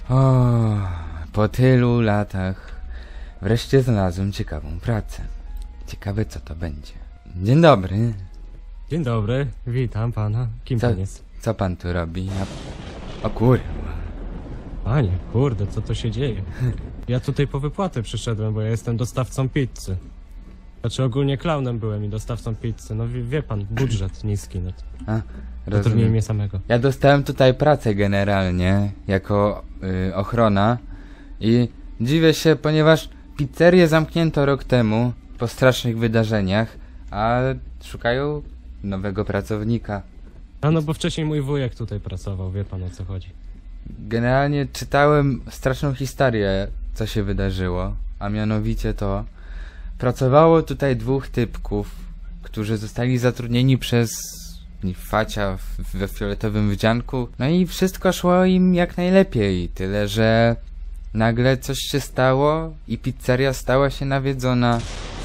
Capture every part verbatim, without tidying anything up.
O, po tylu latach wreszcie znalazłem ciekawą pracę. Ciekawe, co to będzie. Dzień dobry. Dzień dobry, witam pana. Kim Co, pan jest? co pan tu robi? Ja... O kurwa. Panie, kurde, co to się dzieje? Ja tutaj po wypłatę przyszedłem, bo ja jestem dostawcą pizzy. Znaczy ogólnie klaunem byłem i dostawcą pizzy. No wie, wie pan, budżet niski. No A, to trudniej mnie samego. Ja dostałem tutaj pracę generalnie, jako y, ochrona i dziwię się, ponieważ pizzerię zamknięto rok temu, po strasznych wydarzeniach, a szukają nowego pracownika. A no bo wcześniej mój wujek tutaj pracował, wie pan o co chodzi. Generalnie czytałem straszną historię, co się wydarzyło, a mianowicie to pracowało tutaj dwóch typków, którzy zostali zatrudnieni przez facia we fioletowym wdzianku, no i wszystko szło im jak najlepiej, tyle że nagle coś się stało i pizzeria stała się nawiedzona.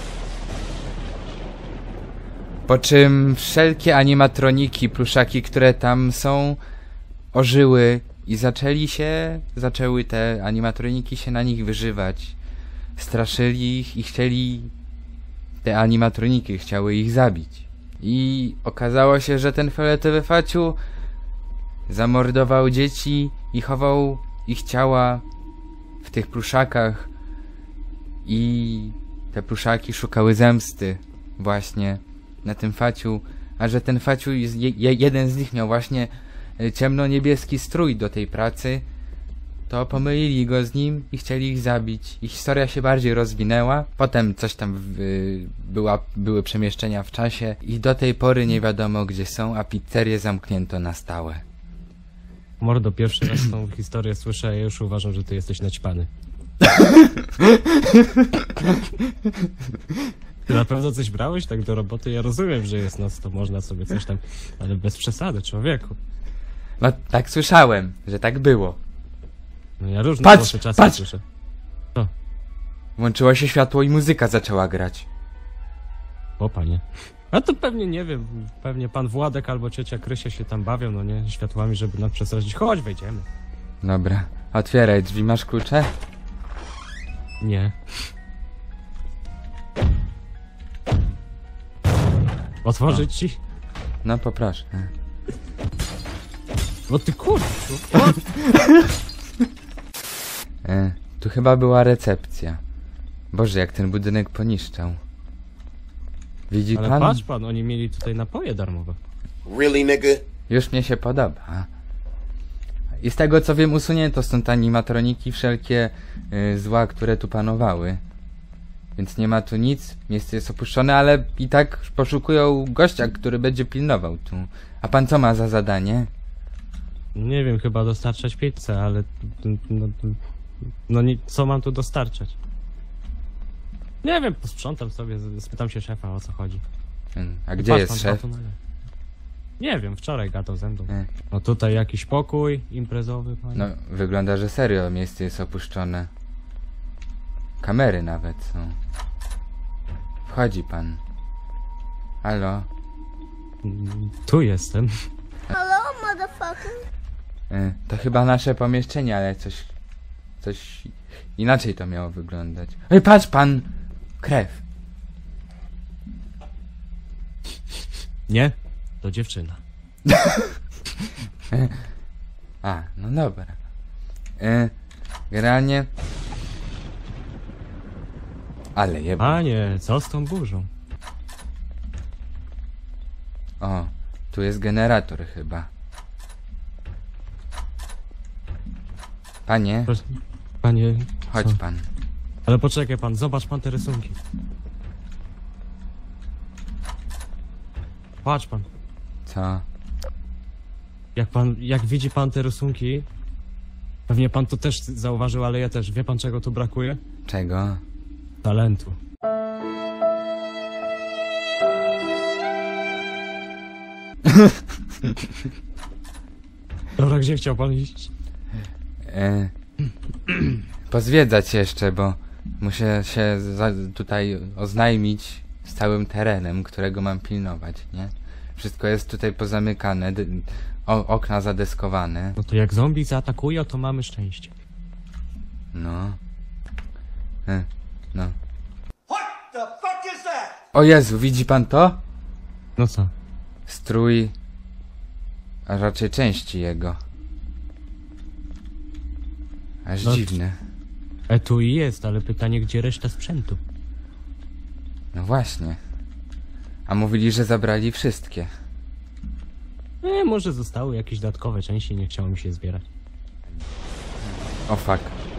Po czym wszelkie animatroniki, pluszaki, które tam są, ożyły i zaczęli się, zaczęły te animatroniki się na nich wyżywać. Straszyli ich i chcieli, te animatroniki chciały ich zabić. I okazało się, że ten fioletowy faciu zamordował dzieci i chował ich ciała w tych pluszakach. I te pluszaki szukały zemsty właśnie na tym faciu, a że ten faciu, je, jeden z nich miał właśnie ciemno-niebieski strój do tej pracy, to pomylili go z nim i chcieli ich zabić. Ich historia się bardziej rozwinęła, potem coś tam w, była, były przemieszczenia w czasie i do tej pory nie wiadomo gdzie są, a pizzerię zamknięto na stałe. Mordo, pierwszy raz tą historię słyszę, a ja już uważam, że ty jesteś naćpany. Ty na pewno coś brałeś tak do roboty? Ja rozumiem, że jest noc, to można sobie coś tam, ale bez przesady, człowieku. No tak słyszałem, że tak było. No ja różne Patrz, czasy patrz! słyszę. Co? Włączyło się światło i muzyka zaczęła grać. O panie. A to pewnie, nie wiem, pewnie pan Władek albo ciocia Krysia się tam bawią, no nie, światłami, żeby nas przesadzić. Chodź, wejdziemy. Dobra, otwieraj drzwi, masz klucze? Nie. Otworzyć ci? No poproszę. No ty kurde. E, tu chyba była recepcja. Boże, jak ten budynek poniszczał. Widzi Ale pan? patrz pan, oni mieli tutaj napoje darmowe. Really, nigga? Już mnie się podoba. I z tego co wiem, usunięto stąd animatroniki, wszelkie y, zła, które tu panowały. Więc nie ma tu nic, miejsce jest opuszczone, ale i tak poszukują gościa, który będzie pilnował tu. A pan co ma za zadanie? Nie wiem, chyba dostarczać pizzę, ale... No, no nie, co mam tu dostarczać? Nie wiem, posprzątam sobie, spytam się szefa, o co chodzi. Hmm, A gdzie Patrz jest pan, szef? to na nie. Nie wiem, wczoraj gadał ze mną. E, No tutaj jakiś pokój imprezowy, panie. No, wygląda, że serio miejsce jest opuszczone. Kamery nawet są. Wchodzi pan. Halo? Mm, Tu jestem. Hello, motherfucker. E, To chyba nasze pomieszczenie, ale coś... Coś... Inaczej to miało wyglądać. Ej, patrz pan! Krew. Nie? To dziewczyna. A, no dobra. E, generalnie... Ale jeba. Panie, co z tą burzą? O, tu jest generator chyba. Panie, Proszę, panie... chodź co? pan. Ale poczekaj pan, zobacz pan te rysunki. Patrz pan. Co? Jak pan, jak widzi pan te rysunki, pewnie pan to też zauważył, ale ja też. Wie pan czego tu brakuje? Czego? Talentu. Dobra, gdzie chciał pan iść? E, pozwiedzać jeszcze, bo muszę się za, tutaj oznajmić z całym terenem, którego mam pilnować, nie? Wszystko jest tutaj pozamykane, o, okna zadeskowane. No to jak zombie zaatakuje, to mamy szczęście. No. E, no. What the fuck is that? O Jezu, widzi pan to? No co? Strój, a raczej części jego. Aż No, dziwne. Etui jest, ale pytanie, gdzie reszta sprzętu? No właśnie. A mówili, że zabrali wszystkie. Nie, może zostały jakieś dodatkowe części, nie chciało mi się zbierać. O fuck.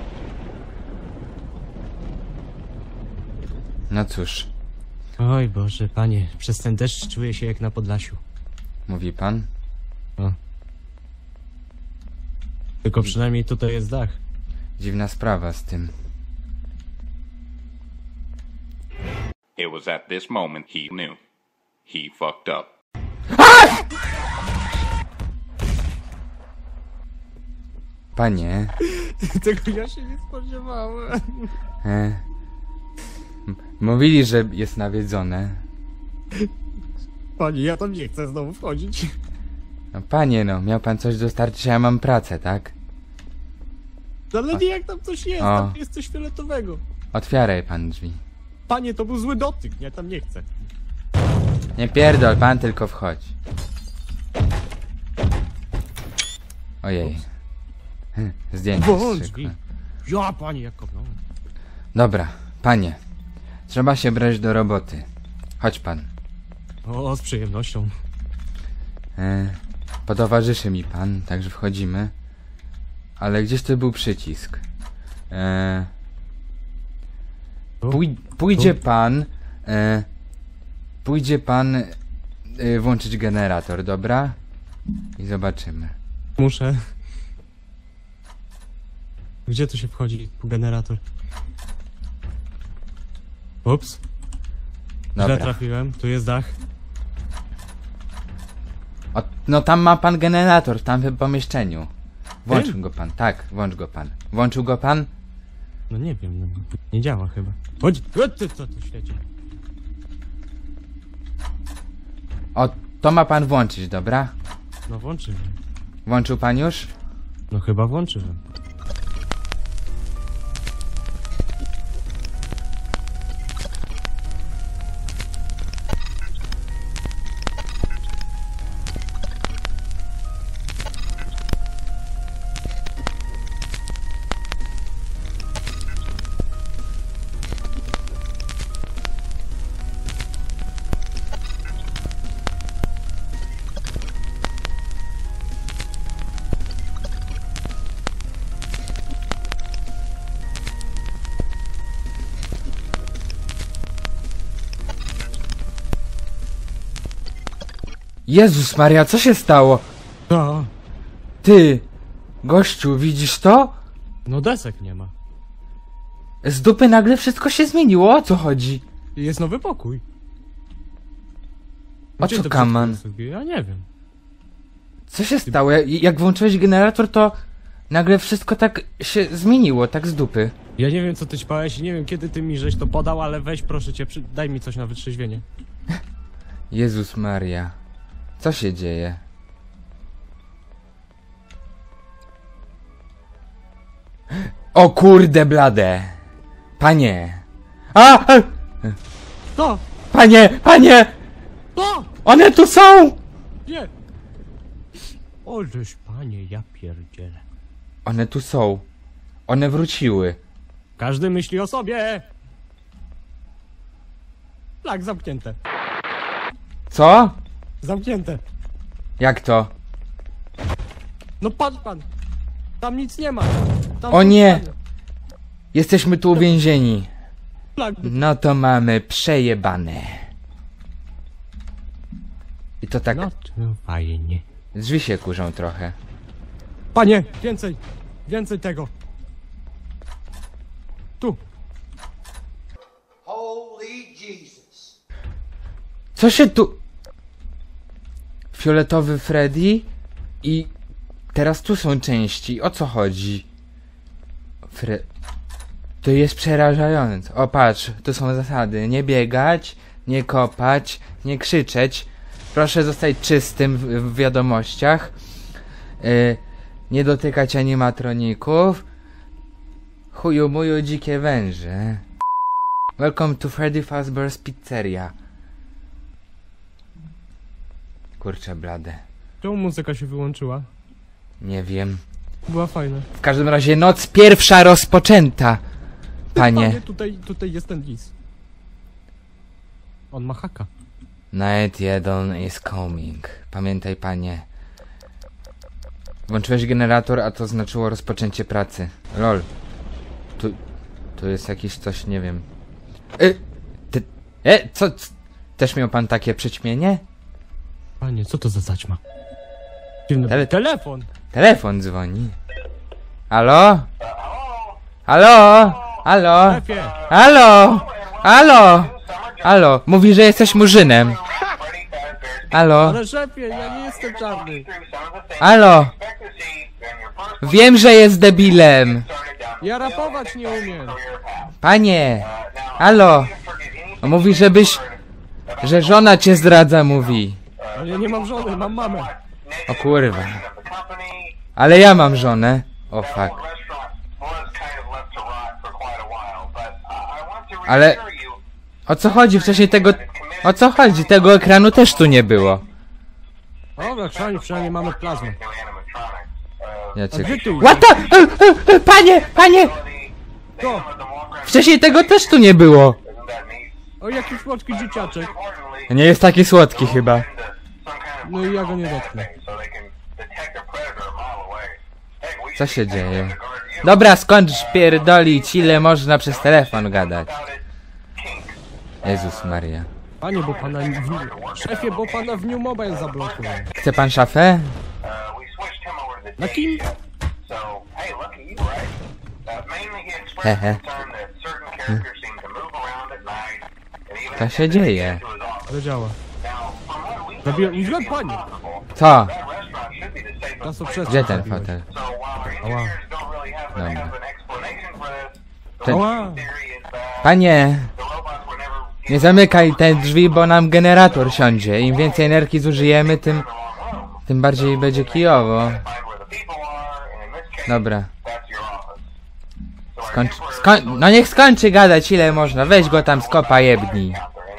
No cóż, Oj Boże, panie, przez ten deszcz czuję się jak na Podlasiu. mówi pan? O. Tylko przynajmniej tutaj jest dach. Dziwna sprawa z tym. It was at this moment he knew. He fucked up. Panie, Tego ja się nie spodziewałem. e, m- mówili, że jest nawiedzone. Panie, ja tam nie chcę znowu wchodzić. No panie, no, miał pan coś dostarczyć, a ja mam pracę, tak? Ale nie, jak tam coś jest, O. tam jest coś fioletowego. Otwieraj pan drzwi. Panie, to był zły dotyk, ja tam nie chcę. Nie pierdol, pan tylko wchodź. Ojej. Hm, Zdjęcie Włącz strzykłe. drzwi. Ja, panie, jak kopnąłem. Dobra, panie. Trzeba się brać do roboty. Chodź pan. O, z przyjemnością. E, potowarzyszy mi pan, także wchodzimy. Ale gdzieś tu był przycisk. E, Tu? pój pójdzie pan... E, pójdzie pan... E, włączyć generator, dobra? I zobaczymy. Muszę. Gdzie tu się wchodzi po generator? Ups, źle Dobra. trafiłem, tu jest dach. O, no tam ma pan generator, w tamtym pomieszczeniu. Włącz Tym? go pan, tak, włącz go pan. Włączył go pan? No nie wiem, no, nie działa chyba. Chodź, o, ty, co tu świeci? O, to ma pan włączyć, dobra? No włączyłem. Włączył pan już? No chyba włączyłem. Jezus Maria, co się stało? No, Ty, gościu, widzisz to? no desek nie ma. Z dupy nagle wszystko się zmieniło, o co chodzi? Jest nowy pokój. O Gdzie co to kaman? wszystko sobie? Ja nie wiem. Co się stało? Ja- Jak włączyłeś generator, to nagle wszystko tak się zmieniło, tak z dupy. Ja nie wiem, co ty ćpałeś i nie wiem, kiedy ty mi żeś to podał, ale weź proszę cię, przy... daj mi coś na wytrzeźwienie. Jezus Maria. Co się dzieje? O kurde blade! Panie! A! a! No! Panie! Panie! No! One tu są! Nie! Ożeż panie, ja pierdzielę. One tu są. One wróciły. Każdy myśli o sobie! Tak, zamknięte. Co? Zamknięte. Jak to? No patrz pan! Tam nic nie ma! Tam O są nie! ściany. Jesteśmy tu uwięzieni. Flag. No to mamy przejebane. I to tak... No to fajnie. Drzwi się kurzą trochę. Panie, więcej! Więcej tego! Tu! Holy Jesus. Co się tu... Fioletowy Freddy i... Teraz tu są części. O co chodzi? Fre... To jest przerażające. O patrz, tu są zasady. Nie biegać, nie kopać, nie krzyczeć. Proszę zostać czystym w, w wiadomościach. Yy, nie dotykać animatroników. Chuju muju dzikie węże. Welcome to Freddy Fazbear's Pizzeria. Kurczę blade. Czemu muzyka się wyłączyła? Nie wiem. Była fajna. W każdym razie noc pierwsza rozpoczęta. Panie. Panie, tutaj, tutaj jest ten lis. On ma haka. Night jeden is coming. Pamiętaj, panie. Włączyłeś generator, a to znaczyło rozpoczęcie pracy. Lol. Tu... Tu jest jakieś coś, nie wiem. Y, ty... E, co? c- Też miał pan takie przyćmienie? Panie, co to za zaćma? Dziwny Tele- telefon! Telefon dzwoni. Halo? Halo? Halo? Szefie! Halo? Halo? Halo? Mówi, że jesteś murzynem. Halo? Ale szefie, ja nie jestem czarny! Halo? Wiem, że jest debilem. Ja rapować nie umiem! Panie! Halo? On mówi, żebyś... Że żona cię zdradza, mówi. Ale ja nie mam żony, mam mamę! O kurwa. Ale ja mam żonę. O fuck. Ale... O co chodzi? Wcześniej tego... O co chodzi? Tego ekranu też tu nie było. Dobra, przynajmniej, przynajmniej mamy plazmę. Ja A cię... gdzie ty? What the... E, e, e, Panie! Panie! To! Wcześniej tego też tu nie było. O, jaki słodki dzieciaczek! Nie jest taki słodki chyba. No i ja go nie dotknę. Co się dzieje? Dobra, skończ pierdolić, ile można przez telefon gadać. Jezus Maria. Panie, bo pana... W... Szefie, bo pana w New Mobile zablokują. Chce pan szafę? Na kim? Hehe. Co się dzieje? To działa. Zabiłem... Źle, panie! Co? Czasoprzestrzeń Gdzie ten zabiłeś. fotel? Ała. Dobra. Ten... Ała! Panie! Nie zamykaj te drzwi, bo nam generator siądzie. Im więcej energii zużyjemy, tym... Tym bardziej będzie kijowo. Dobra. Skończ... Skoń... No niech skończy gadać, ile można. Weź go tam z kopa jebnij.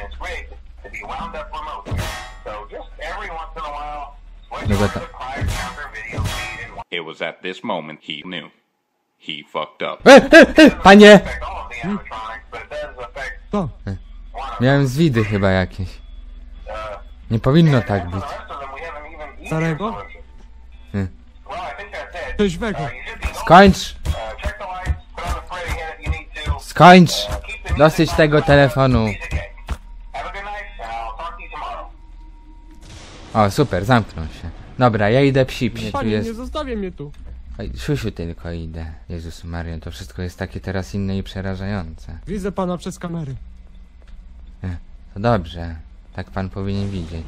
No go tam... It was at this moment he knew. He fucked up. E, e, e, panie! To! Miałem zwidy chyba jakieś. Nie powinno tak być. Starego? Hmm. Trzeźwego! Skończ! Skończ! Dosyć tego telefonu. O, super, zamknął się. Dobra, ja idę psi, psi tu Panie, jest... nie zostawię mnie tu! Oj, siusiu tylko idę. Jezus Maria, to wszystko jest takie teraz inne i przerażające. Widzę pana przez kamery. To dobrze. Tak pan powinien widzieć.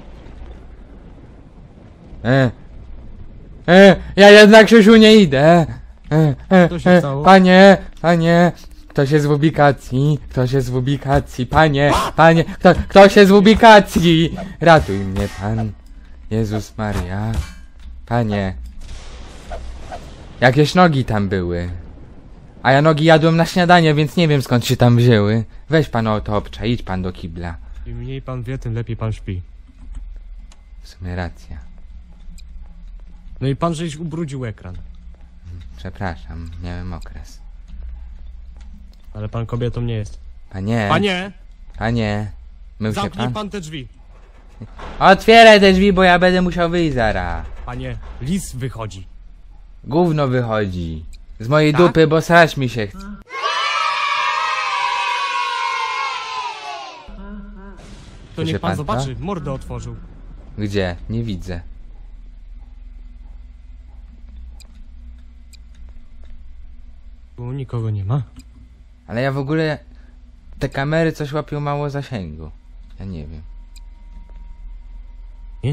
E, e, ja jednak siusiu nie idę. E, e, Co się e, stało? panie, panie, ktoś jest w ubikacji, ktoś jest w ubikacji, panie, panie, kto, ktoś jest w ubikacji. Ratuj mnie pan. Jezus Maria. Panie. Jakieś nogi tam były. A ja nogi jadłem na śniadanie, więc nie wiem skąd się tam wzięły. Weź pan o to obcza, idź pan do kibla. Im mniej pan wie, tym lepiej pan śpi. W sumie racja. No i pan żeś ubrudził ekran. Przepraszam, miałem okres. Ale pan kobietą nie jest. Panie, Panie! panie, mył się Zamknij pan? pan te drzwi! Otwieraj te drzwi, bo ja będę musiał wyjść zaraz. Panie, lis wychodzi. Gówno wychodzi. Z mojej Tak? dupy, bo srać mi się chce. To Słyszy niech pan pan to? zobaczy, mordę otworzył. Gdzie? Nie widzę. Tu nikogo nie ma. Ale ja w ogóle... Te kamery coś łapią mało zasięgu. Ja nie wiem. Nie?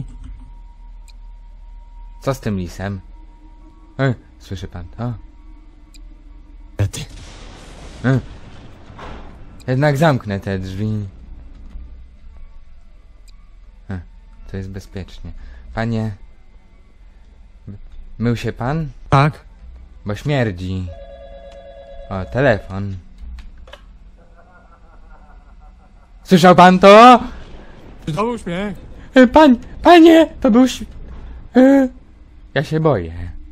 Co z tym lisem? E, słyszy pan to? Ty. E. Jednak zamknę te drzwi. E, to jest bezpiecznie. Panie... Mył się pan? Tak? Bo śmierdzi. O, telefon. Słyszał pan to? To był śmiech. E, Pan, panie, to był ś... E, ja się boję.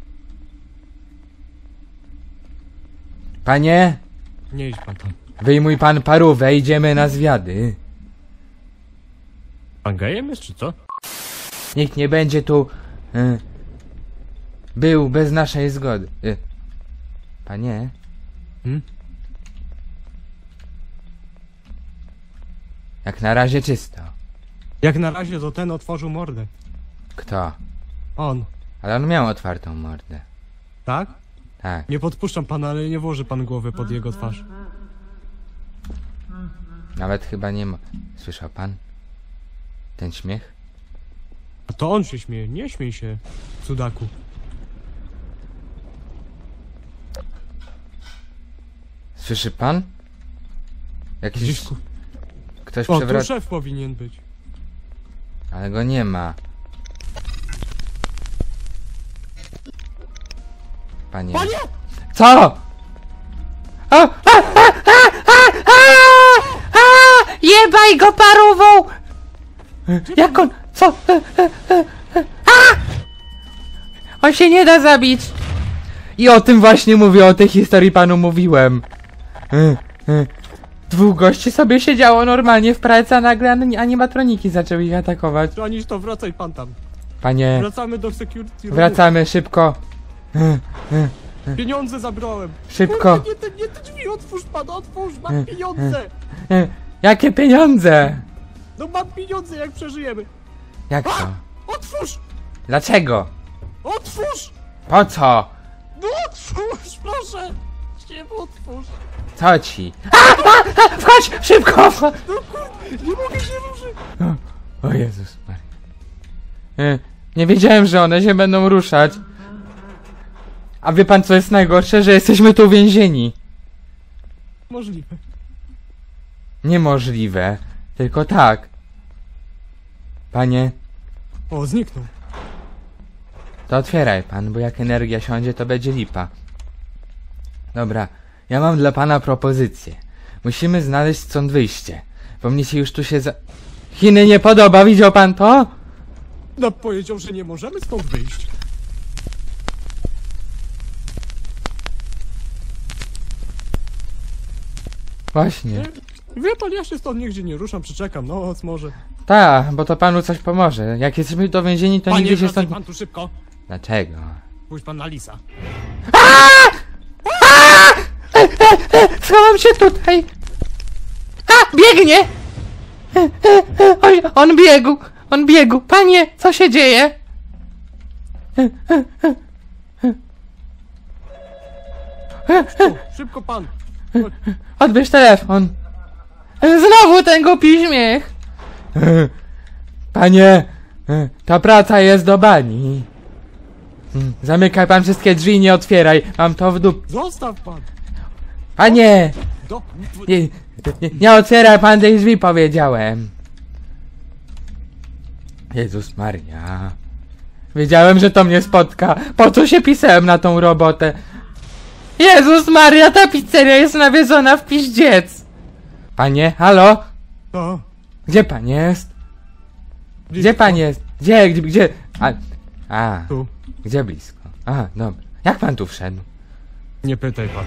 Panie, Nie idź pan tam. wyjmuj pan parówę, idziemy na zwiady. Pan gejem jest, czy co? Nikt nie będzie tu e, był bez naszej zgody. E, panie? Hmm? Jak na razie czysto. Jak na razie to ten otworzył mordę. Kto? On. Ale on miał otwartą mordę. Tak? Tak. Nie podpuszczam pana, ale nie włoży pan głowy pod jego twarz. Nawet chyba nie ma... Słyszał pan? Ten śmiech? A to on się śmieje, nie śmiej się, cudaku. Słyszy pan? Jakiś... Gdzieś ku... Ktoś O, tu przewraca... szef powinien być. Ale go nie ma. Panie... Panie! Co? O! A, a, a, a, a, a! Jebaj go parówą! Jak on... Co? A! On się nie da zabić! I o tym właśnie mówię, o tej historii panu mówiłem. Dwóch gości sobie siedziało normalnie w pracy, a nagle ani- animatroniki zaczęły ich atakować. Aniś to wracaj pan tam. Panie, Wracamy do security roomu. wracamy szybko. Pieniądze zabrałem. Szybko. Kurde, nie te, nie te drzwi, otwórz pan, otwórz, mam pieniądze. Jakie pieniądze? No mam pieniądze, jak przeżyjemy. Jak to? Otwórz! Dlaczego? Otwórz! Po co? No otwórz, proszę! Nie otwórz! Co ci? A, a, a, wchodź! Szybko! Wchodź. No kurde, nie mogę się ruszyć! O, o Jezus Maria. E, Nie wiedziałem, że one się będą ruszać. A wie pan co jest najgorsze? Że jesteśmy tu więzieni. Możliwe. Niemożliwe. Tylko tak. Panie, O, zniknął. to otwieraj pan, bo jak energia siądzie, to będzie lipa. Dobra, ja mam dla pana propozycję. Musimy znaleźć stąd wyjście. Bo mnie się już tu się za... Chiny nie podoba, widział pan to? No powiedział, że nie możemy stąd wyjść. Właśnie. Wie pan, ja się stąd nigdzie nie ruszam, przeczekam noc może. Tak, bo to panu coś pomoże. Jak jesteśmy tu więzieni, to Panie, nigdzie się wracaj stąd... pan tu szybko. Dlaczego? Pójdź pan na lisa. Schowam się tutaj! A! Biegnie! Oj, on biegł! On biegł! Panie, co się dzieje? Tu, szybko pan. Chodź. Odbierz telefon! Znowu ten głupi śmiech! Panie, ta praca jest do bani. Zamykaj pan wszystkie drzwi i nie otwieraj. Mam to w dup... Zostaw pan. Panie! Do... Nie, nie, nie otwieraj pan tej drzwi, powiedziałem. Jezus Maria. Wiedziałem, że to mnie spotka. Po co się pisałem na tą robotę? Jezus Maria, ta pizzeria jest nawiedzona w piździec. Panie, halo? To. Gdzie pan jest? Gdzie pan jest? Gdzie, gdzie, gdzie? A, a Tu. gdzie blisko? A, dobra. Jak pan tu wszedł? Nie pytaj pan.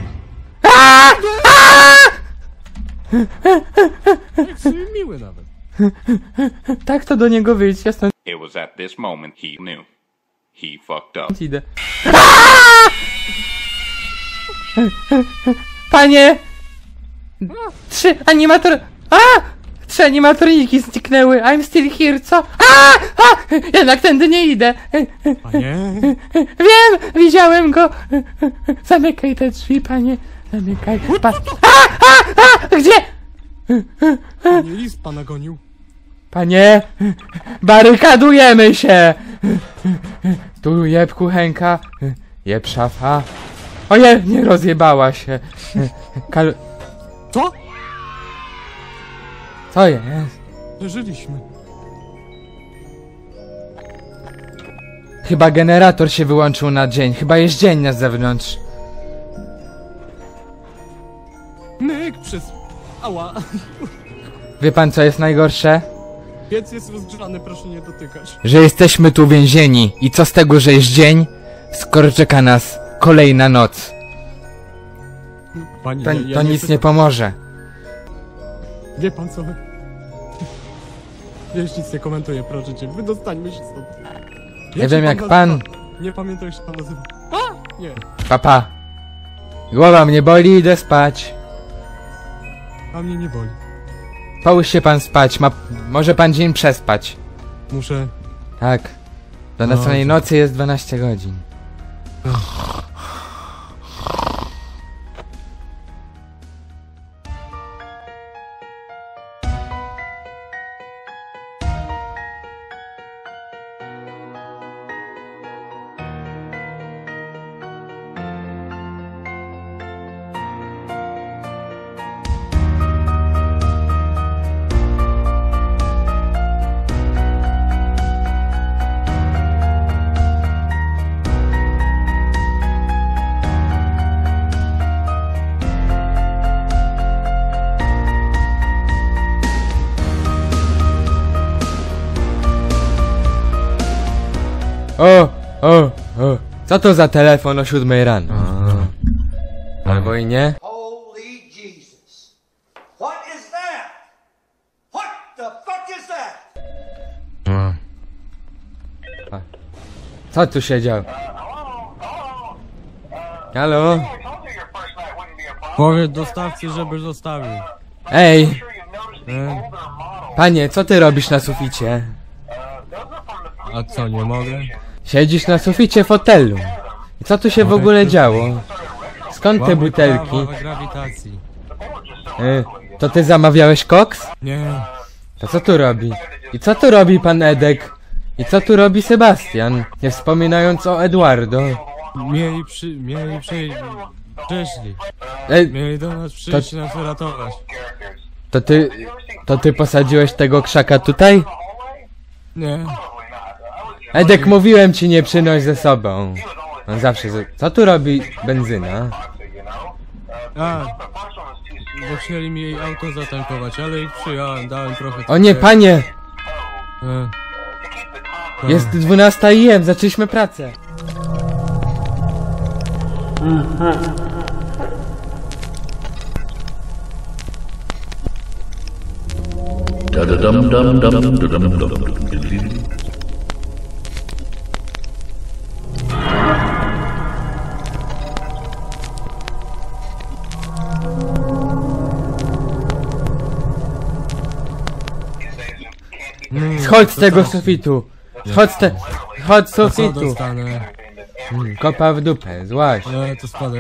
Jak sobie miły nawet. Tak to do niego wyjść, ja stąd It was at this moment he knew. He fucked up. idę. Panie! Trzy animator... A! Trzy animatroniki zniknęły. I'm still here, co? A! A! Jednak tędy nie idę. Panie. Wiem! Widziałem go. Zamykaj te drzwi, panie. Zamykaj. Pa... A! A! A! Gdzie? Panie, lis pana gonił. Panie! Barykadujemy się! Tu jeb kuchenka. Jeb szafa. Oje, nie rozjebała się. Kal... Co? Co jest? Przeżyliśmy. Chyba generator się wyłączył na dzień. Chyba jest dzień na zewnątrz. Ała! Wie pan co jest najgorsze? Piec jest rozgrzany, proszę nie dotykać. Że jesteśmy tu więzieni i co z tego, że jest dzień, skoro czeka nas kolejna noc. Pani, To, ja, ja to nie nic chcę- nie pomoże. Wie pan co? Ja już nic nie komentuję, proszę cię. Wydostańmy się stąd. Nie wiem jak pan. Nie pamiętam jak się pan nazywa. A! Nie. Papa. Głowa mnie boli, idę spać. A mnie nie boli. Połóż się pan spać, ma... może pan dzień przespać. Muszę... Tak. Do No, następnej to- nocy jest dwanaście godzin. O, o, o. Co to za telefon o siódmej rano? Albo i nie? Holy Jesus. What is that? What the fuck is that? Co tu się działo? Halo? Powiedz dostawcy, żeby zostawił. Ej, E? panie, co ty robisz na suficie? A co, nie mogę? Siedzisz na suficie fotelu. I co tu się w ogóle działo? Skąd te Mamy butelki? prawa grawitacji. Y, to ty zamawiałeś koks? Nie. To co tu robi? I co tu robi pan Edek? I co tu robi Sebastian? Nie wspominając o Eduardo. Mieli przy... Mieli przyjść... Przyszli. Ej, Mieli do nas przyjść i nas uratować. to ty... To ty posadziłeś tego krzaka tutaj? Nie. Edek, mówiłem ci nie przynoś ze sobą. On zawsze... ze- Co tu robi benzyna? A. Bo chcieli mi jej auto zatankować, ale ich przyjąłem, dałem trochę... O nie, panie! E. Jest dwunasta i jem, zaczęliśmy pracę. Da da dum dum dum dum dum dum. Schodź z tego sufitu! Schodź z te... Chodź z Co sufitu! dostanę? Mm, Kopa w dupę, złaś, No to spadłem.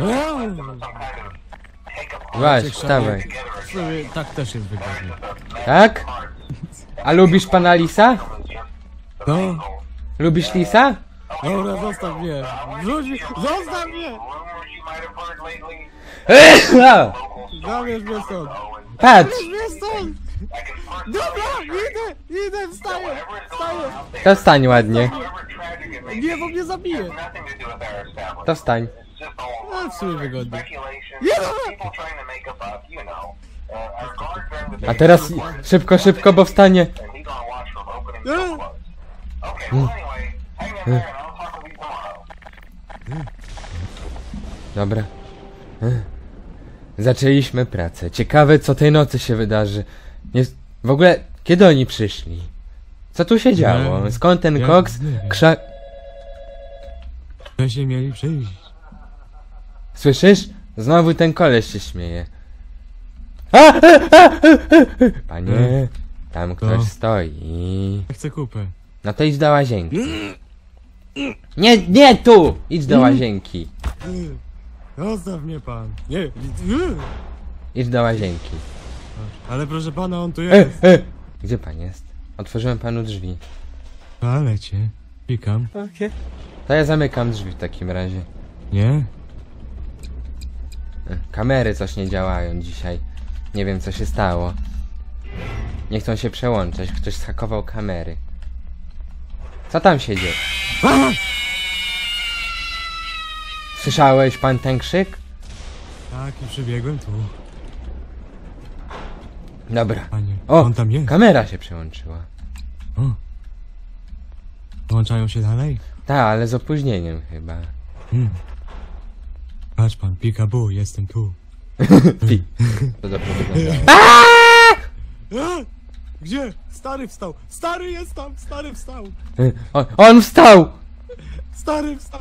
złaś, wstawaj. W sumie tak też jest wygodnie. Tak? A lubisz pana Lisa? No, Lubisz Lisa? dobra, zostaw mnie. Wrzuć mi, zostaw mnie! Zabierz mnie stąd. Patrz! Mnie stąd! Dobra, idę, idę, wstaję, wstaję. To wstań ładnie. Nie, bo mnie zabije. To wstań. No, w sumie wygodnie. A teraz szybko, szybko, bo wstanie. Dobra. Zaczęliśmy pracę. Ciekawe, co tej nocy się wydarzy. Nie... W ogóle, kiedy oni przyszli? Co tu się działo? Skąd ten Ja koks? nie wiem. Krzak... Będziecie mieli przyjść. Słyszysz? Znowu ten koleś się śmieje. A, a, a, a, a. Panie, tam ktoś No. stoi. Chcę kupę. No to idź do łazienki. Nie, nie tu! Idź do łazienki. Zostaw mnie pan. Nie. Idź do łazienki. Ale proszę pana, on tu E, jest. e. Gdzie pan jest? Otworzyłem panu drzwi. Ale cię. Pikam. To ja zamykam drzwi w takim razie. Nie? E, Kamery coś nie działają dzisiaj. Nie wiem co się stało. Nie chcą się przełączać. Ktoś zhakował kamery. Co tam się dzieje? Słyszałeś pan ten krzyk? Tak, i przybiegłem tu. Dobra. Panie, O, on tam jest. kamera się przełączyła. O. Włączają się dalej? Tak, ale z opóźnieniem chyba. Hmm. Patrz pan, peekaboo, jestem tu. Pi. To dobrze wygląda. A! Gdzie? Stary wstał! Stary jest tam! Stary wstał! On, on wstał! Stary wstał!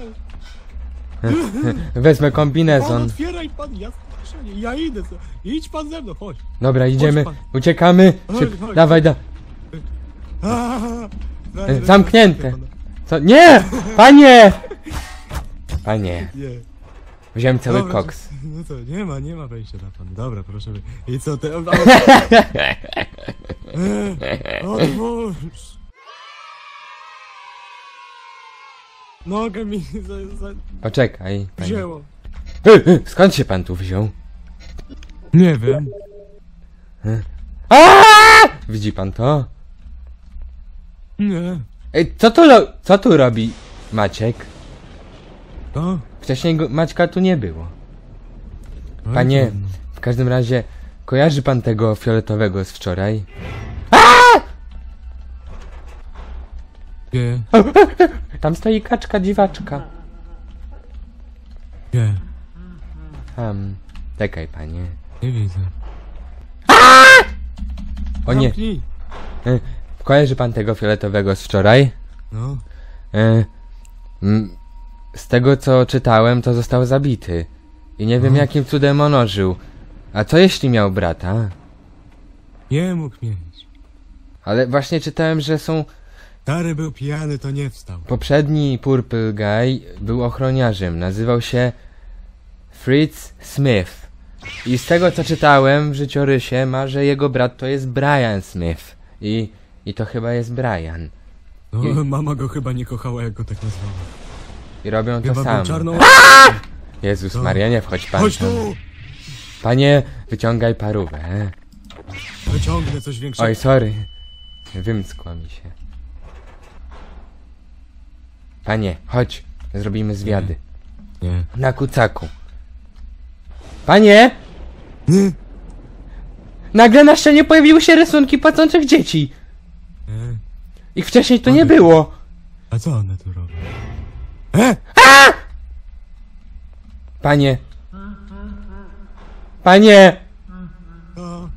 Wezmę Pan kombinezon. otwieraj pan, ja, ja idę. Idź pan ze mną, chodź. Dobra, idziemy. pan. Uciekamy. Chodź, Szyb... chodź. Dawaj, da. A, E, zamknięte. Co? Nie! Panie! Panie, Nie. wziąłem cały Dobra, koks. No to nie ma, nie ma wejścia na pan. Dobra, proszę. I co te... E, Otwórz! Nogę mi za, za Poczekaj. Panie. wzięło. E, e, Skąd się pan tu wziął? Nie wiem. Aaaa! Widzi pan to? Nie. Ej, co tu, ro... co tu robi Maciek? To? Wcześniej go... Maćka tu nie było. No i Panie, trudno. w każdym razie, kojarzy pan tego fioletowego z wczoraj? Gdzie? Tam stoi kaczka dziwaczka. Gdzie? Tam. Czekaj, panie. Nie widzę. O nie. Zamknij. E, kojarzy pan tego fioletowego z wczoraj? No. E, m, z tego co czytałem, to został zabity. I nie wiem No. jakim cudem on ożył. A co jeśli miał brata? Nie mógł mieć. Ale właśnie czytałem, że są... Stary był pijany, to nie wstał. Poprzedni Purple Guy był ochroniarzem. Nazywał się Fritz Smith. I z tego co czytałem w życiorysie ma, że jego brat to jest Brian Smith. I, i to chyba jest Brian. No, Nie. mama go chyba nie kochała, jak go tak nazwała. I robią to Chyba był samo. czarną... Jezus To- Maria, nie wchodź pan Chodź tam. tu! Panie, wyciągaj parówę. Wyciągnę coś większego. Oj, sorry. Wymskło mi się. Panie, chodź. Zrobimy zwiady. Nie. Na kucaku. Panie! Nie. Nagle na ścianie pojawiły się rysunki płacących dzieci. Nie. Ich wcześniej tu nie było. A co one tu robią? E! Panie. Panie! O.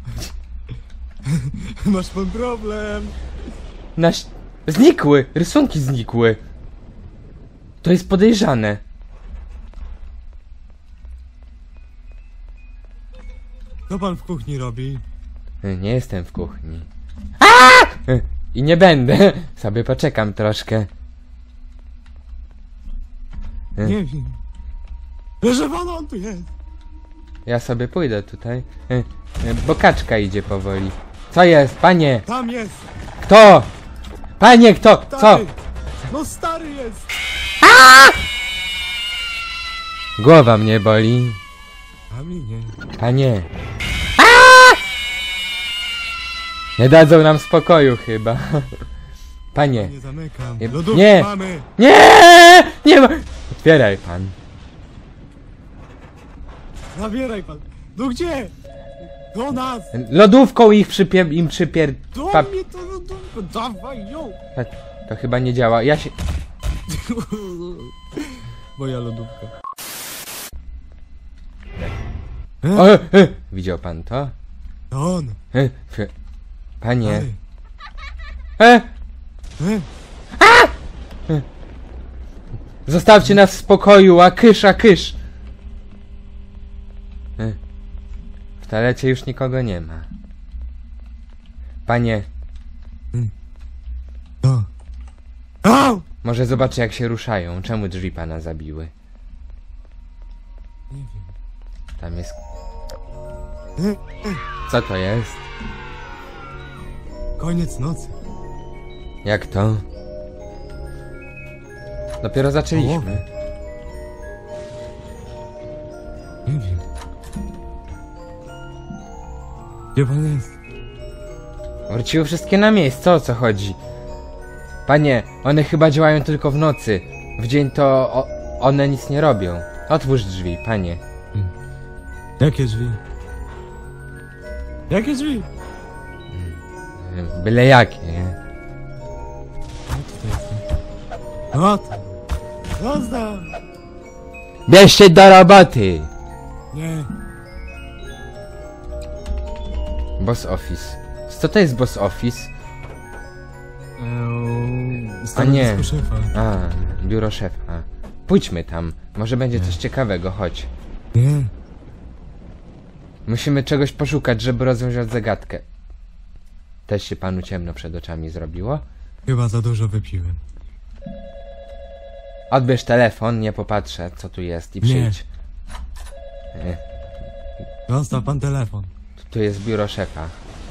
Masz pan problem. Naś... Znikły! Rysunki znikły. To jest podejrzane. Co pan w kuchni robi? Nie jestem w kuchni. Aaaa! I nie będę. Sobie poczekam troszkę. Nie wiem. Proszę pana, on tu jest. Ja sobie pójdę tutaj. Bo kaczka idzie powoli. Co jest? Panie! Tam jest. Kto? Panie, kto? Co? Stary. No stary jest. Głowa mnie boli. A mi nie. Panie. Nie dadzą nam spokoju chyba. Panie. Nie zamykam. Nie- Lodówki nie. mamy. Nie! Nie ma... Otwieraj pan. Zabieraj pan. No gdzie? Do nas. Lodówką ich przypier... im przypier... Do Pa... mnie to lodówkę. Dawaj ją. To chyba nie działa. Ja się... Moja lodówka. O, e, e. Widział pan to? To on. E, fie- Panie. Stary. E! E? Zostawcie nas w spokoju, a kysz, a kysz! E. W toalecie już nikogo nie ma. Panie, To. Au! może zobaczę jak się ruszają. Czemu drzwi pana zabiły? Nie wiem. Tam jest... Co to jest? Koniec nocy. Jak to? Dopiero zaczęliśmy. Połowę. Nie wiem. Gdzie pan jest? Wróciły wszystkie na miejsce, o co chodzi? Panie, one chyba działają tylko w nocy. W dzień to o, one nic nie robią. Otwórz drzwi, panie. Jakie drzwi? Jakie drzwi? Byle jakie, nie? No to. Zostaw! Bierz się do roboty! Nie. Boss Office. Co to jest Boss Office? Eee, A nie. stanowisko szefa. A, biuro szefa. Pójdźmy tam. Może będzie coś ciekawego, chodź. Nie. Musimy czegoś poszukać, żeby rozwiązać zagadkę. Też się panu ciemno przed oczami zrobiło? Chyba za dużo wypiłem. Odbierz telefon, nie popatrzę, co tu jest i przyjdź. Nie. Zostaw pan telefon. Tu jest biuro szefa.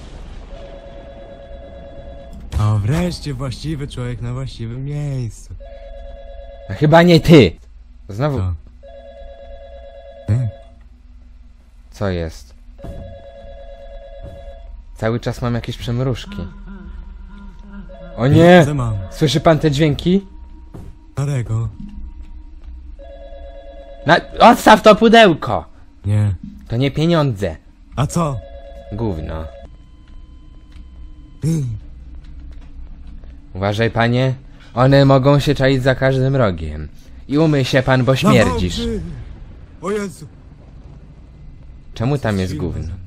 O, wreszcie właściwy człowiek na właściwym miejscu. No chyba nie ty! Znowu... Co? Nie. Co jest? Cały czas mam jakieś przemrużki. O nie! Co mam? Słyszy pan te dźwięki? Starego? Na... Odstaw to pudełko! Nie. To nie pieniądze. A co? Gówno. Ty. Uważaj, panie. One mogą się czaić za każdym rogiem. I umyj się pan, bo śmierdzisz. Zamknij. O Jezu. Czemu tam jest Silny gówno? ze mną.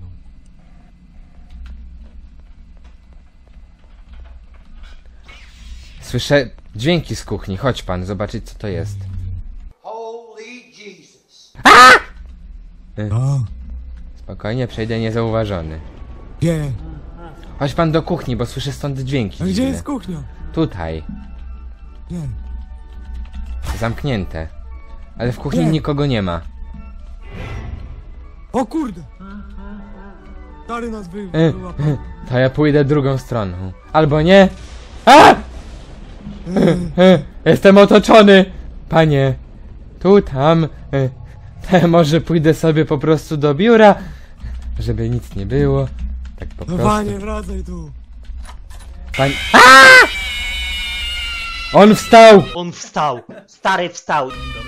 Słyszę dźwięki z kuchni. Chodź pan, zobaczyć co to jest. Holy Jesus. O, Spokojnie, przejdę niezauważony. gdzie? Chodź pan do kuchni, bo słyszę stąd dźwięki A gdzie dziwne. jest kuchnia? Tutaj. Nie. Zamknięte. Ale w kuchni Nie. nikogo nie ma. O kurde! Stary nas wy... E, wyłapał. e, To ja pójdę drugą stroną. Albo nie. A! E, e, Jestem otoczony! Panie. Tu, tam. e, te Może pójdę sobie po prostu do biura. Żeby nic nie było. Tak po No prostu. panie, wracaj tu. Pan... A! On wstał! On wstał. Stary wstał.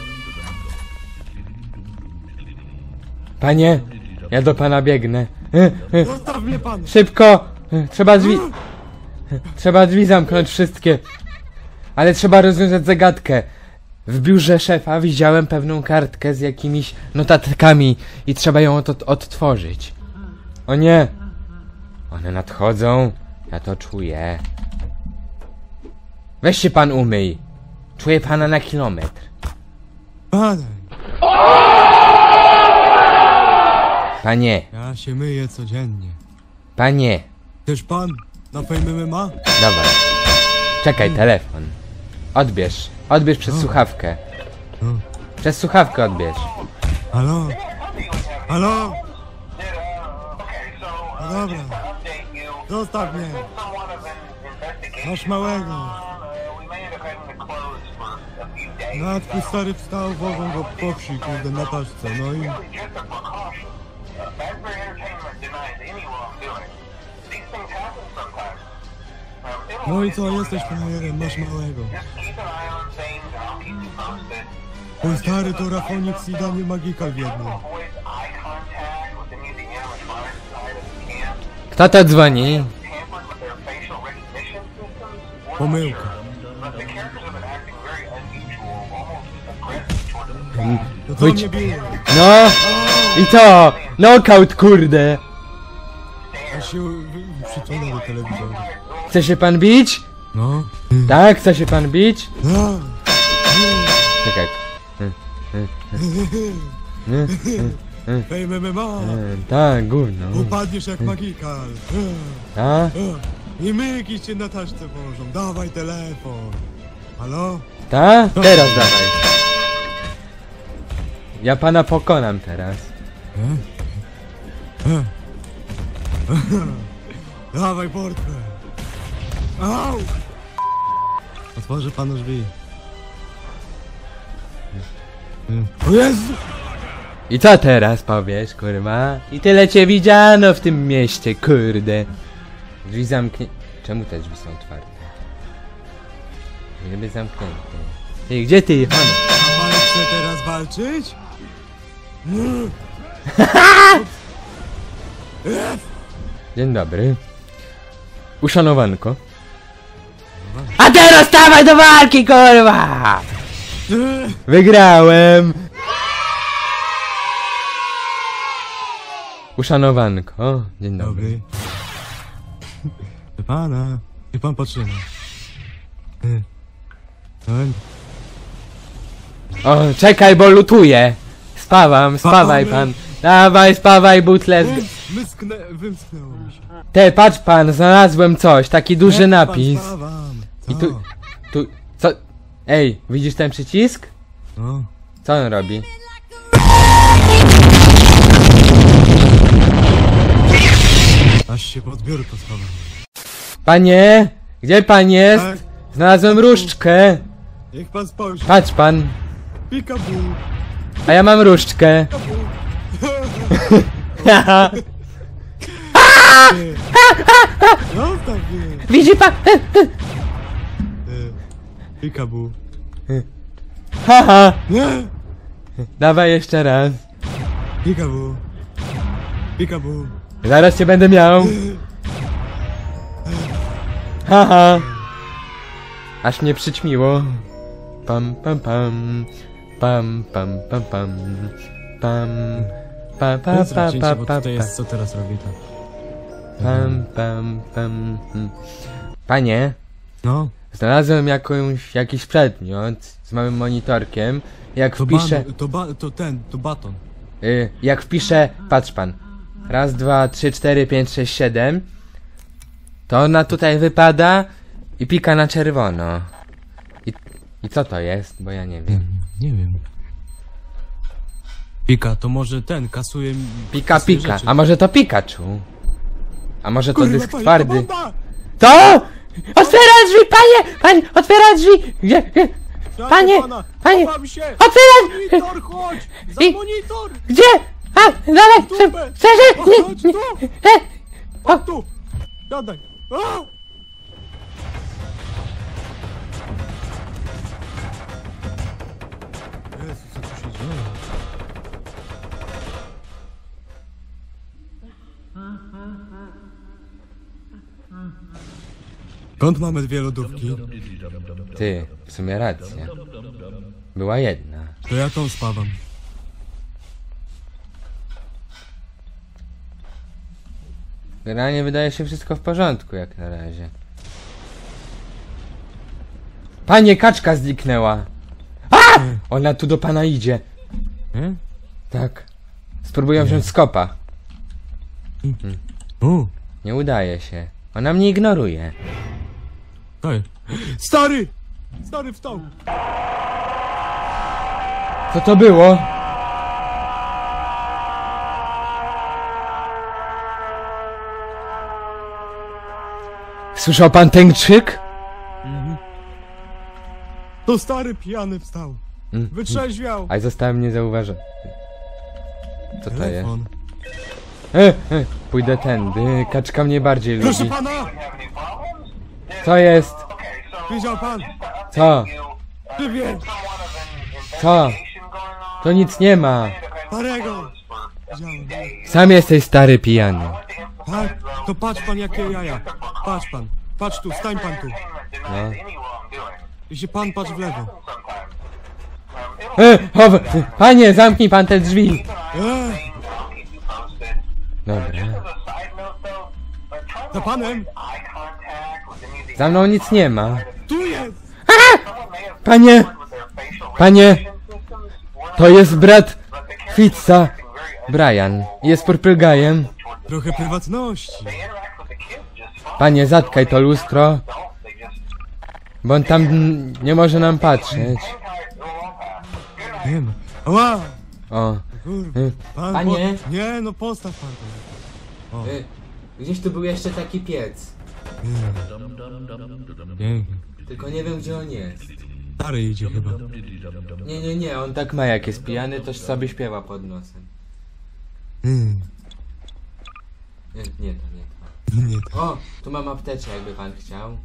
Panie, ja do pana biegnę. E, e, Zostaw mnie pan! Szybko! E, Trzeba drzwi... e, Trzeba drzwi zamknąć wszystkie. Ale trzeba rozwiązać zagadkę. W biurze szefa widziałem pewną kartkę z jakimiś notatkami i trzeba ją od odtworzyć. O nie! One nadchodzą. Ja to czuję. Weź się pan umyj. Czuję pana na kilometr. Padaj. Panie, Ja się myję codziennie. panie. Też pan na Fame M M A? Dawaj. Czekaj, telefon. Odbierz. Odbierz przez słuchawkę. No. Przez słuchawkę odbierz. Halo? Halo? No dobra. Zostaw mnie. Masz małego. No a twój stary wstał, wożą go po wsi, kurde, na taszce, no i... No i co, jesteś frajerem, masz małego. Twój stary to Rafonix i Daniel Magikal w jednym. Kto to dzwoni? Pomyłka. No co Chodź. mnie bije? No! I co? Knockout, kurde! Ja się wy- przyciągnę do telewizora. Chce się pan bić? No. Tak, chce się pan bić? No. Czekaj. Fame M M A. E, Tak, gówno. Upadniesz jak Magikal. A? I myki cię na taszce położą. Dawaj telefon. Halo? Ta? Teraz dawaj. Ja pana pokonam teraz. Dawaj portfel. Au! Otworzy panu drzwi. O Jezu! I co teraz powiesz, kurwa? I tyle cię widziano w tym mieście, kurde. Drzwi zamknie... Czemu te drzwi są otwarte? Gdyby zamknięte. Ty, gdzie ty? Pan? A pan chce teraz walczyć? Dzień dobry. Uszanowanko. A teraz stawaj do walki, kurwa! Wygrałem! Uszanowanko. O, dzień dobry. Dobry. Pana, niech pan potrzyma. Y. No, O, czekaj, bo lutuję. Spawam, spawaj pan. Dawaj, spawaj, butles. Mysknę, wymsknęło mi się. Te, patrz pan, znalazłem coś, taki duży napis. I tu, tu, co? Ej, widzisz ten przycisk? No. Co on robi? Aż się pod biurko schowam. Panie, gdzie pan jest? Tak. Znalazłem różdżkę. Niech pan spojrzy. Patrz pan, Pikabu. a ja mam różdżkę. Zostaw mnie. Widzi pan? Y. Pikabu. Haha, Nie. dawaj jeszcze raz. Pikabu. Pikabu. Zaraz cię będę miał. Haha. Aż mnie przyćmiło. Pam pam pam. Pam pam pam pam. Pam. Pa pa Powiedz pa raczejcie, pa bo pa tutaj pa. jest, co teraz robi to. Pam pam pam. hmm. Panie, No. znalazłem jakąś, jakiś przedmiot z małym monitorkiem. Jak To wpiszę, ban, to, ba, to ten, to baton. y, jak wpiszę, patrz pan. Raz, dwa, trzy, cztery, pięć, sześć, siedem. To ona tutaj wypada i pika na czerwono. I, i co to jest? Bo ja nie wiem. Nie wiem. Pika, to może ten, kasuje... Pika, kasuje pika. rzeczy. A może to Pikachu? A może to Kurwa, dysk panie, twardy? to bomba! To! Otwiera drzwi, panie! Panie, otwiera drzwi! Gdzie? Gdzie? Dajcie Panie! pana, Panie! chowam się! Otwiera! Monitor, chodź! Za I- monitor! Gdzie? A, dawaj! Dupę! Szczerze! O, Nie, chodź nie, tu! e, Chodź tu! Siadaj! A! Jezu, co tu się dzieje? Skąd mamy dwie lodówki? Ty, w sumie racja. Była jedna. To ja tą spawam. Generalnie wydaje się wszystko w porządku jak na razie. Panie, kaczka zniknęła! A! Ona tu do pana idzie. Nie? Tak. Spróbuję wziąć skopa. U, Nie udaje się. Ona mnie ignoruje. to jest. Stary! Stary wstał! Co to było? Słyszał pan ten krzyk? To stary pijany wstał. Mm, Wytrzeźwiał. A zostałem niezauważony. Co to jest? Telefon. E, e, pójdę tędy. Kaczka mnie bardziej Proszę lubi. pana! Co jest? Widział pan? Co? Szybie! Co? To nic nie ma. Starego! Widziałem. Sam jesteś stary pijany. Tak? To patrz pan jakie jaja. Patrz pan. Patrz tu, stań pan tu. No. I się pan patrz w lewo. E, o, w- panie, zamknij pan te drzwi. Eee, Dobra. za panem! Za mną nic nie ma. Tu jest! Panie! Panie! To jest brat Fitza. Brian. Jest purple guyem. Trochę prywatności. Panie, zatkaj to lustro. Bo on tam n- nie może nam patrzeć. Nie ma. Ała! O. Kurwa. Y, Pan Panie? Po... Nie, no postaw pan to. y, Gdzieś tu był jeszcze taki piec. Pięknie. Tylko nie wiem, gdzie on jest. Stary idzie chyba. Nie, nie, nie, on tak ma, jak jest pijany, to sobie śpiewa pod nosem. Mm, Nie, nie to, nie to. nie tak. O, tu mam apteczkę, jakby pan chciał.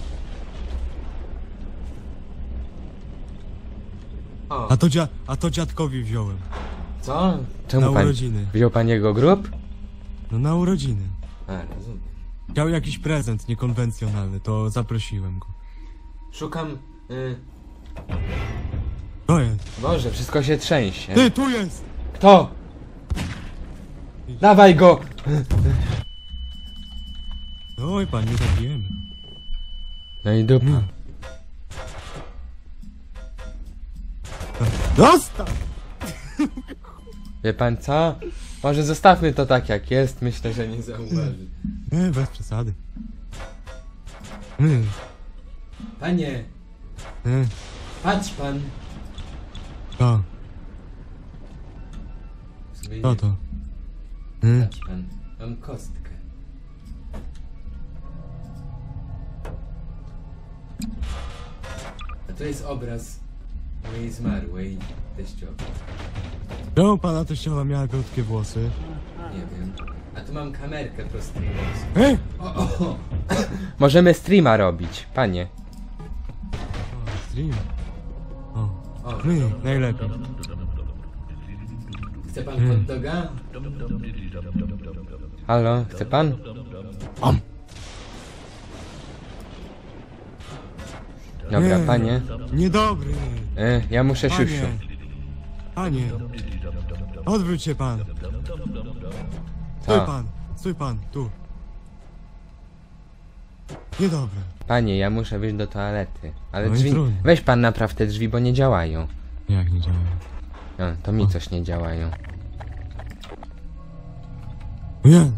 O, A to, dzia... A to dziadkowi wziąłem. co? Na Czemu pan urodziny. wziął pan jego grób? No na urodziny. A, rozumiem. Chciał jakiś prezent niekonwencjonalny, to zaprosiłem go. Szukam... Y... To jest. Boże, wszystko się trzęsie. Ty, tu jest! Kto? Dawaj go! Oj, pan, nie zabijemy. No i dupa. Mm. Dostaw! Wie pan co? Może zostawmy to tak jak jest, myślę, że nie zauważy. Nie, bez przesady. Mm. Panie, Mm. patrz pan. To, Sobie to nie- to. Mm. Patrz pan, mam kostkę. A to jest obraz mojej zmarłej teściowej. Czemu pana teściowa miała krótkie włosy? Nie wiem. A tu mam kamerkę prostego głosu. Ej! O, o. Możemy streama robić, panie. O, stream. O, O, my, najlepiej. chce pan hot doga? Halo, chce pan? Om. Dobra, Nie, panie. Niedobry. Y, ja muszę siusiu. Panie. Panie. Odwróć się pan. Stój Co? pan. Stój pan. Tu. Niedobre. Panie, ja muszę wyjść do toalety. Ale No i drzwi... trudno. Weź pan napraw te drzwi, bo nie działają. Jak nie działa? No, to mi coś nie działają. Nie.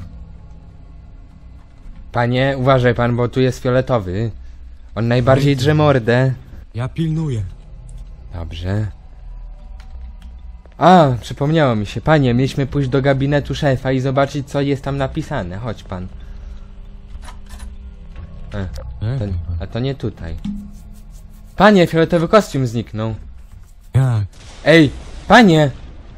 Panie, uważaj pan, bo tu jest fioletowy. On najbardziej drze mordę. Ja pilnuję. Dobrze. A, przypomniało mi się. Panie, mieliśmy pójść do gabinetu szefa i zobaczyć, co jest tam napisane. Chodź pan. E, Jak? to, a to nie tutaj. Panie, fioletowy kostium zniknął. Jak? Ej, panie!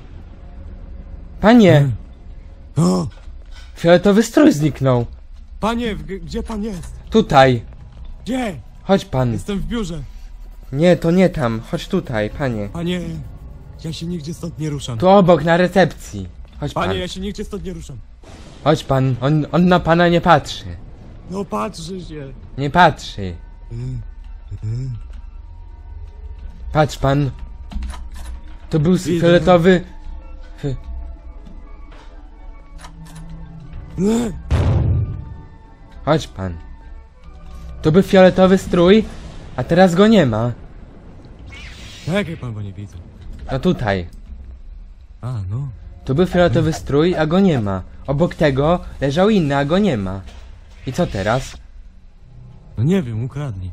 Panie! O! Fioletowy strój zniknął. Panie, w- gdzie pan jest? Tutaj. Gdzie? Chodź pan. Jestem w biurze. Nie, to nie tam. Chodź tutaj, panie. Panie, ja się nigdzie stąd nie ruszam. Tu obok, na recepcji. Chodź pan. Panie, ja się nigdzie stąd nie ruszam. Chodź pan. On, on na pana nie patrzy. No patrzy się. Nie patrzy. Patrz pan. To był s- Widzę. fioletowy... Fi- Nie. Chodź pan. To był fioletowy strój, a teraz go nie ma. Jakie pan, bo nie widzę. No tutaj. A, no. To był fioletowy strój, a go nie ma. Obok tego leżał inny, a go nie ma. I co teraz? No nie wiem, ukradli.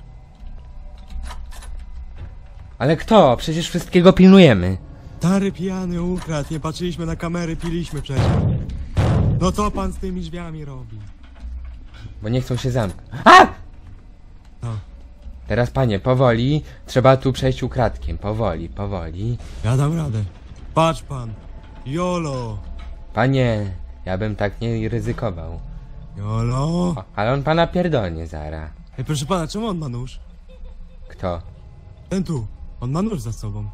Ale kto? Przecież wszystkiego pilnujemy. Stary pijany ukradł, nie patrzyliśmy na kamery, piliśmy przecież. No co pan z tymi drzwiami robi? Bo nie chcą się zamknąć. A! No. Teraz panie, powoli. Trzeba tu przejść ukradkiem. Powoli, powoli. Ja dam radę. Patrz pan. Jolo. Panie, ja bym tak nie ryzykował. Jolo. O, ale on pana pierdolnie zara. Ej, proszę pana, czemu on ma nóż? Kto? Ten tu. On ma nóż za sobą.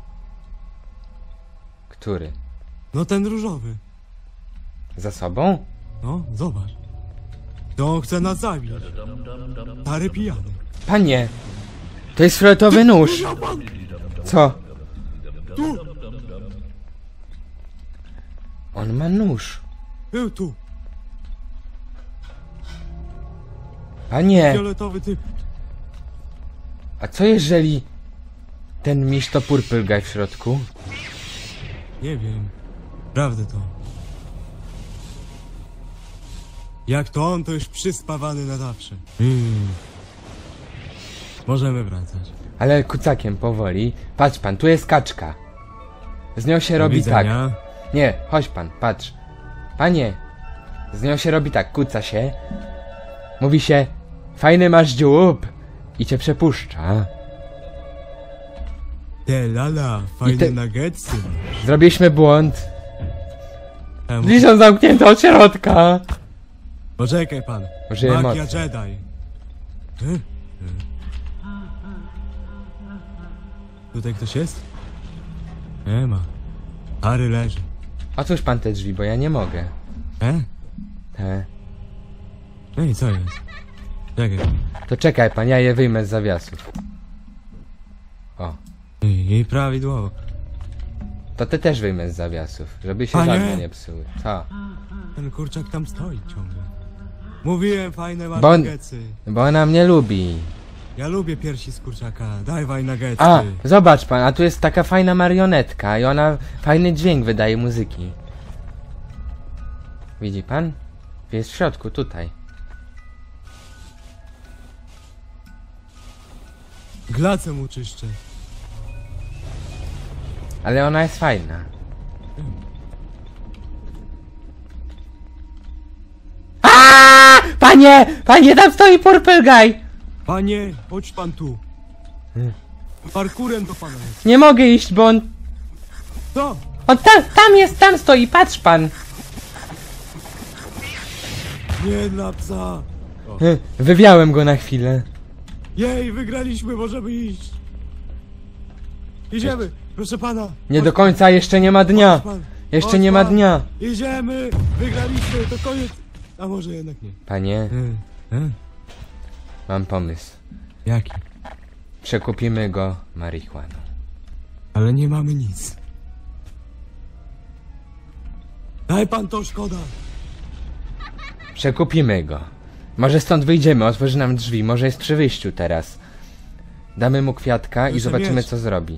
Który? No ten różowy. Za sobą? No, zobacz. To on chce nas zabić. Stary pijany. Panie! To jest fioletowy nóż! Co? Tu. On ma nóż. Był tu. Panie! Fioletowy typ. A co jeżeli... Ten miś to purple guy w środku? Nie wiem. Prawdę to. Jak to on, to już przyspawany na zawsze. Hmm. Możemy wracać. Ale kucakiem powoli. Patrz pan, tu jest kaczka. Z nią się Do robi tak. widzenia. Nie, chodź pan, patrz. Panie, z nią się robi tak, kuca się. Mówi się, fajny masz dziób. I cię przepuszcza. Te lala, fajne te- nuggetsy. Zrobiliśmy błąd. Temu. Drzwi są zamknięte od środka. Poczekaj pan. Użyję Magia mocy. Jedi. Hmm? Tutaj ktoś jest? Nie ma. Harry leży. Otwórz pan te drzwi, bo ja nie mogę. E? Te. Ej, co jest? Czekaj. To czekaj pan, ja je wyjmę z zawiasów. O. Ej, jej prawidłowo. To ty też wyjmę z zawiasów, żeby się Panie! żadne nie psuły. Co? Ten kurczak tam stoi ciągle. Mówiłem, fajne masz Bo on- nuggetsy. Bo ona mnie lubi. Ja lubię piersi z kurczaka. Dawaj nuggetsy. A, zobacz pan, a tu jest taka fajna marionetka i ona fajny dźwięk wydaje muzyki. Widzi pan? Jest w środku, tutaj. Glacę mu czyszczę. Ale ona jest fajna. Aaaa! Panie! Panie, tam stoi Purple Guy! Panie, chodź pan tu. Parkurem do pana jest. Nie mogę iść, bo on... Co? On tam, tam jest, tam stoi, patrz pan! Nie dla psa. Hm, Wywiałem go na chwilę. Jej, wygraliśmy, możemy iść. Idziemy, proszę pana. Nie Chodź do końca, jeszcze nie ma dnia. Chodź pan. Jeszcze Chodź nie ma pan. dnia. Idziemy, wygraliśmy, to koniec. A może jednak nie. Panie, E, e? mam pomysł. Jaki? Przekupimy go marihuaną. Ale nie mamy nic. Daj pan to, szkoda. Przekupimy go. Może stąd wyjdziemy, otworzy nam drzwi, może jest przy wyjściu teraz. Damy mu kwiatka i Proszę zobaczymy, mieć. co zrobi.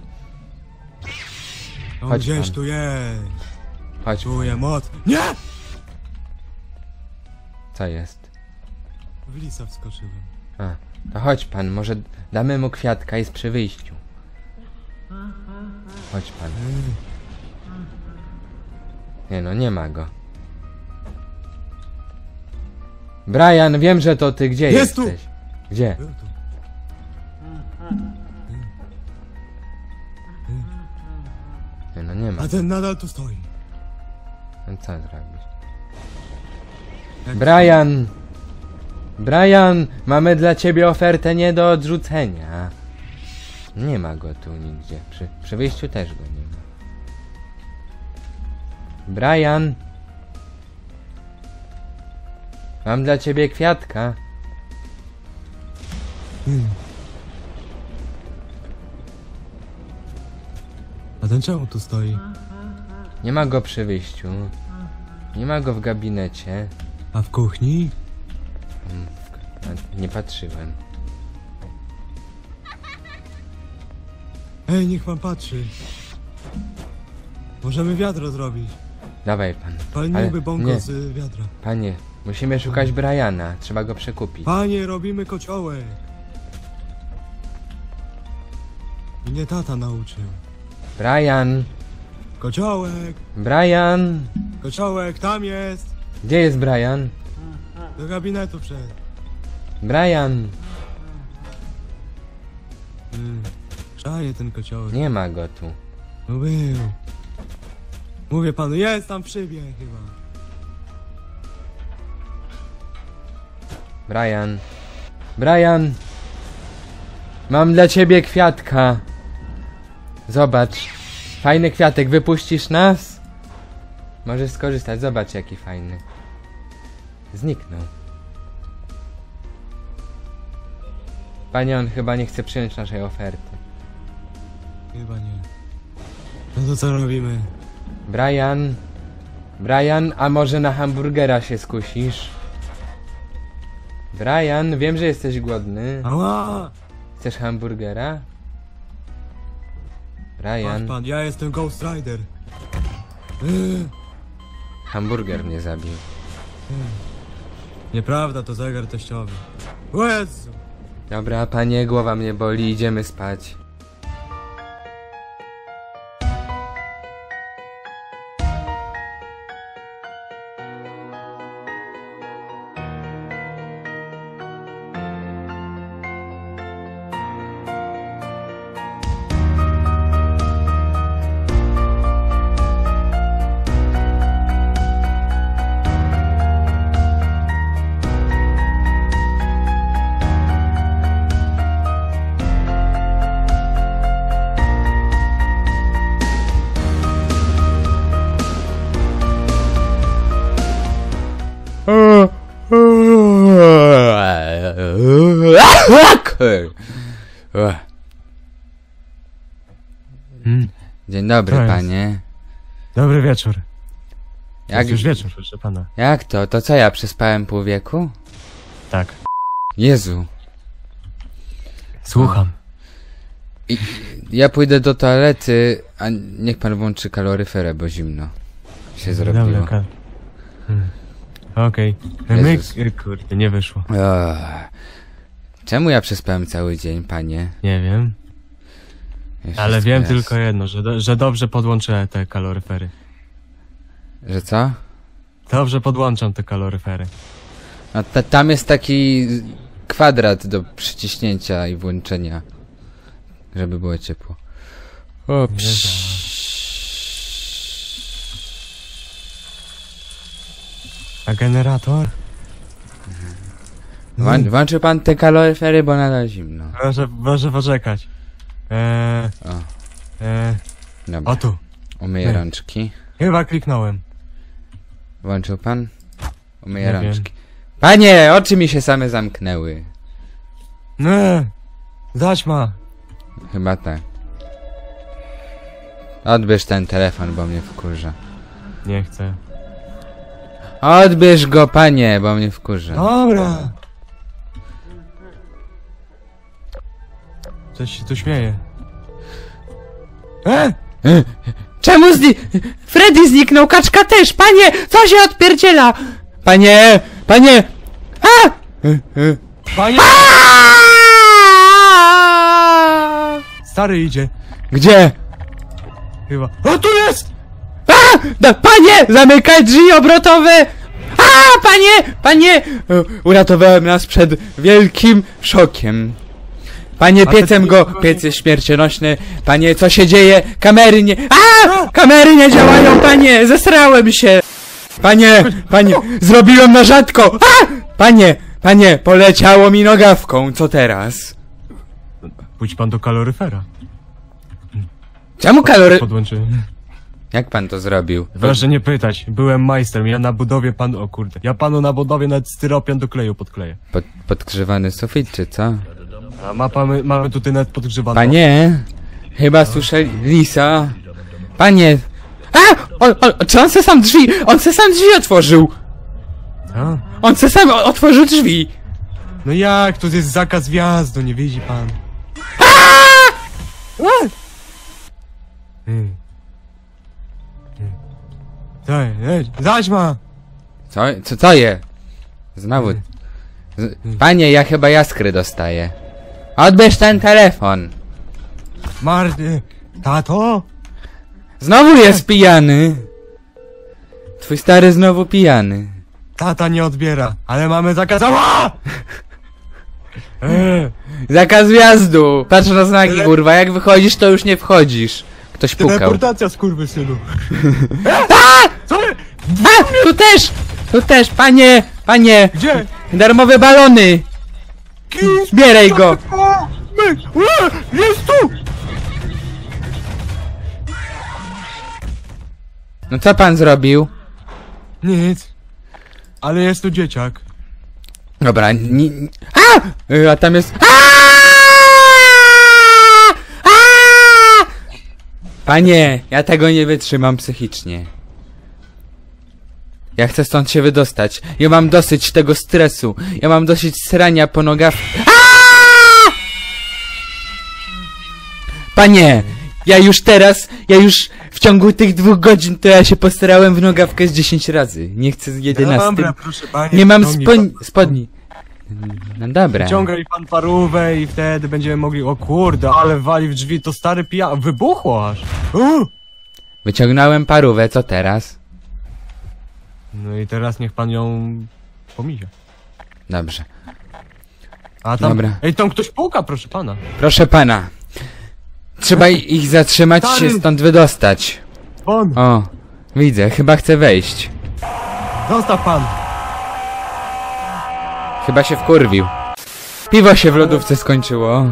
On Chodź gdzieś pan. tu jest. Chodź, Czuję moc. Nie! co jest? W lisa wskoczyłem. A, to chodź pan, może damy mu kwiatka, jest przy wyjściu. Chodź pan. Nie no, nie ma go. Brian, wiem, że to ty, gdzie Jest tu! jesteś? Gdzie? Był tu. Nie no, nie ma. A ten nadal tu stoi. No co zrobić? Jak- Brian! Brian! Mamy dla ciebie ofertę nie do odrzucenia. Nie ma go tu nigdzie. Przy, przy wyjściu też go nie ma. Brian! Mam dla ciebie kwiatka. A ten czemu tu stoi? Nie ma go przy wyjściu. Nie ma go w gabinecie. A w kuchni? A, nie patrzyłem. Ej, niech pan patrzy. Możemy wiadro zrobić. Dawaj pan. Palniłby bongo nie, z wiadra. panie, musimy szukać Briana. Trzeba go przekupić. Panie, robimy kociołek. Mnie tata nauczył. Brian! Kociołek, Brian! kociołek, tam jest. Gdzie jest Brian? Do gabinetu wszedł. Brian! Mm. Szaje ten kociołek. Nie ma go tu. No był. Mówię panu, jest tam w szybie chyba. Brian. Brian! Mam dla ciebie kwiatka. Zobacz. Fajny kwiatek, wypuścisz nas? Możesz skorzystać, zobacz jaki fajny. Zniknął. Panie, on chyba nie chce przyjąć naszej oferty. Chyba nie. No to co robimy? Brian. Brian, a może na hamburgera się skusisz? Brian, wiem, że jesteś głodny. Ała! Chcesz hamburgera? Patrz Brian, pan, ja jestem Ghost Rider. Yy, hamburger mnie zabił. nieprawda, to zegar teściowy. O Jezu! Dobra, panie, głowa mnie boli, idziemy spać. Tak! O. Hmm. Dzień dobry, To jest. panie. Dobry wieczór. Jak, Jak już wieczór, proszę pana. jak to? To co, ja przespałem pół wieku? Tak. Jezu. Słucham. I, ja pójdę do toalety, a niech pan włączy kaloryferę, bo zimno się zrobiło. Dobra, ka- hmm. Okej. My... Jezus. Kurde, nie wyszło. Ach. Czemu ja przespałem cały dzień, panie? Nie wiem. Ja Ale wszystko wiem jasne. tylko jedno, że, do, że dobrze podłączę te kaloryfery. Że co? Dobrze podłączam te kaloryfery. No ta, tam jest taki kwadrat do przyciśnięcia i włączenia, żeby było ciepło. O, A generator? Włą- Włączy pan te kaloryfery, bo nadal zimno. Proszę, proszę poczekać. Eee, O, eee, dobra. o tu. Umyję Nie. rączki. Chyba kliknąłem. Włączył pan? Umyję Nie rączki. Panie, oczy mi się same zamknęły. Nie! Zaćma! Chyba tak. Odbierz ten telefon, bo mnie wkurza. Nie chcę. Odbierz go, panie, bo mnie wkurza. Dobra! Coś się tu śmieje. E! Czemu zni... Freddy zniknął, kaczka też! Panie, co się odpierdziela? Panie, panie! A! Panie! Stary idzie. Gdzie? Chyba. O, tu jest! A! Da, panie! Zamykaj drzwi obrotowe! A! Panie! Panie! Uratowałem nas przed wielkim szokiem. Panie, A te piecem drzwi- go, piec jest śmiercionośny. Panie, co się dzieje? Kamery nie... A! Kamery nie działają, panie! Zesrałem się! Panie, panie, zrobiłem na rzadko! A! Panie, panie, poleciało mi nogawką, co teraz? Pójdź pan do kaloryfera. Czemu kalory... Podłączyłem. Jak pan to zrobił? Proszę nie pytać, byłem majstrem, ja na budowie pan... O kurde, ja panu na budowie nawet styropian do kleju podkleję. Pod, podgrzewany sufit, czy co? A ma pan, mamy tutaj nawet podgrzewaną. Panie, chyba słyszę lisa. Panie... A! On, on, czy on se sam drzwi... On se sam drzwi otworzył! A? On se sam o- otworzył drzwi! No jak, tu jest zakaz wjazdu, nie widzi pan. Hmm. Daj, daj, zaćma! Co, co, co je? Znowu... Z, panie, ja chyba jaskry dostaję. Odbierz ten telefon! Marty, tato? Znowu jest pijany! Twój stary znowu pijany. Tata nie odbiera, ale mamy zakaz... Ała! Eee, Zakaz wjazdu! Patrz na znaki, Tele- kurwa, jak wychodzisz, to już nie wchodzisz. Ktoś pukał. teleportacja, skurwysynu. Co? A! Tu też! Tu też, panie! Panie! Gdzie? Darmowe balony! Zbieraj go! O, my, ue, jest tu! No co pan zrobił? Nic. Ale jest tu dzieciak. Dobra, ni... ni- A! Y, A tam jest... A! A! Panie, ja tego nie wytrzymam psychicznie. Ja chcę stąd się wydostać. Ja mam dosyć tego stresu. Ja mam dosyć srania po nogach. A! Panie, ja już teraz, ja już w ciągu tych dwóch godzin to ja się postarałem w nogawkę z dziesięć razy. Nie chcę z jedenastym. Dobra, proszę panie. Nie mam ciągnij spoń... pan- spodni. No dobra. Ciągaj pan parówę i wtedy będziemy mogli... O kurde, ale wali w drzwi, to stary pija... Wybuchło aż. U! Wyciągnąłem parówę, co teraz? No i teraz niech pan ją... pomija. Dobrze. A tam... Dobra. Ej, tam ktoś puka, proszę pana. Proszę pana. Trzeba i- ich zatrzymać i się Stary! stąd wydostać. Pan, O, widzę, chyba chce wejść. zostaw pan. Chyba się wkurwił. Piwo się w lodówce skończyło.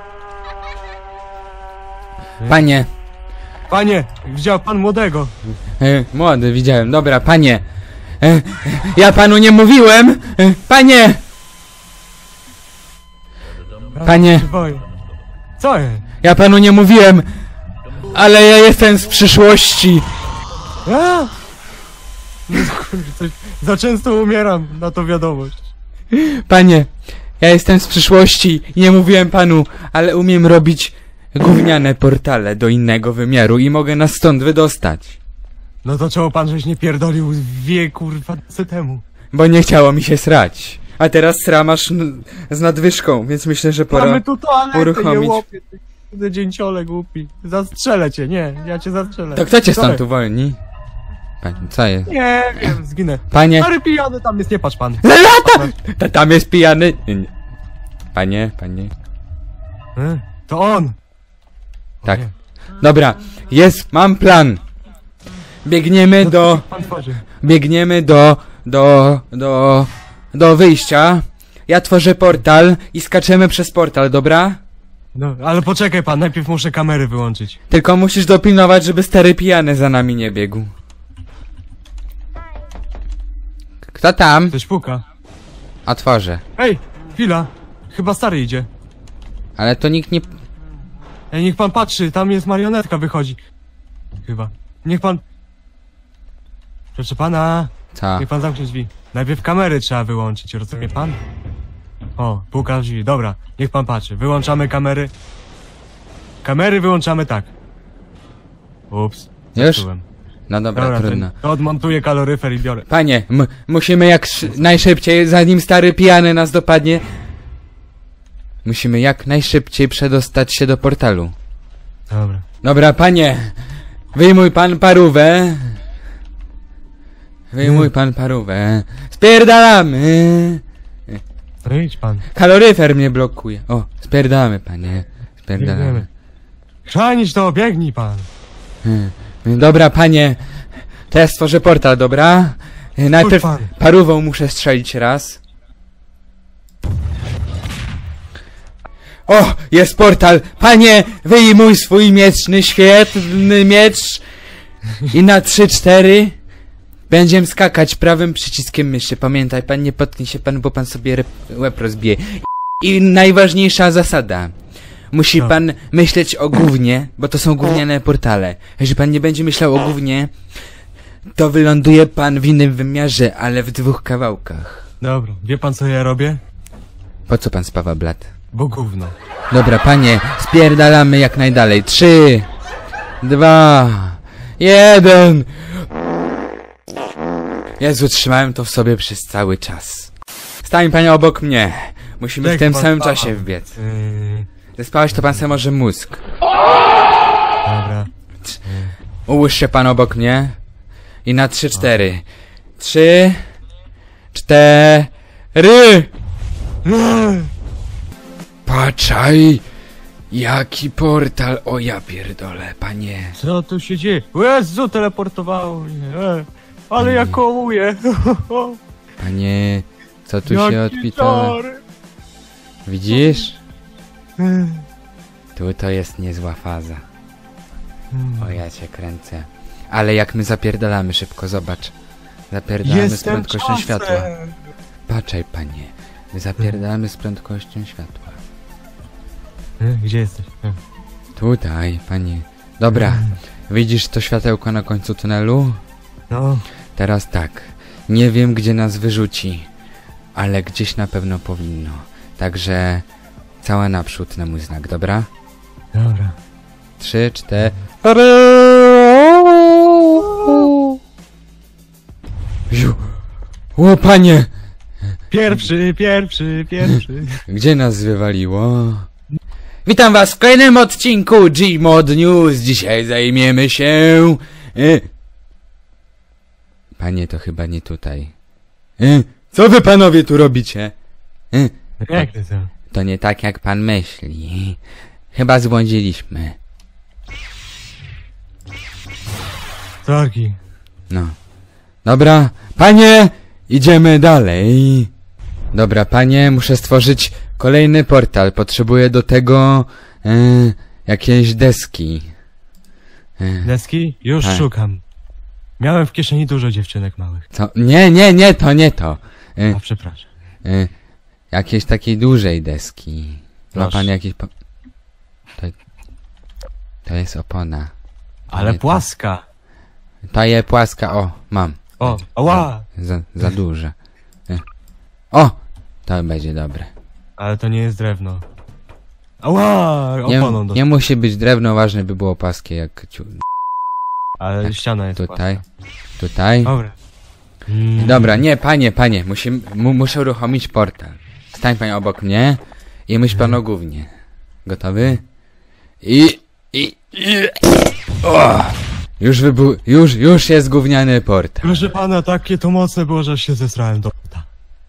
Panie, Panie, widział pan młodego. e, młody, widziałem, dobra, panie. E, ja panu nie mówiłem! E, panie! Panie, Boję. Co jest? ja panu nie mówiłem, ale ja jestem z przyszłości. A! No, kurde, coś, za często umieram na to wiadomość. Panie, ja jestem z przyszłości i nie mówiłem panu, ale umiem robić gówniane portale do innego wymiaru i mogę nas stąd wydostać. No to czemu pan żeś nie pierdolił wie kurwa co temu? Bo nie chciało mi się srać. A teraz sra masz n- z nadwyżką, więc myślę, że pora... Mamy tu toaletę, nie uruchomić. łopie, ty kurde dzięciole głupi. Zastrzelę cię, nie, ja cię zastrzelę. To kto cię Co stąd jest? uwolni? Panie, co jest? Nie wiem, zginę. Panie, Stary pijany tam jest, nie patrz pan. ta, tam jest pijany. Nie, nie. Panie, panie. E, To on. Tak. nie. Dobra, jest, mam plan. Biegniemy do... Pan tworzy. Biegniemy do... do... do... do wyjścia. Ja tworzę portal i skaczemy przez portal, dobra? No, ale poczekaj pan, najpierw muszę kamery wyłączyć. Tylko musisz dopilnować, żeby stary pijany za nami nie biegł. Kto tam? Ktoś puka. Otworzę. Ej, chwila. Chyba stary idzie. Ale to nikt nie... Ej, niech pan patrzy, tam jest marionetka, wychodzi. Chyba. Niech pan... Proszę pana, Co? niech pan zamknie drzwi. Najpierw kamery trzeba wyłączyć, rozumie pan? O, puka w drzwi, dobra. Niech pan patrzy, wyłączamy kamery. Kamery wyłączamy tak. Ups. Już? zepsułem. No dobra, Dobra, trudno. to odmontuję kaloryfer i biorę. Panie, m- musimy jak sz- najszybciej, zanim stary pijany nas dopadnie... Musimy jak najszybciej przedostać się do portalu. Dobra. Dobra, panie, wyjmuj pan parówę. Wyjmuj pan parówę. Spierdalamy. No idź pan. Kaloryfer mnie blokuje. O, spierdalamy, panie. Spierdalamy. Biegniemy. Chrzanić to, biegnij pan. Hmm. Dobra, panie, to ja stworzę portal, dobra? Y, Najpierw pan. parówą muszę strzelić raz. O, jest portal! Panie, wyjmuj swój mieczny, świetlny miecz i na trzy, cztery będziemy skakać prawym przyciskiem myszy. Pamiętaj, pan, nie potknie się pan, bo pan sobie rep- łeb rozbije. I najważniejsza zasada. Musi Dobra. pan myśleć o gównie, bo to są gówniane portale. Jeżeli pan nie będzie myślał o gównie, to wyląduje pan w innym wymiarze, ale w dwóch kawałkach. Dobra, wie pan co ja robię? Po co pan spawa blat? Bo gówno. Dobra, panie, spierdalamy jak najdalej. Trzy, dwa, jeden. Jezu, trzymałem to w sobie przez cały czas. Stań panie obok mnie. Musimy w Jak tym pan samym spał? czasie wbiec. Yy, Zespałeś to pan sobie może mózg. dobra. Ułóż się pan obok mnie. I na trzy, cztery. Trzy, cztery. Patrzaj. Jaki portal. O ja pierdolę, panie. Co tu się dzieje? Jezu, teleportowało mnie. E, ale ja kołuję. Panie, co tu się Jaki odpitole? czary. Widzisz? E, Tu to jest niezła faza. O ja cię kręcę. Ale jak my zapierdalamy szybko, zobacz. Zapierdalamy z Jestem prędkością czasem. światła. Patrzaj, panie. My zapierdalamy z prędkością światła. E, Gdzie jesteś? E, Tutaj, panie. Dobra, widzisz to światełko na końcu tunelu? No, Teraz tak. Nie wiem, gdzie nas wyrzuci, ale gdzieś na pewno powinno. Także cała naprzód na mój znak, dobra? dobra. Trzy, cztery. Ziu. O panie! Pierwszy, pierwszy, pierwszy. Gdzie nas wywaliło? Witam was w kolejnym odcinku Gmod News. Dzisiaj zajmiemy się... E... Panie, to chyba nie tutaj. E... Co wy panowie tu robicie? E... Jak ty to? To nie tak jak pan myśli. Chyba zbłądziliśmy. Sorki. No. Dobra, panie, idziemy dalej. Dobra, panie, muszę stworzyć kolejny portal. Potrzebuję do tego e, jakiejś deski. E, Deski? Już Tak. szukam. Miałem w kieszeni dużo dziewczynek małych. co? Nie, nie, nie, to nie to. E, A przepraszam. e, jakiejś takiej dużej deski. Ma Proszę. pan jakiś po... To, to jest opona. Ale Nie, to- płaska. Ta je płaska, o, mam. O, ała! Za, za duże. E. O! To będzie dobre. Ale to nie jest drewno. Ała! Nie, Oponą do... nie musi być drewno, ważne by było płaskie jak ciu... Ale ściana jest Tutaj, płaska. tutaj. Dobra. Mm. Dobra, nie, panie, panie, musim, mu, muszę uruchomić portal. Stań pan obok mnie i myśl pan o gównie. Gotowy? I... i... i... O! Już wybu... już, już jest gówniany portal. Proszę pana, takie to mocne było, że się zesrałem do pta.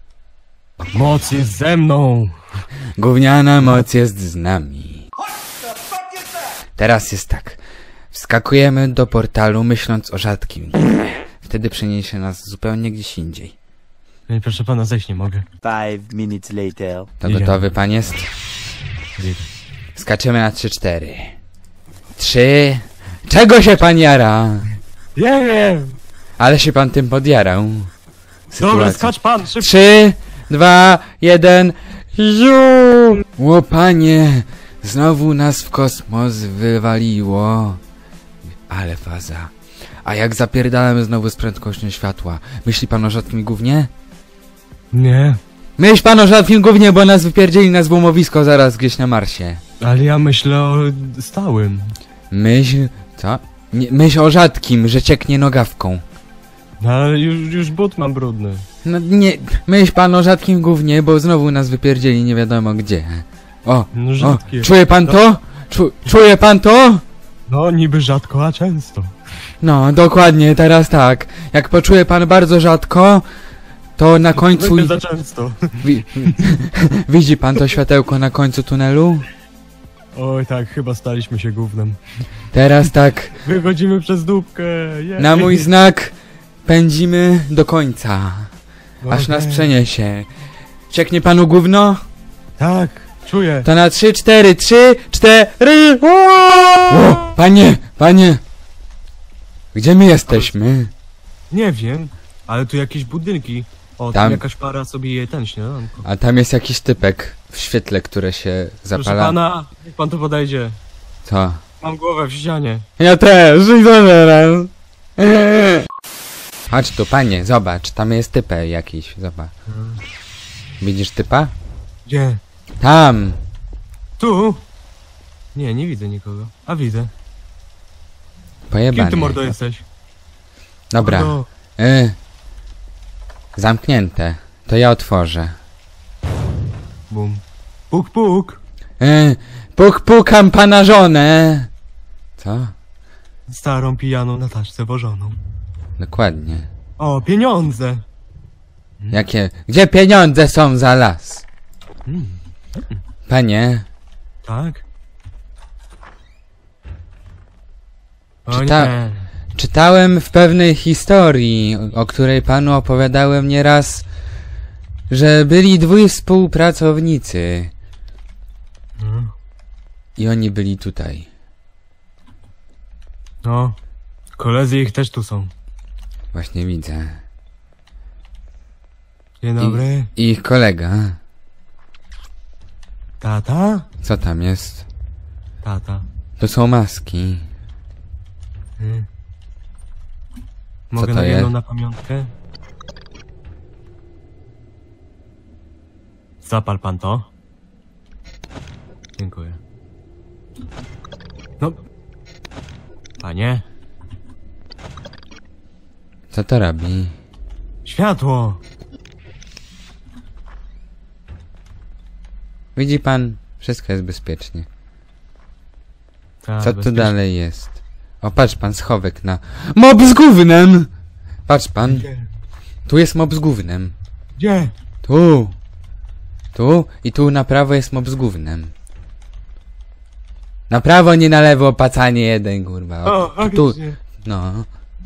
Moc jest ze mną! Gówniana moc jest z nami. What the fuck is that? Teraz jest tak. Wskakujemy do portalu myśląc o rzadkim gniewie. Wtedy przeniesie nas zupełnie gdzieś indziej. Ej, proszę pana, zejść nie mogę. Five minutes later. To Idziemy. gotowy pan jest? Idę. Skaczemy na trzy cztery. Trzy... Czego się pan jara? Nie wiem! Ale się pan tym podjarał. Dobra, Sytuacja. skacz pan, szybko! Trzy, dwa, jeden. Ju! Łopanie! Znowu nas w kosmos wywaliło. Ale faza. A jak zapierdalamy znowu z prędkością światła? Myśli pan o rzadkim gównie? Nie, Myśl pan o rzadkim gównie, bo nas wypierdzieli na złomowisko zaraz gdzieś na Marsie. ale ja myślę o stałym. Myśl... Co? Nie, myśl o rzadkim, że cieknie nogawką. No, ale już, już but mam brudny. No nie... Myśl pan o rzadkim gównie, bo znowu nas wypierdzieli nie wiadomo gdzie. O! No O! rzadkie. Czuje pan to? Czu, czuje pan to? No niby rzadko, a często. No, dokładnie, teraz tak. Jak poczuje pan bardzo rzadko, to na końcu... Będzie za często. Wi widzi pan to światełko na końcu tunelu? Oj tak, chyba staliśmy się gównem. Teraz tak, Wychodzimy przez dupkę. Jej. na mój znak pędzimy do końca. Aż nas Okej. przeniesie. Cieknie panu gówno? Tak, czuję. To na trzy, cztery, trzy, cztery. O, panie, panie. Gdzie my jesteśmy? Nie wiem, ale tu jakieś budynki. O, tam, Tam- jakaś para sobie je ten śniadanko. A tam jest jakiś typek w świetle, które się Proszę zapala. pana, niech pan tu podejdzie. Co? Mam głowę w ścianie. Ja też, i zaraz. Chodź tu, panie, zobacz, tam jest typek jakiś, zobacz. Widzisz typa? Gdzie? Tam! Tu? Nie, nie widzę nikogo. A widzę. Pojebany. Kim ty mordo jesteś? Dobra. Mordo. Y. Zamknięte. To ja otworzę. Bum. Puk, puk. Y. Puk, pukam pana żonę. Co? Starą pijaną na taczce wożoną. Dokładnie. O, pieniądze. Jakie? Gdzie pieniądze są za las? Panie, Tak? O Czyta- nie. czytałem w pewnej historii, o której panu opowiadałem nieraz, że byli dwój współpracownicy. No. I oni byli tutaj. No. Koledzy ich też tu są. Właśnie widzę. Dzień dobry. I ich kolega. Tata? Co tam jest? Tata. To są maski. Hmm. Mogę to na jedną jest? na pamiątkę? Zapal pan to. Dziękuję. No. Panie. Co to robi? Światło! Widzi pan? Wszystko jest bezpiecznie. Ta, Co tu bezpiecznie. dalej jest? O, patrz pan, schowek na... Mob z gównem! Patrz pan, Gdzie? tu jest mob z gównem. Gdzie? Tu! Tu i tu na prawo jest mob z gównem. Na prawo, nie na lewo, pacanie jeden, kurwa. O, a tu, gdzie? no.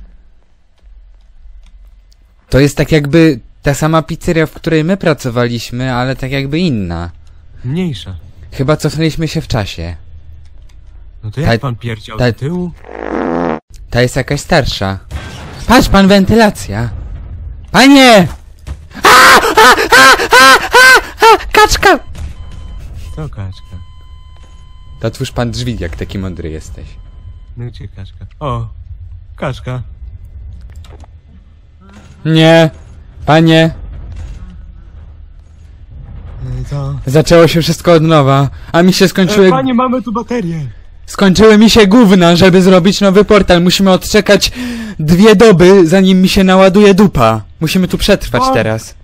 To jest tak jakby ta sama pizzeria, w której my pracowaliśmy, ale tak jakby inna. Mniejsza. Chyba cofnęliśmy się w czasie. No to jak Ta- pan pierdział ta- do tyłu? Ta jest jakaś starsza. Patrz pan, wentylacja. Panie! A, a, a, a, a, a, kaczka! Co kaczka? To otwórz pan drzwi, jak taki mądry jesteś. No gdzie kaczka? O! Kaczka. Nie! Panie! Co? Zaczęło się wszystko od nowa, a mi się skończyły... E, panie, mamy tu baterię! Skończyły mi się gówna, żeby zrobić nowy portal. Musimy odczekać dwie doby, zanim mi się naładuje dupa. Musimy tu przetrwać O! teraz.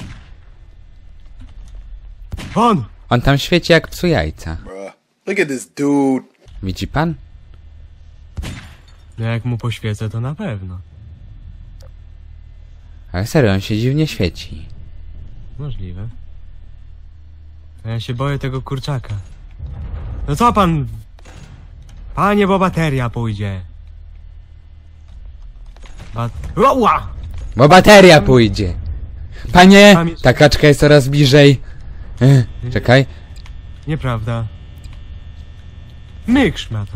Pan! On tam świeci jak psu jajca. Look at this dude. Widzi pan? No jak mu poświecę, to na pewno. Ale serio, on się dziwnie świeci. Możliwe. A ja się boję tego kurczaka. No co pan? Panie, bo bateria pójdzie. Bat... Oła! Bo bateria pójdzie. Panie, ta kaczka jest coraz bliżej. Ech, czekaj. Nieprawda. Myk szmato.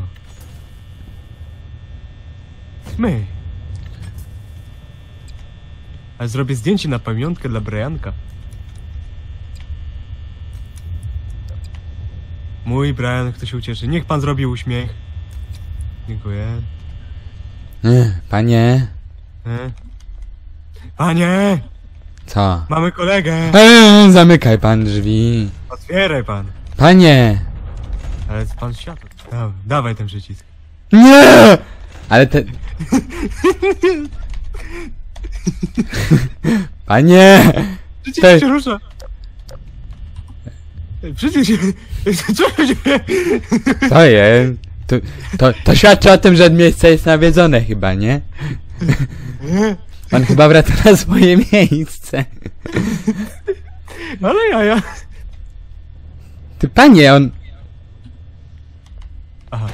My. A zrobię zdjęcie na pamiątkę dla Brianka. Mój Brian, kto się ucieszy. Niech pan zrobi uśmiech. Dziękuję. Ech, panie. E? Panie! Co? Mamy kolegę! Eee, zamykaj pan drzwi. Otwieraj pan. Panie. Ale pan światło. Dawaj, dawaj ten przycisk. Nie! Ale te... Panie! Przycisk Te- się rusza! Przycisk się... Co się dzieje? Co jest? To, to, to świadczy o tym, że miejsce jest nawiedzone chyba, nie? Pan chyba wraca na swoje miejsce. Ale jaja. Ty panie, on... Aha.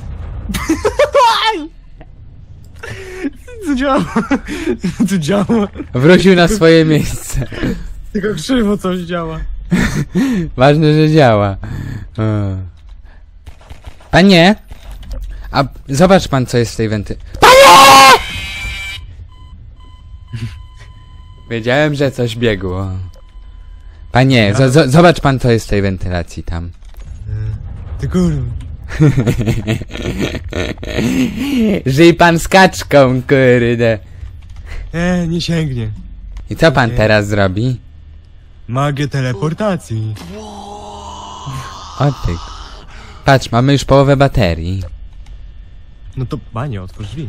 Co działa? Co działa? Wrócił na swoje miejsce. Tylko krzywo coś działa. Ważne, że działa. O. Panie! A zobacz pan, co jest w tej wenty... Panie! Wiedziałem, że coś biegło. Panie, zo- zo- zobacz pan, co jest w tej wentylacji tam. Ty kurwa. Żyj pan z kaczką, kurde. E, nie sięgnie. I co pan teraz zrobi? Magię teleportacji. O ty. Patrz, mamy już połowę baterii. No to panie, otwórz drzwi.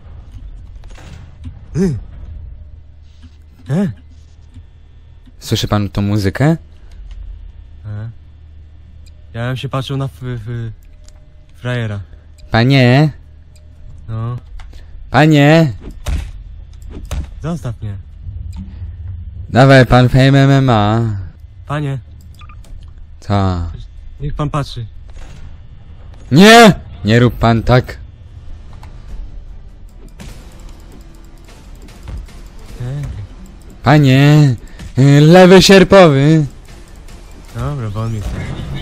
Y. E? Słyszy pan tą muzykę? E? Ja bym się patrzył na f- f- frajera. Panie, No. panie. Zostaw mnie. Dawaj pan Fame M M A. Panie, Co? niech pan patrzy. Nie! Nie rób pan tak. E? Panie, y, lewy sierpowy. Dobra, bo on mi...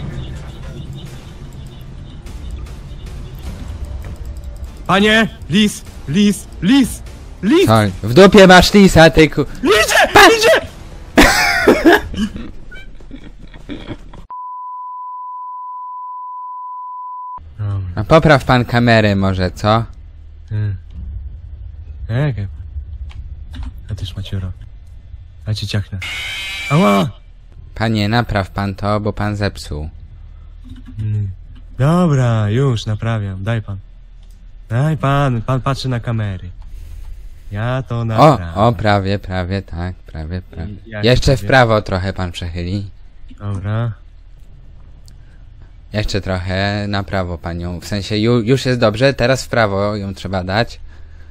Panie! Lis! Lis! Lis! Lis! Co? W dupie masz lisa, ty ku... Idzie! Idzie! Dobra. A popraw pan kamerę może, co? Hmm. Czekaj. A ty szmaciuro. A cię ciachnę. Ała! Panie, napraw pan to, bo pan zepsuł. Hmm. Dobra, już naprawiam. Daj pan. Daj pan. Pan patrzy na kamery. Ja to O, naprawiam. o, prawie, prawie, tak, prawie, prawie. Jak Jeszcze w prawie? prawo trochę pan przechyli. Dobra. Jeszcze trochę na prawo panią. W sensie ju, już jest dobrze, teraz w prawo ją trzeba dać.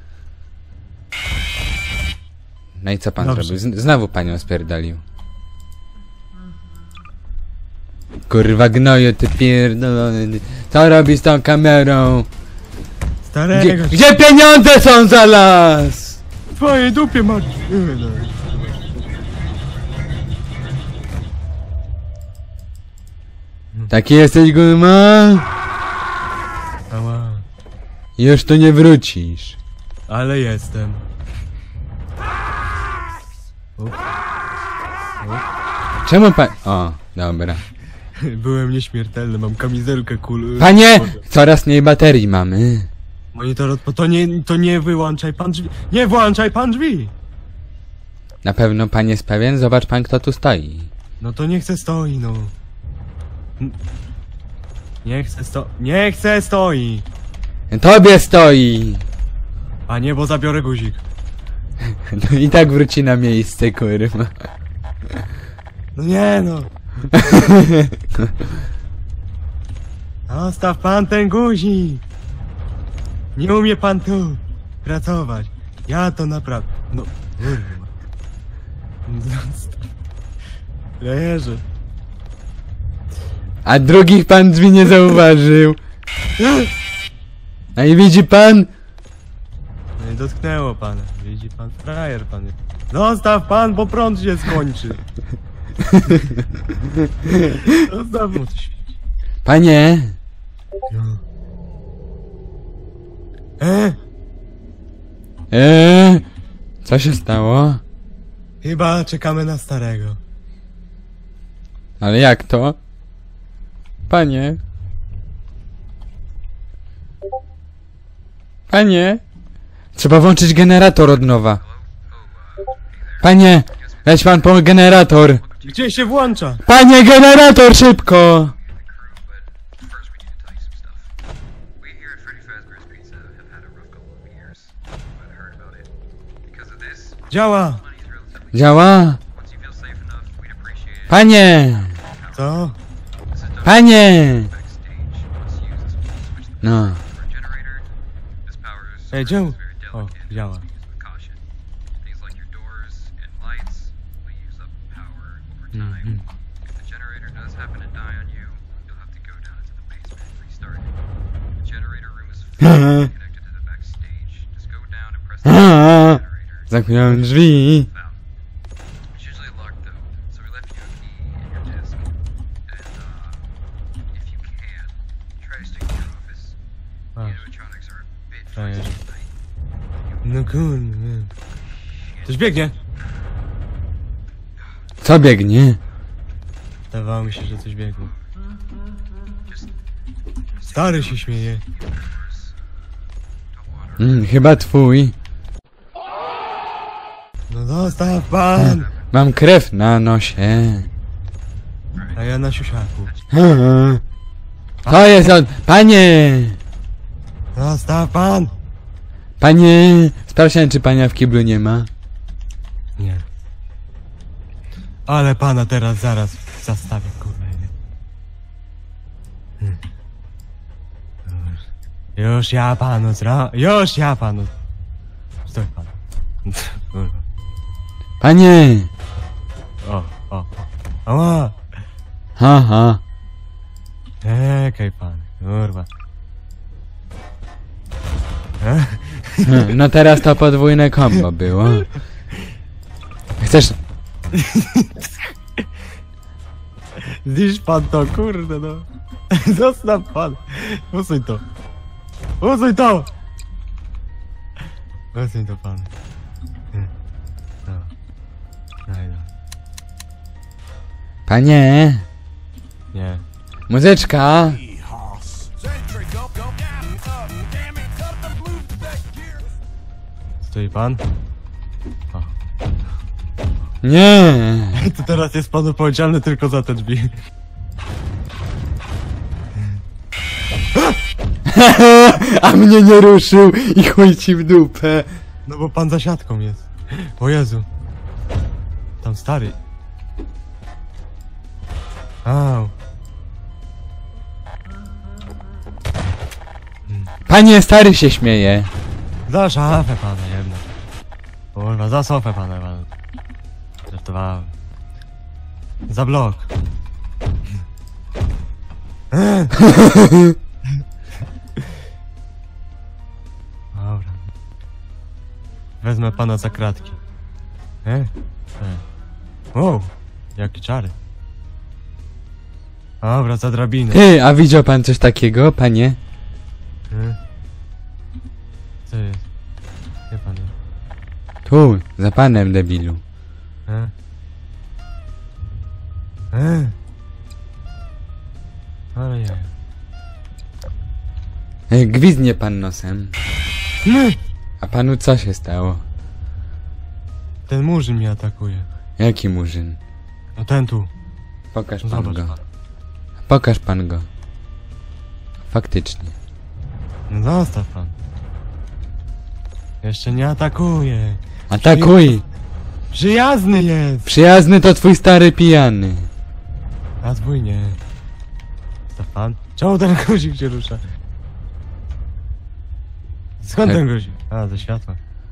No i co pan Dobrze. zrobił? Z, znowu panią spierdolił. Kurwa gnoju, ty pierdolony. Co robi z tą kamerą? Gdzie, Starego. gdzie pieniądze są za las? W twojej dupie masz. Taki jesteś guma? Ała. Już tu nie wrócisz. Ale jestem. Czemu pan... O, dobra. Byłem nieśmiertelny, mam kamizelkę kul... Panie! Coraz mniej baterii mamy. Monitor odpo... To nie, to nie wyłączaj pan drzwi. Nie włączaj pan drzwi! Na pewno pan jest pewien? Zobacz pan, kto tu stoi. No to niech se stoi, no. N- Niech se sto... Niech se stoi! Tobie stoi! Panie, bo zabiorę guzik. No i tak wróci na miejsce, kurwa. No nie no. Zostaw pan ten guzik. Nie umie pan tu pracować. Ja to naprawdę... No, kurwa. Zostaw. Leży. A drugich pan drzwi nie zauważył. A i widzi pan? No i dotknęło pana. Widzi pan, frajer pan. Zostaw pan, bo prąd się skończy. Zostaw mu to świeci. Panie! No. E? Eee, co się stało? Chyba czekamy na starego. Ale jak to? Panie? Panie? Trzeba włączyć generator od nowa. Panie! Leć pan po generator! Gdzie się włącza? Panie, generator, szybko! Działa! Działa? Panie! Co? Panie! No. Ej, działa! O, działa. Mhm. Zamknąłem drzwi. Frajerze. No kurde. Coś biegnie! Co biegnie? Zdawało mi się, że coś biegło. Stary się śmieje. Mm, chyba twój. No zostaw pan! Mam krew na nosie. A ja na siusiaku. To jest on. Panie! Zostaw pan! Panie! Sprawdźcie, czy pania w kiblu nie ma. Nie. Ale pana teraz zaraz zastawię, kurwa. Hmm. Już ja panu zro... Już ja panu... Stój pan. Kurwa. Panie! O, o, o. O! Ha, ha. Czekaj pan, kurwa. E? No teraz to podwójne kombo było. Chcesz... Zniszcz pan to, kurde no. Zostaw pan. Usuń to. Usuń to! Usuń to pan. No. Daj no. Panie! Nie. Muzyczka! Stoi pan? O. Nie! To teraz jest pan odpowiedzialny tylko za te drzwi. A mnie nie ruszył i chuj ci w dupę. No bo pan za siatką jest. O Jezu. Tam stary. Au. Panie, stary się śmieje. Za szafę pana jedna. Kurwa, za sofę pana pan. Żartowałem. Za blok. Dobra. Wezmę pana za kratki. E? E. Wow, jakie czary. Dobra, za drabinę. Ty, a widział pan coś takiego, panie? E? Co jest? Gdzie pan jest? Tu, za panem, debilu. E? E? E, Gwizdnie pan nosem. My! A panu co się stało? Ten murzyn mnie atakuje. Jaki murzyn? No ten tu. Pokaż No pan zobacz go. pan. Pokaż pan go. Faktycznie. No zostaw pan. Jeszcze nie atakuje. Atakuj! Przyjazny jest! Przyjazny to twój stary pijany. A twój nie. Zostaw pan. Czemu ten guzik się rusza? Skąd Tak. ten guzik? A, ze światła.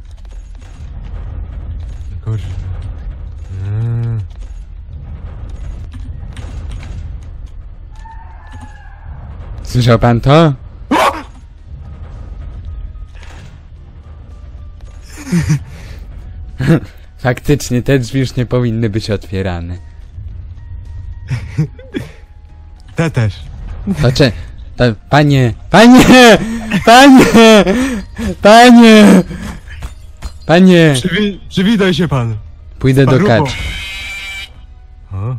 Kurczę. Mm. Słyszał pan to? Faktycznie, te drzwi już nie powinny być otwierane. Te też. To cze... To, panie... Panie! Panie! Panie! Panie! Przywi przywitaj się pan. Pójdę do Parubo. kacz. O,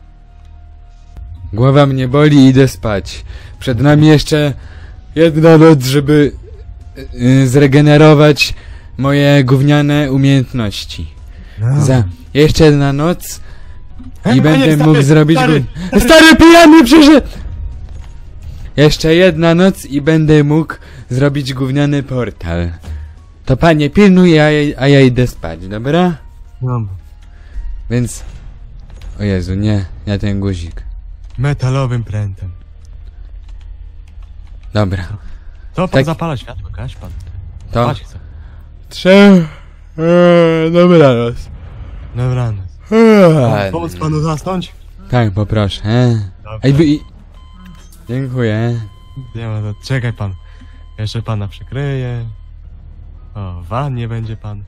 Głowa mnie boli i idę spać. Przed nami jeszcze jedna noc, żeby yy, zregenerować moje gówniane umiejętności. no. Za jeszcze jedna noc Ej, i panie, będę stary, mógł zrobić... stary, gó- Stary pijany przyszedł! Jeszcze jedna noc i będę mógł zrobić gówniany portal. To panie pilnuj, a ja, a ja idę spać, dobra? No. Więc... O Jezu, nie, nie ten guzik. Metalowym prętem. Dobra. To pan Tak. zapala światło, gaś pan. To... Patrz chcę. Trze... Eee, dobranoc. Dobranoc. Eee, Pomóc panu zasnąć? tak, poproszę. E. Dobra. Ej, wy... i- Dziękuję. Nie ma, to czekaj pan. Jeszcze pana przykryję. O, w wannie będzie pan.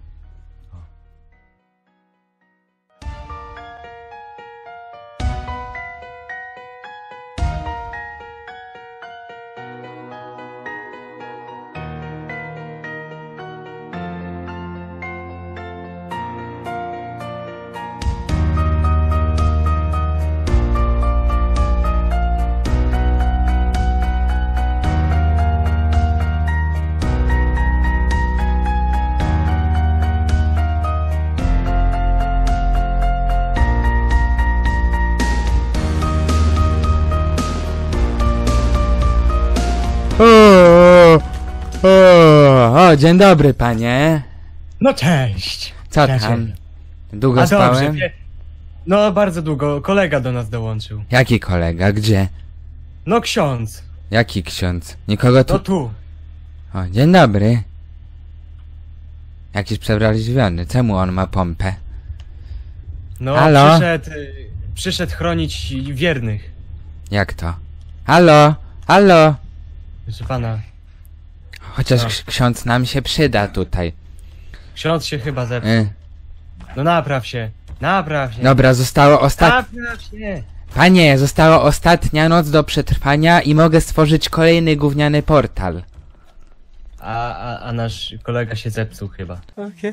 O, o, o, dzień dobry, panie. No cześć! Co Cześć. tam? Długo A dobrze, spałem? wie... No bardzo długo, kolega do nas dołączył. Jaki kolega? Gdzie? No ksiądz, Jaki ksiądz? Nikogo tu... no tu. O, dzień dobry. Jakiś przewrażliwiony. Czemu on ma pompę? No Halo? przyszedł, y, przyszedł chronić wiernych. Jak to? Halo? Halo? Proszę pana, Chociaż No. ks- ksiądz nam się przyda tutaj. ksiądz się chyba zepsuł. Y, No napraw się, napraw się. dobra, zostało ostat... Napraw się. Panie, została ostatnia noc do przetrwania i mogę stworzyć kolejny gówniany portal. A, a, a nasz kolega się zepsuł chyba. Y.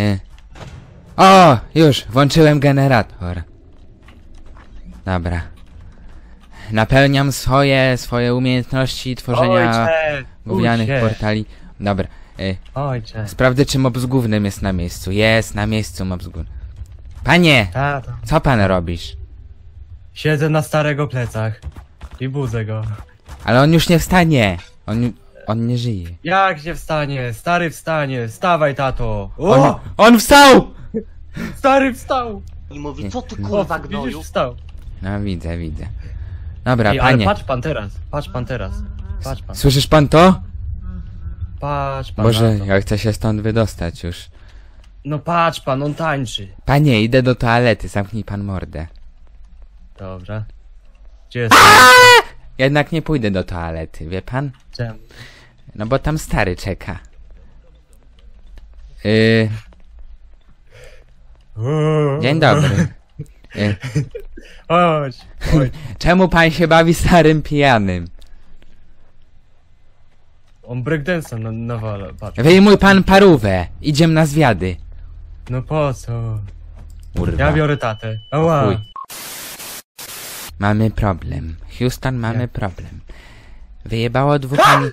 O, już, włączyłem generator. Dobra. Napełniam swoje, swoje umiejętności tworzenia Ojcze, gównianych ujcie. portali. Dobra. Y, Ojcze. sprawdzę, czy mob z gównem jest na miejscu. Jest na miejscu mob z gównem. Panie, Tato. co pan robisz? Siedzę na starego plecach i budzę go. Ale on już nie wstanie. On, on nie żyje. Jak się wstanie? Stary wstanie, wstawaj tato. On, O! on wstał! Stary wstał! I mówi, co ty O, kurwa widzisz, gnoju? wstał. No widzę, widzę. Dobra, Ej, ale panie. patrz pan teraz, patrz pan teraz. Patrz pan, Słyszysz pan to? patrz pan Boże, na to. ja chcę się stąd wydostać już. No patrz pan, on tańczy. Panie, idę do toalety, zamknij pan mordę. Dobra. Gdzie jest? Jednak nie pójdę do toalety, wie pan? Czemu? No bo tam stary czeka. Yy, dzień dobry. Yy, Chodź, chodź. czemu pan się bawi starym pijanym? On breakdance'a na, nawala, patrz. Wyjmuj pan parówę, idziemy na zwiady. No po co? Kurwa. Ja biorę tatę. Ała. Chuj. Mamy problem. Houston, mamy Nie. problem. Wyjebało dwóch ani...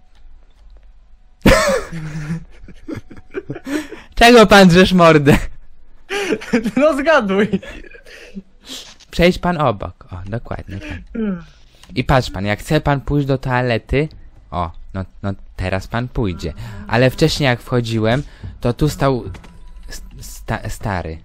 Czego pan drzesz mordę? No zgaduj! Przejdź pan obok. O, dokładnie tak. I patrz pan, jak chce pan pójść do toalety... O, no, no teraz pan pójdzie. Ale wcześniej jak wchodziłem, to tu stał... Sta stary.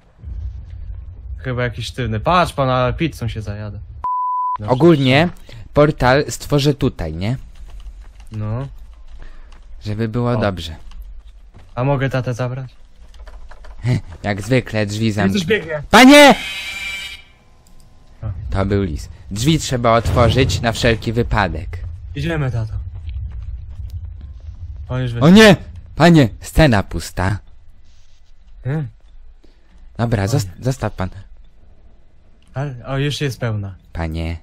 Chyba jakiś sztywny. Patrz pan, ale pizzą się zajada. No, Ogólnie portal stworzę tutaj, nie? No. Żeby było O. dobrze. A mogę tatę zabrać? Jak zwykle drzwi Tam coś zamknę. biegnie. Panie! To był lis. Drzwi trzeba otworzyć na wszelki wypadek. Idziemy, tato. On już O wyszedł. nie! Panie! Scena pusta. Hmm? Dobra, zost zostaw pan. Ale, o, już jest pełna. Panie.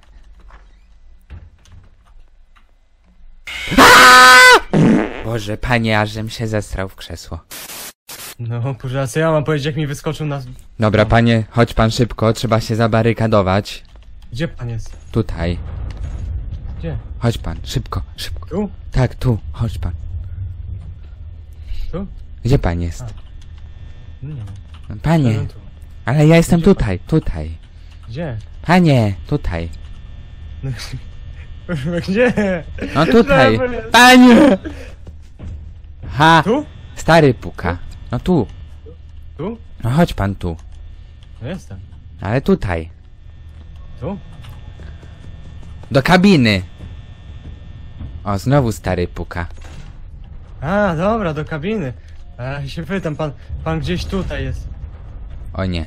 Aaaa! Boże, panie, ażem się zestrał w krzesło. No, kurwa, co ja mam powiedzieć, jak mi wyskoczył na... Dobra, panie, chodź pan szybko, trzeba się zabarykadować. Gdzie pan jest? Tutaj. Gdzie? Chodź pan, szybko, szybko. Tu? Tak, tu, chodź pan. Tu? Gdzie pan jest? Nie. Panie, No, tu. ale ja jestem Gdzie pan? tutaj, tutaj. Gdzie? Panie, tutaj. Gdzie? No tutaj. Dobra, jest. Panie! Ha! Tu? Stary puka. No tu. Tu? No chodź pan tu. No jestem. Ale tutaj. Tu? Do kabiny. O, znowu stary puka. A, dobra, do kabiny. A ja się pytam, pan, pan gdzieś tutaj jest. O nie.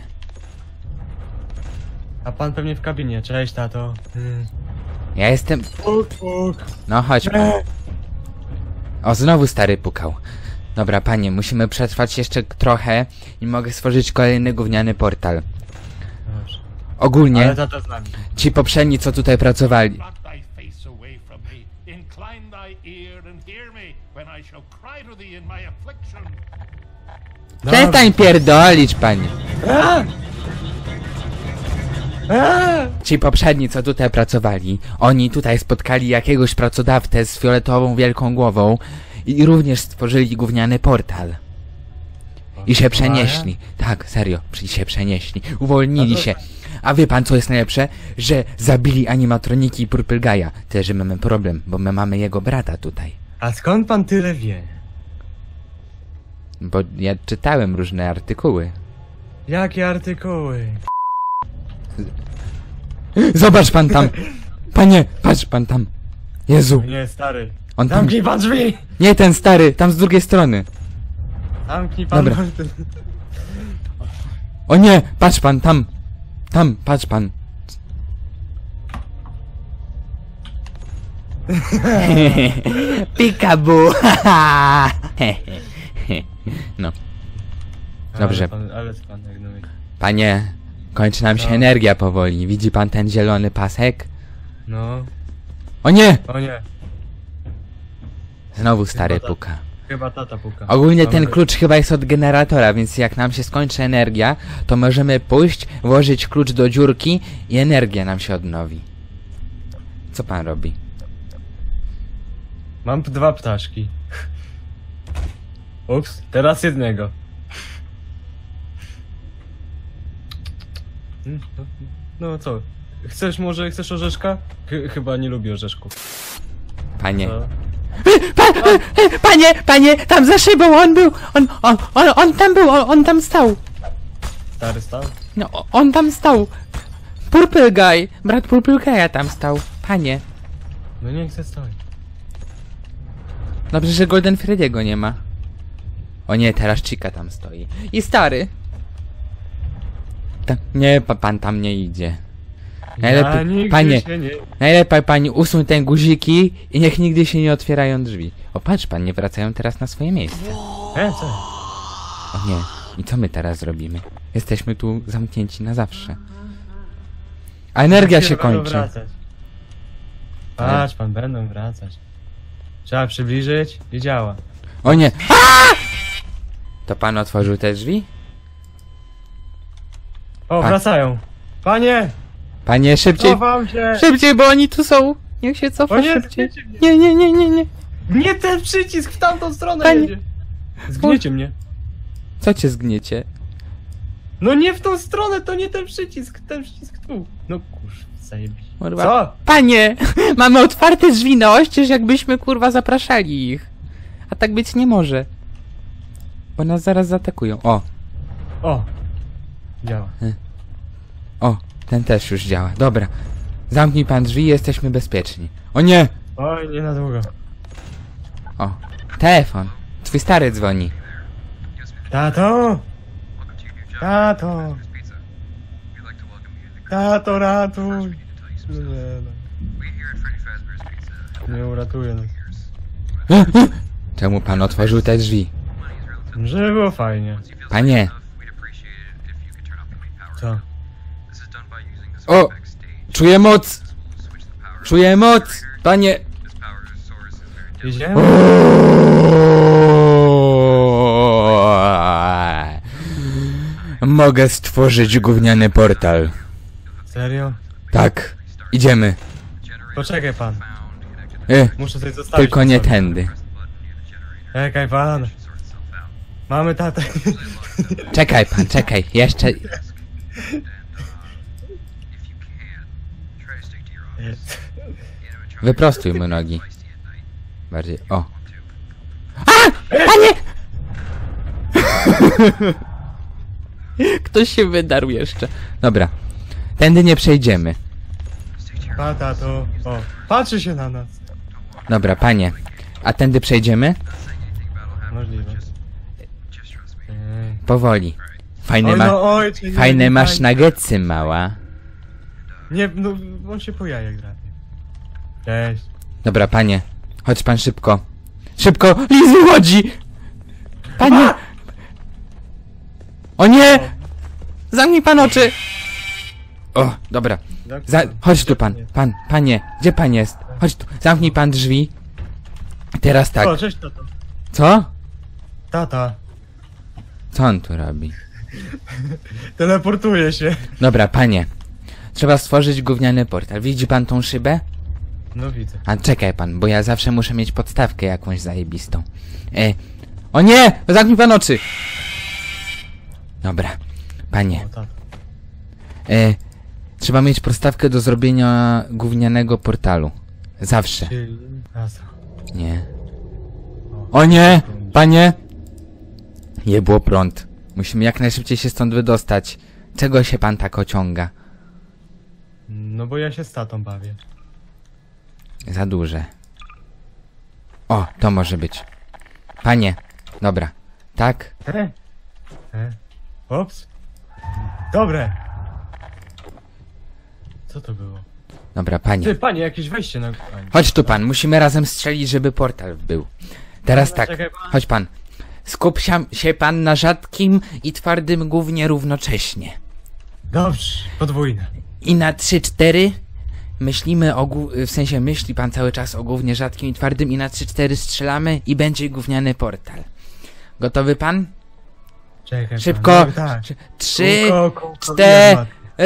A pan pewnie w kabinie. Cześć, tato. Hmm. Ja jestem... Puk, puk. No chodź pan. O, znowu stary pukał. Dobra, panie, musimy przetrwać jeszcze trochę i mogę stworzyć kolejny gówniany portal. Dobrze. Ogólnie, Ale tata z nami. ci poprzedni, co tutaj pracowali... Not thy face away from me. Incline thy ear and hear me when I shall cry to thee in my affliction. Przestań pierdolić, panie. Ci poprzedni, co tutaj pracowali, oni tutaj spotkali jakiegoś pracodawcę z fioletową wielką głową i również stworzyli gówniany portal. I się przenieśli. Tak, serio, i się przenieśli. Uwolnili się. A wie pan, co jest najlepsze? Że zabili animatroniki i Purple Guy'a. Tyle, że mamy problem, bo my mamy jego brata tutaj. A skąd pan tyle wie? Bo ja czytałem różne artykuły. Jakie artykuły? Zobacz pan tam! Panie, patrz pan tam! Jezu! Nie, stary. On tam... Zamknij pan drzwi! Nie ten stary, tam z drugiej strony. Zamknij pan Dobra. drzwi. O nie, patrz pan tam. Tam, patrz pan. Pikabu. No. Dobrze. Ale pan, ale pan jak no wie. Panie, kończy nam się No. energia powoli. Widzi pan ten zielony pasek? No. O nie! O nie. Znowu stary Chyba tak. puka. Chyba tata puka. Ogólnie Mamy ten do- klucz chyba jest od generatora, więc jak nam się skończy energia, to możemy pójść, włożyć klucz do dziurki i energia nam się odnowi. Co pan robi? Mam dwa ptaszki. Ups, teraz jednego. Hmm, no- No co? Chcesz może, chcesz orzeszka? Ch chyba nie lubię orzeszków. Panie. Co? Pa, panie, panie, tam za szybą on był, on, on, on, on tam był, on, on tam stał. Stary stan? No, on tam stał. Purple Guy, brat Purple Guy'a tam stał. Panie. No nie chcę stoi. Dobrze, że Golden Freddy'ego nie ma. O nie, teraz Chica tam stoi. I stary. Ta, nie, pa, pan tam nie idzie. Najlepiej, Ja nigdy panie, się nie... najlepiej pani usuń te guziki i niech nigdy się nie otwierają drzwi. O, patrz pan, nie wracają teraz na swoje miejsce. E, co? O nie, i co my teraz zrobimy? Jesteśmy tu zamknięci na zawsze. A energia się Będą kończy. wracać. Patrz pan, będą wracać. Trzeba przybliżyć i działa. O nie! Aaaa! To pan otworzył te drzwi? O, Pa- wracają. Panie! Panie, szybciej! Cofam się! Szybciej, bo oni tu są! Niech się cofa O nie, szybciej. zgniecie mnie. Nie, nie, nie, nie, nie. Nie ten przycisk w tamtą stronę Panie. jedzie. Zgniecie mnie. Co cię zgniecie? No nie w tą stronę, to nie ten przycisk, ten przycisk tu. No kurz, zajebiście. Kurwa. Co? Panie! Mamy otwarte drzwi na oścież, jakbyśmy kurwa zapraszali ich. A tak być nie może. Bo nas zaraz zaatakują. O, O! Działa. o, ten też już działa. Dobra. Zamknij pan drzwi i jesteśmy bezpieczni. O nie! Oj, nie na długo. O, telefon. Twój stary dzwoni. Tato! Tato! Tato, ratuj! Nie, no. Nie uratuje nas. Czemu pan otworzył te drzwi? Żeby było fajnie. Panie! Co? O! Czuję moc! Czuję moc! Panie! Idziemy? Mogę stworzyć gówniany portal. Serio? Tak. Idziemy. Poczekaj pan. E, Muszę coś zostawić. tylko na nie sobie. tędy. Czekaj pan. Mamy tatę. Czekaj pan, czekaj. Jeszcze... Wyprostuj mu nogi. Bardziej, o. A! Panie! Ktoś się wydarł jeszcze. Dobra. Tędy nie przejdziemy. Pa, tato. O, patrzy się na nas. Dobra, panie. A tędy przejdziemy? Możliwe. Ej. Powoli. Fajne, Oj, ma... no, ojcze, nie, Fajne nie, masz nie. nuggetsy, mała. Nie, no, on się po jajach drapie. Cześć. Dobra, panie. Chodź pan szybko. Szybko! Liz wychodzi! Panie! O nie! Zamknij pan oczy! O, dobra. Za... Chodź tu pan. Pan, panie. Gdzie pan jest? Chodź tu. Zamknij pan drzwi. Teraz tak. O, cześć, tato. Co? Tata. Co on tu robi? Teleportuje się. Dobra, panie. Trzeba stworzyć gówniany portal. Widzi pan tą szybę? No widzę. A czekaj pan, bo ja zawsze muszę mieć podstawkę jakąś zajebistą. E... O nie! Zamknij pan oczy! Dobra. Panie. O, tato. E... Trzeba mieć podstawkę do zrobienia gównianego portalu. Zawsze. Czyli... Asa. Nie. O nie! Panie! Nie było prąd. Musimy jak najszybciej się stąd wydostać. Czego się pan tak ociąga? No bo ja się z tatą bawię. Za duże. O, to może być. Panie. Dobra. Tak? E? E? Ops. Dobre. Co to było? Dobra, panie. Ty, panie, jakieś wejście na... Panie. Chodź tu pan, musimy razem strzelić, żeby portal był. Teraz Dobra, tak, czekaj pan. chodź pan. Skup się, się pan na rzadkim i twardym gównie równocześnie. Dobrze, podwójne. I na trzy cztery myślimy o gó- w sensie myśli pan cały czas o gównie rzadkim i twardym i na trzy cztery strzelamy i będzie gówniany portal. Gotowy pan? Czekaj, Szybko! pan. Tak. Trzy, Kółko, kółko, cztery.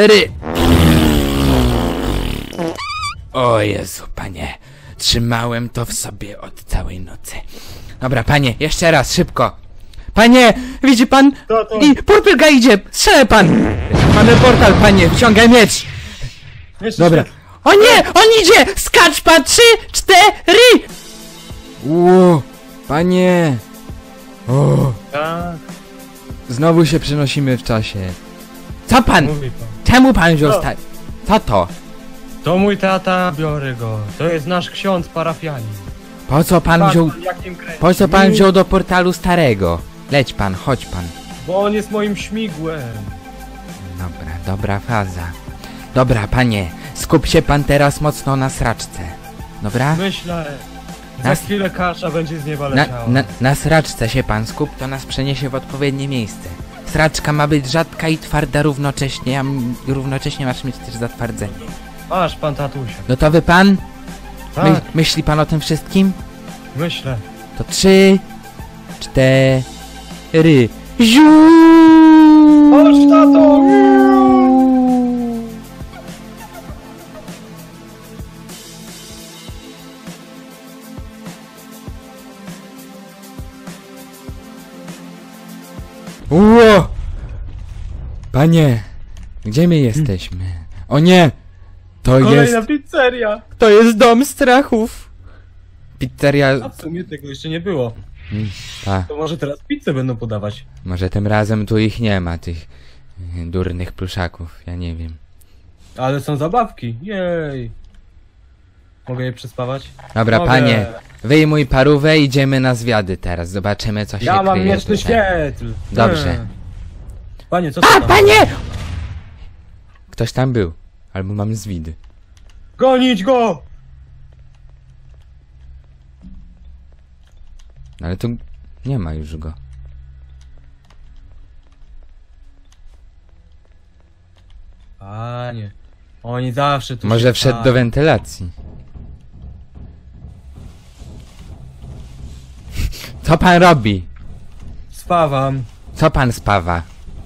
O Jezu, panie. Trzymałem to w sobie od całej nocy. Dobra, panie, jeszcze raz, szybko. Panie, widzi pan? To, to. I purpurga idzie, strzelę pan. Mamy portal, panie, wciągaj miecz. Jeszcze Dobra. szybko. O nie, on idzie! Skacz pan, trzy, cztery! Ło, panie. O, Tak, znowu się przenosimy w czasie. Co pan? mówi pan. Czemu pan wziął Co? sta... Co to? To mój tata, biorę go. To jest nasz ksiądz parafianin. Po co pan Patrz wziął... pan, jak nim kręci. Po co pan wziął do portalu starego? Leć pan, chodź pan. Bo on jest moim śmigłem. Dobra, dobra faza. Dobra, panie, skup się pan teraz mocno na sraczce. Dobra? Myślę. Za Nas- chwilę kasza będzie z nieba Na, leciała. na, na sraczce się pan skup, to nas przeniesie w odpowiednie miejsce. Sraczka ma być rzadka i twarda równocześnie, a m- równocześnie masz mieć też zatwardzenie. Masz pan tatusia. Gotowy pan? My, Tak, myśli pan o tym wszystkim? myślę. To trzy, cztery, ziu! Chodź, tato! Ło! Panie, gdzie my jesteśmy? O nie! To Kolejna jest... pizzeria! To jest dom strachów! Pizzeria... A w sumie tego jeszcze nie było. A, To może teraz pizzę będą podawać. może tym razem tu ich nie ma, tych y, durnych pluszaków, ja nie wiem. Ale są zabawki, jej. Mogę je przespawać? Dobra, Mogę. panie, wyjmuj parówę, idziemy na zwiady teraz, zobaczymy co się Ja mam kryje mieczny tutaj. świetl. Dobrze. Hmm. Panie, co to A, tam? panie! Ktoś tam był, albo mam zwidy. Gonić go! Ale tu nie ma już go. Panie, oni zawsze tu Może się wszedł do stają. wentylacji. Co pan robi? Spawam. Co pan spawa?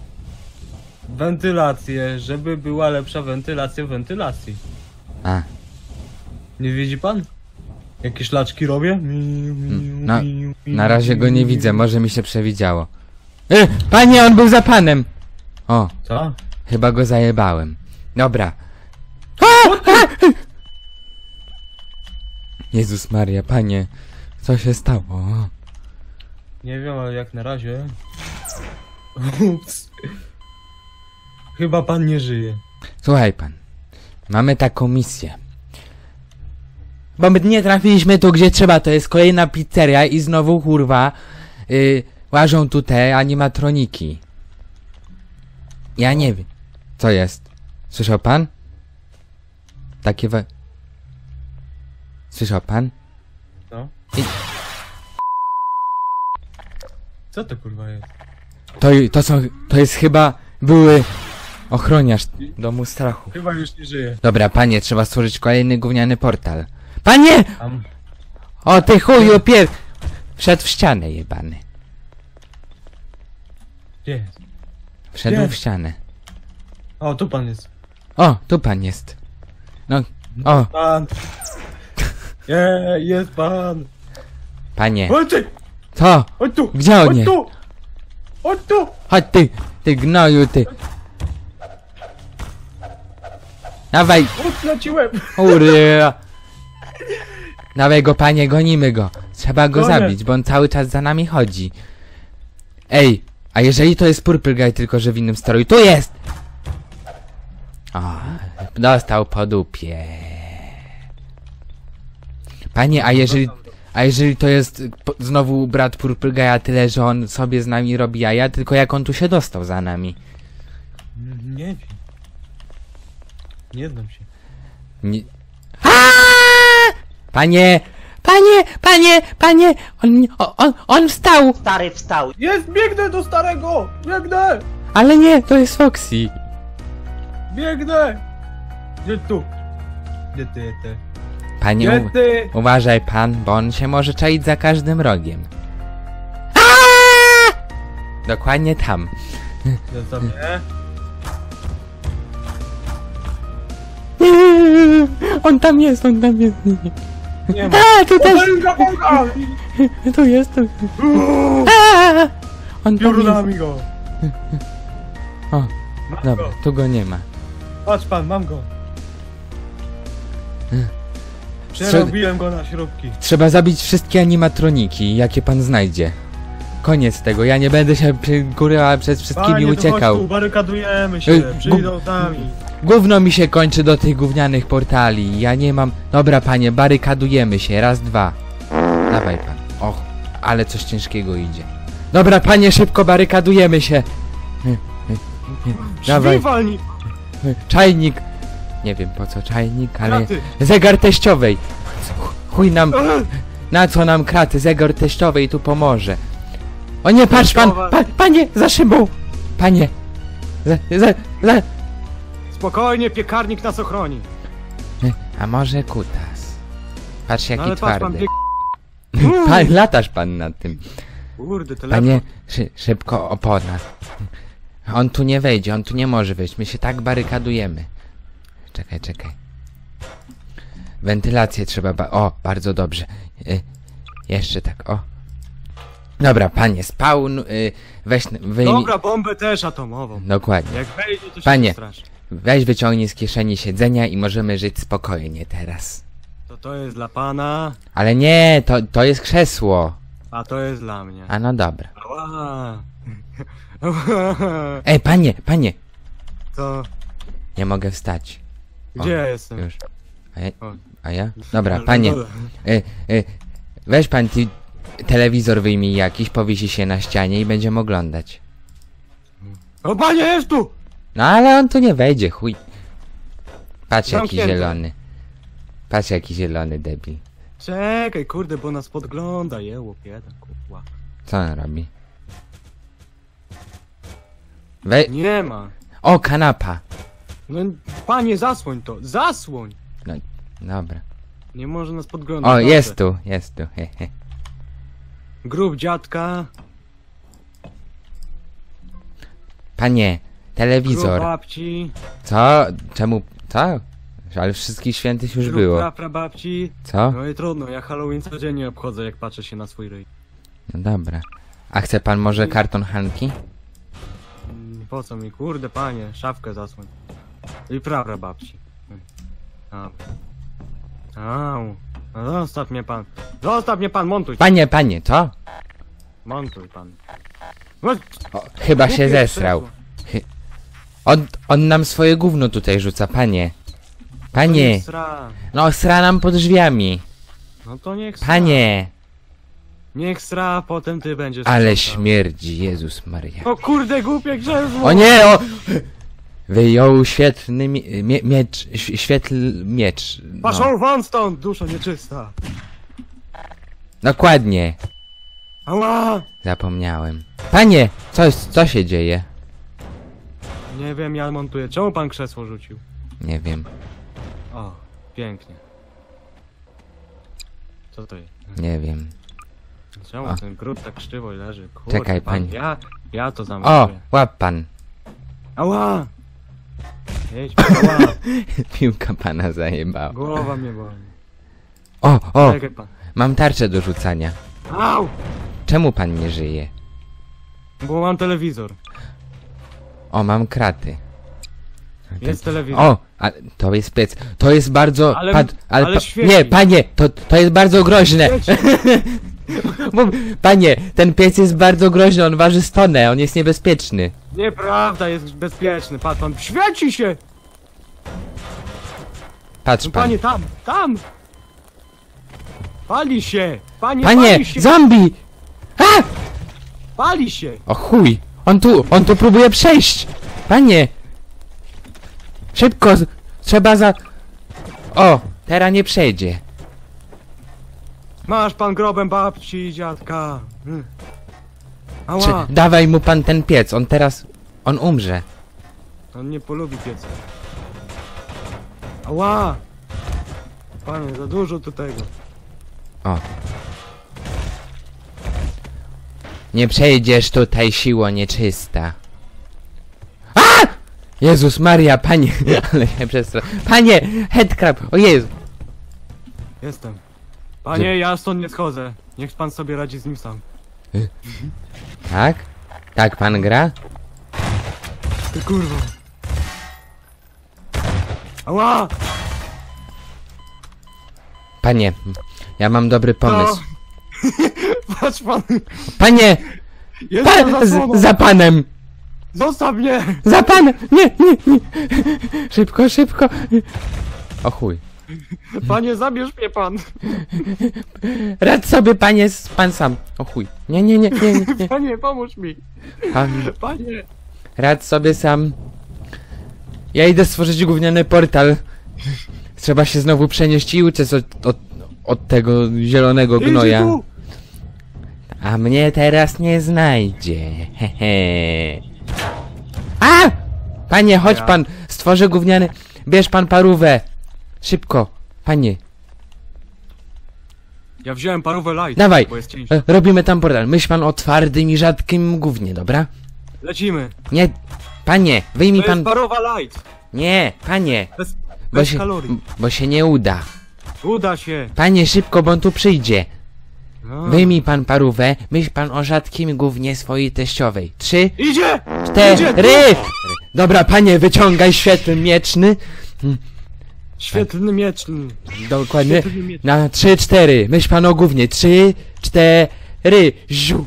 Wentylację, żeby była lepsza wentylacja wentylacji. A, Nie widzi pan? Jakie szlaczki robię? no, na razie go nie widzę, może mi się przewidziało. E, panie, on był za panem! O, Co? chyba go zajebałem. Dobra. A, a! Jezus Maria, panie, co się stało? Nie wiem, ale jak na razie... Ups. Chyba pan nie żyje. Słuchaj pan, mamy taką misję. Bo my nie trafiliśmy tu gdzie trzeba, to jest kolejna pizzeria i znowu kurwa yy, łażą tu te animatroniki. Ja nie wiem. Co jest? Słyszał pan? Takie we... Słyszał pan? No. I... Co to kurwa jest? To, to są... To jest chyba... Były... Ochroniarz domu strachu. Chyba już nie żyje. Dobra, panie, trzeba stworzyć kolejny gówniany portal. Panie! Tam. O ty chuju pier... Wszedł w ścianę jebany. Gdzie jest? Wszedł Gdzie? w ścianę. O, tu pan jest. O, tu pan jest. No, o, Pan. Nie, jest pan. panie. Chodź ty! Co? Chodź tu! Gdzie on Chodź jest? tu! Chodź tu! Chodź ty, ty gnoju, ty. Dawaj, Odleciłem! ury. Dawaj go, panie, gonimy go. Trzeba go Gonię. zabić, bo on cały czas za nami chodzi. Ej, a jeżeli to jest Purple Guy, tylko że w innym stroju, tu jest! O, dostał po dupie. Panie, a jeżeli... A jeżeli to jest po, znowu brat Purple Guy'a, tyle że on sobie z nami robi jaja, tylko jak on tu się dostał za nami? Nie wiem. Nie znam się. Nie... Aaaa! Panie! Panie! Panie! Panie! On, o- on, on wstał! Stary wstał. Jest! Biegnę do starego! Biegnę! Ale nie, to jest Foxy. Biegnę! Gdzie tu? Gdzie ty jesteś? Panie, Gdzie u, ty? uważaj pan, bo on się może czaić za każdym rogiem. Aaaa! Dokładnie tam. Ja sobie. On tam jest, on tam jest. Nie ma. A, tu też, Boga, Boga! tu jest, tu. A, on tam jest. Piórnami go! O, Mam dobra, go! tu go nie ma. Patrz pan, mam go! Przerobiłem go na śrubki. Trzeba zabić wszystkie animatroniki, jakie pan znajdzie. Koniec tego, ja nie będę się przy- kurwa przed wszystkimi Panie, to chodź uciekał. tu, barykadujemy się, Ej, przyjdą sami. Gówno mi się kończy do tych gównianych portali, ja nie mam... Dobra panie, barykadujemy się, raz, dwa. Dawaj pan. Och, ale coś ciężkiego idzie. Dobra panie, szybko barykadujemy się. Nie, nie, nie. Dawaj, Drzwi walnij! czajnik. Nie wiem po co czajnik, ale... Kraty. Zegar teściowej. Chuj nam... Na co nam kraty? Zegar teściowej tu pomoże. O nie, patrz pan! Pa, panie, za szybą! Panie! Za, za, za... Spokojnie, piekarnik nas ochroni. A może kutas? Patrz jaki No ale patrz pan, twardy. bieg... Pan, latasz pan nad tym. Kurde, telefon. Panie, szy, szybko opona. On tu nie wejdzie, on tu nie może wejść. My się tak barykadujemy. Czekaj, czekaj. Wentylację trzeba ba... O, bardzo dobrze. Y, jeszcze tak, o. Dobra, panie, spawn, y, weź, wyjmij... Dobra, bombę też atomową. Dokładnie. Jak wejdzie, to się Panie. nie straszy. Weź wyciągnij z kieszeni siedzenia i możemy żyć spokojnie teraz. To to jest dla pana, Ale nie, to, to jest krzesło. a to jest dla mnie. A no dobra. Ała. Ej, panie, panie! Co? Nie mogę wstać. Gdzie ja jestem? Już. A ja? O. A ja? Dobra, Na panie. dole. Y, y, weź pan ty, telewizor wyjmij jakiś, powiesi się na ścianie i będziemy oglądać. O, panie, jest tu! No ale on tu nie wejdzie, chuj. Patrz jaki Zamknięte. zielony. Patrz jaki zielony debil. Czekaj, kurde, bo nas podgląda, jeło, bieda, kurwa. Co on robi? We... Nie ma. O, kanapa! No, panie, zasłoń to, zasłoń! No, dobra. Nie może nas podglądać. O, dobrze. jest tu, jest tu, he, he. Grób dziadka, Panie, grób telewizor. babci, Co? Czemu? Co? Ale wszystkich świętych już grób było. praprababci. Co? No i trudno, ja Halloween codziennie obchodzę, jak patrzę się na swój ryj. No dobra. A chce pan może karton Hanki? Mm, Po co mi, kurde, panie, szafkę zasłoń. I praprababci. Au. Au. No zostaw mnie pan. Zostaw mnie pan, montuj. Panie, panie, co? Montuj pan. No, O, chyba się głupie zesrał. krzesło. Chy... On, on nam swoje gówno tutaj rzuca, panie. To Panie, niech sra. no sra nam pod drzwiami. No to niech sra. Panie, Niech sra, a potem ty będziesz ale sprzątał. śmierdzi, Jezus Maria. O kurde, głupie krzesło! O nie, o! Wyjął świetny mie mie miecz, ś- świetl miecz. No. Paszą won stąd, dusza nieczysta! Dokładnie, Ała! zapomniałem. Panie, co, jest, co się dzieje? Nie wiem, ja montuję. Czemu pan krzesło rzucił? Nie wiem, O, pięknie. Co to jest? nie wiem. Czemu O. ten grób tak krzywo leży? Kurde, Czekaj, pan, pani. Ja, ja to O, zamontuję. łap pan. Ała! Jedź, ała! Piłka pana zajebała. Głowa mnie boli. O, o, Czekaj pan. mam tarczę do rzucania. Au! Czemu pan nie żyje? Bo mam telewizor. O, mam kraty. Jest telewizor. O, a to jest piec. To jest bardzo... Ale- pad, ale ale pa, świeci. nie, panie, to, to jest bardzo groźne. Świeci. Bo, panie, ten piec jest bardzo groźny, on waży stonę, on jest niebezpieczny. Nieprawda, jest bezpieczny. Patrz pan, świeci się! Patrz No pan. panie, tam, tam! Pali się! Panie, Panie, pali się! zombie! A! Pali się! O chuj, on tu, on tu próbuje przejść. Panie. Szybko, z- trzeba za... O, teraz nie przejdzie. Masz pan grobem babci i dziadka. Hmm. Czy, Ała! dawaj mu pan ten piec, on teraz... On umrze. On nie polubi pieca. Ała! Panie, za dużo tu tego. O. Nie przejdziesz tutaj, siło nieczysta. A! Jezus Maria, panie, ale się przestra... Panie, headcrab, o Jezu. Jestem. Panie, ja stąd nie schodzę. Niech pan sobie radzi z nim sam. Tak? Tak pan gra? Ty kurwa. Ała! Panie, ja mam dobry pomysł. Patrz pan! Panie, Jestem pa, za sobą! z, za panem, Zostaw mnie! za panem, nie, nie, nie. Szybko, szybko. O chuj. Panie, zabierz mnie pan! Radź sobie, panie, s- pan sam. O chuj. Nie, nie, nie, nie, nie, nie. Panie, pomóż mi! Pan, Panie! radź sobie sam. Ja idę stworzyć gówniany portal. Trzeba się znowu przenieść i uciec od, od, od tego zielonego Idzie gnoja. tu! A mnie teraz nie znajdzie. Hehe. A! Panie, chodź Ja. pan, stworzę gówniany. Bierz pan parówę. Szybko, panie. Ja wziąłem parówę light, Dawaj. bo jest ciężko. E, robimy tam portal. Myśl pan o twardym i rzadkim gównie, dobra? Lecimy! Nie, panie, wyjmij To pan... jest parowa light! Nie, panie, Bez, bo bez się, kalorii. bo się nie uda. Uda się! Panie, szybko, bo on tu przyjdzie. No. Wyjmij pan parówę, myśl pan o rzadkim gównie swojej teściowej. Trzy, Idzie! cztery! Dobra, panie, wyciągaj świetl mieczny. Świetlny miecz. Dokładnie. Świetlny miecz. Na trzy, cztery. Myśl pan o gównie. Trzy, cztery. Ziu.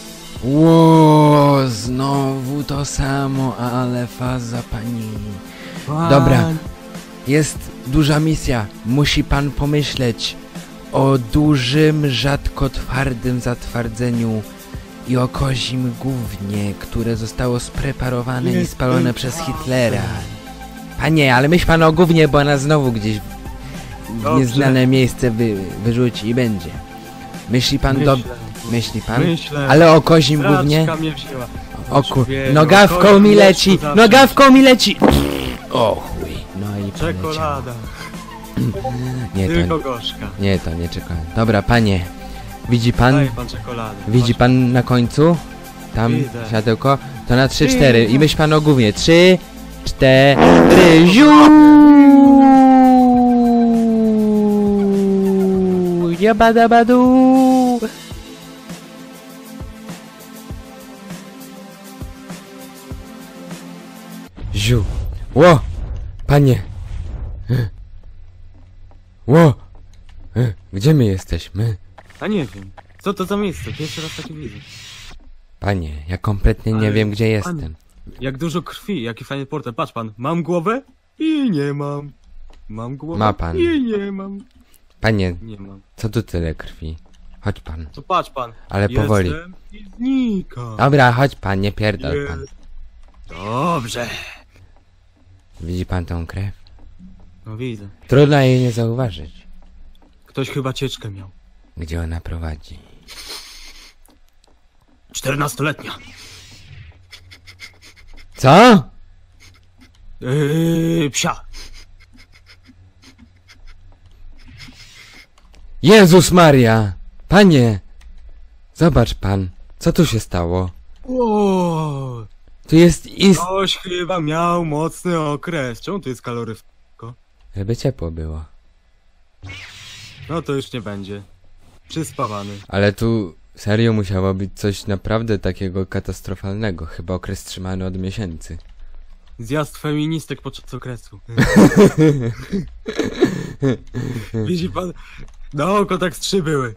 Ło, znowu to samo, ale faza pani. Dobra. Jest duża misja. Musi pan pomyśleć o dużym, rzadko twardym zatwardzeniu i o kozim gównie, które zostało spreparowane i spalone przez Hitlera. Panie, ale myśl pan o gównie, bo ona znowu gdzieś w Dobrze. nieznane miejsce wy, wyrzuci i będzie. Myśli pan do... Myślę. Myśli pan? Myślę. Ale o kozim gównie? Raczka mnie wzięła. O ku... Człowieku, Nogawką kozim mi mleczku leci! zawsze. Nogawką mi leci! O chuj. No i poleciało. Czekolada. Nie Tylko to, gorzka. nie to, nie czekolada. Dobra, panie. Widzi pan? Daj pan czekoladę. Widzi Chodź. pan na końcu? Tam Widzę. światełko? To na trzy, Widzę. cztery. I myśl pan o gównie. Trzy, cztery. Ziu! Jabadabadu! Ziu! Ło! Panie! Ło! Gdzie my jesteśmy? A nie wiem. Co to za miejsce? Pierwszy raz takie widzę. Panie, ja kompletnie nie Ale- wiem, gdzie panie. jestem. Jak dużo krwi, jaki fajny portret. Patrz pan, mam głowę i nie mam. Mam głowę Ma pan. i nie mam. Panie, Nie mam. co tu tyle krwi? Chodź pan. To patrz pan. Ale powoli. Jestem i znikam. Dobra, chodź pan, nie pierdol pan. Jest. Dobrze. Widzi pan tą krew? No widzę. Trudno jej nie zauważyć. Ktoś chyba cieczkę miał. Gdzie ona prowadzi? Czternastoletnia. Co? Yy, psia. Jezus Maria! Panie! Zobacz pan, co tu się stało? O, Tu jest ist... ktoś chyba miał mocny okres. Czemu tu jest kaloryfko? Żeby ciepło było. No to już nie będzie. Przyspawany. Ale tu serio musiało być coś naprawdę takiego katastrofalnego. Chyba okres trzymany od miesięcy. Zjazd feministek podczas okresu. Widzi pan? Na oko tak trzy były.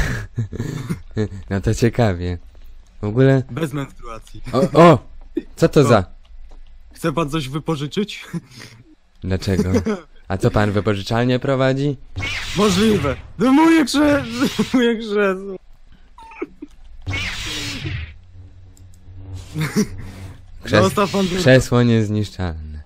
No to ciekawie. W ogóle... Bez menstruacji. O! O! Co to Co? za... Chce pan coś wypożyczyć? Dlaczego? A co pan wypożyczalnię prowadzi? Możliwe. No moje krzesło. Moje krzesło. Krzes... Zostaw pan to. Krzesło niezniszczalne.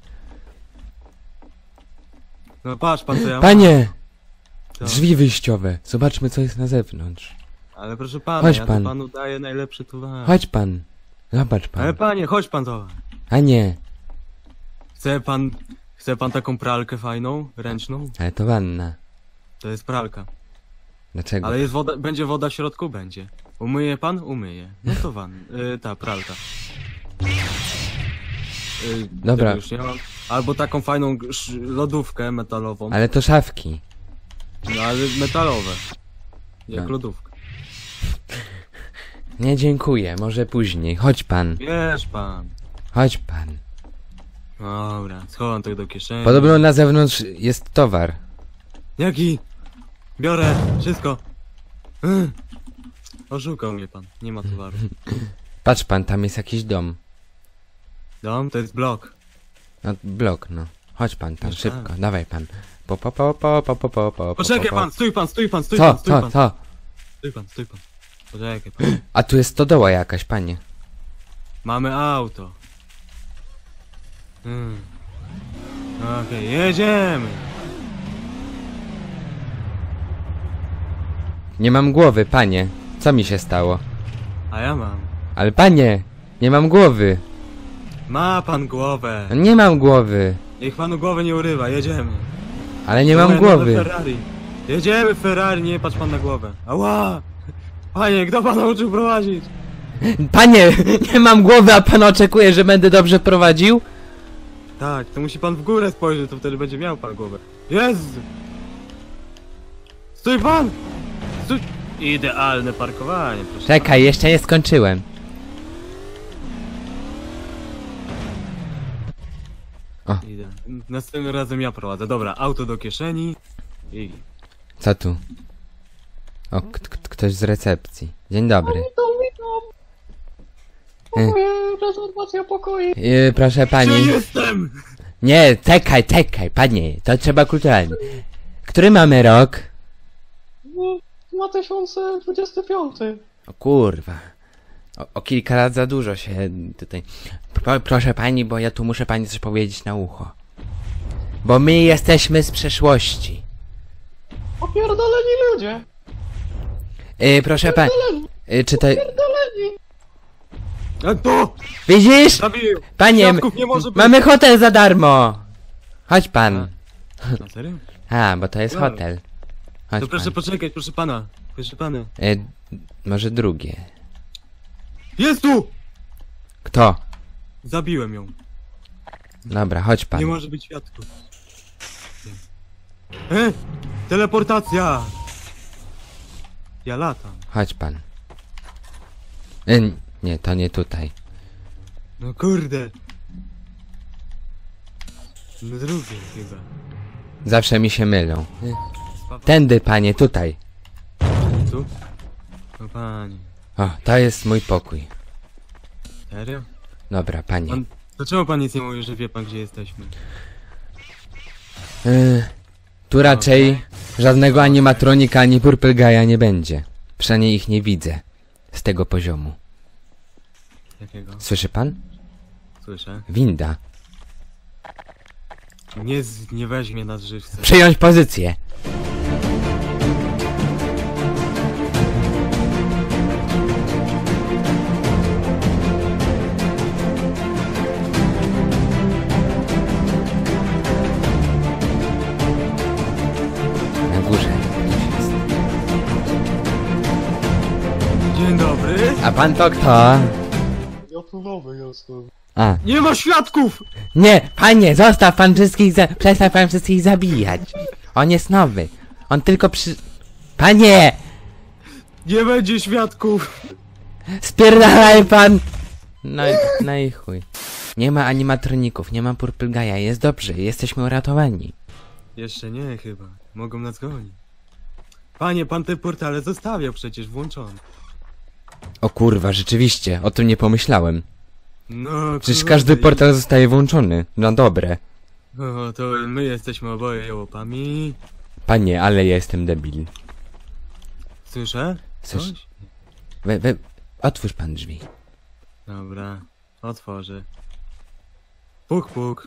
No patrz pan co ja mam. Panie! Co? Drzwi wyjściowe. Zobaczmy, co jest na zewnątrz. Ale proszę pana, Chodź ja pan. to panu daję najlepszy towar. Chodź pan. Zobacz Ale pan. panie, chodź pan to. A nie. Chce pan, chce pan taką pralkę fajną, ręczną? Ale to wanna. To jest pralka. Dlaczego? Ale jest woda, będzie woda w środku? Będzie. Umyje pan? Umyje. No to wan, y, ta pralka. Y, Dobra. tego Już nie mam. Albo taką fajną sz- lodówkę metalową. Ale to szafki. No ale metalowe. Jak No. lodówka. Nie dziękuję, może później. Chodź pan. Wiesz pan. Chodź pan. Dobra, schowam to do kieszeni. Podobno na zewnątrz jest towar. Jaki? Biorę, wszystko. Y. Oszukał mnie pan, nie ma towaru. Patrz pan, tam jest jakiś dom. Dom to jest blok. No, blok, no. Chodź pan tam, Już szybko. tam. Dawaj pan. Po, po, po, po, po, po, po, po, Poczekaj po, pan, stój pan, stój pan, stój Co, pan, stój co, pan. co? Stój pan, stój pan. Poczekaj pan. A tu jest stodoła jakaś, panie. Mamy auto. Hmm. Okej, jedziemy. Nie mam głowy, panie. Co mi się stało? A ja mam. Ale panie, nie mam głowy. Ma pan głowę. No nie mam głowy. Niech panu głowy nie urywa, jedziemy. Ale nie To mam moje nowe głowy. Ferrari. Jedziemy Ferrari, nie patrz pan na głowę. Ała! Panie, kto pana uczył prowadzić? Panie, nie mam głowy, a pan oczekuje, że będę dobrze prowadził? Tak, to musi pan w górę spojrzeć, to wtedy będzie miał pan głowę. Jezu! Stój pan! Stój! Idealne parkowanie, proszę. Czekaj, jeszcze nie skończyłem. Idę. Następnym razem ja prowadzę. Dobra, auto do kieszeni i... Co tu? O, k- k- ktoś z recepcji. Dzień dobry. Rezerwacja pokoi. Yy, proszę pani. jestem! Nie, czekaj, czekaj, panie. To trzeba kulturalnie. Który mamy rok? dwa tysiące dwudziesty piąty. O kurwa. O, o kilka lat za dużo się tutaj... Pro, proszę pani, bo ja tu muszę pani coś powiedzieć na ucho. Bo my jesteśmy z przeszłości. Opierdoleni ludzie! Yy, proszę pani... Yy, czy to... A to! Widzisz? Zabiję! Panie, Świadków nie może być. mamy hotel za darmo! Chodź pan. Na serio? A, bo to jest Dobra. hotel. Chodź To proszę pan. poczekać, proszę pana. Proszę pana. Yy, może drugie. Jest tu! Kto? Zabiłem ją. Dobra, chodź pan. Nie może być świadków. E! Teleportacja! Ja latam. Chodź pan. Yy, nie, to nie tutaj. No kurde. No drugie chyba. Zawsze mi się mylą. Yy. Tędy, panie, tutaj. Tu? No panie. O, to jest mój pokój. Serio? Dobra, panie. Pan, dlaczego pan nic nie mówi, że wie pan gdzie jesteśmy? Yy, tu raczej żadnego animatronika ani Purple Guy'a nie będzie. Przynajmniej ich nie widzę. Z tego poziomu. Jakiego? Słyszy pan? Słyszę. Winda. Nie, z, nie weźmie nas żywcem. Przyjąć pozycję. Na górze. Dzień dobry. A pan to kto? Ja tu nowy jestem. A. Nie ma świadków! Nie, panie, zostaw pan wszystkich za... Przestań pan wszystkich zabijać. On jest nowy. On tylko przy... Panie! Nie będzie świadków! Spierdalaj pan! No i, no i chuj. Nie ma animatroników, nie ma Purple Guy'a, jest dobrze, jesteśmy uratowani. Jeszcze nie chyba. Mogą nas gonić. Panie, pan te portale zostawiał przecież włączone. O kurwa, rzeczywiście, o tym nie pomyślałem. No Przecież kurde, każdy i- portal zostaje włączony, na dobre. O, to my jesteśmy oboje jełopami. Panie, ale ja jestem debil. Słyszę? Słysz- Coś? We, we, otwórz pan drzwi. Dobra, otworzę. Puk, puk.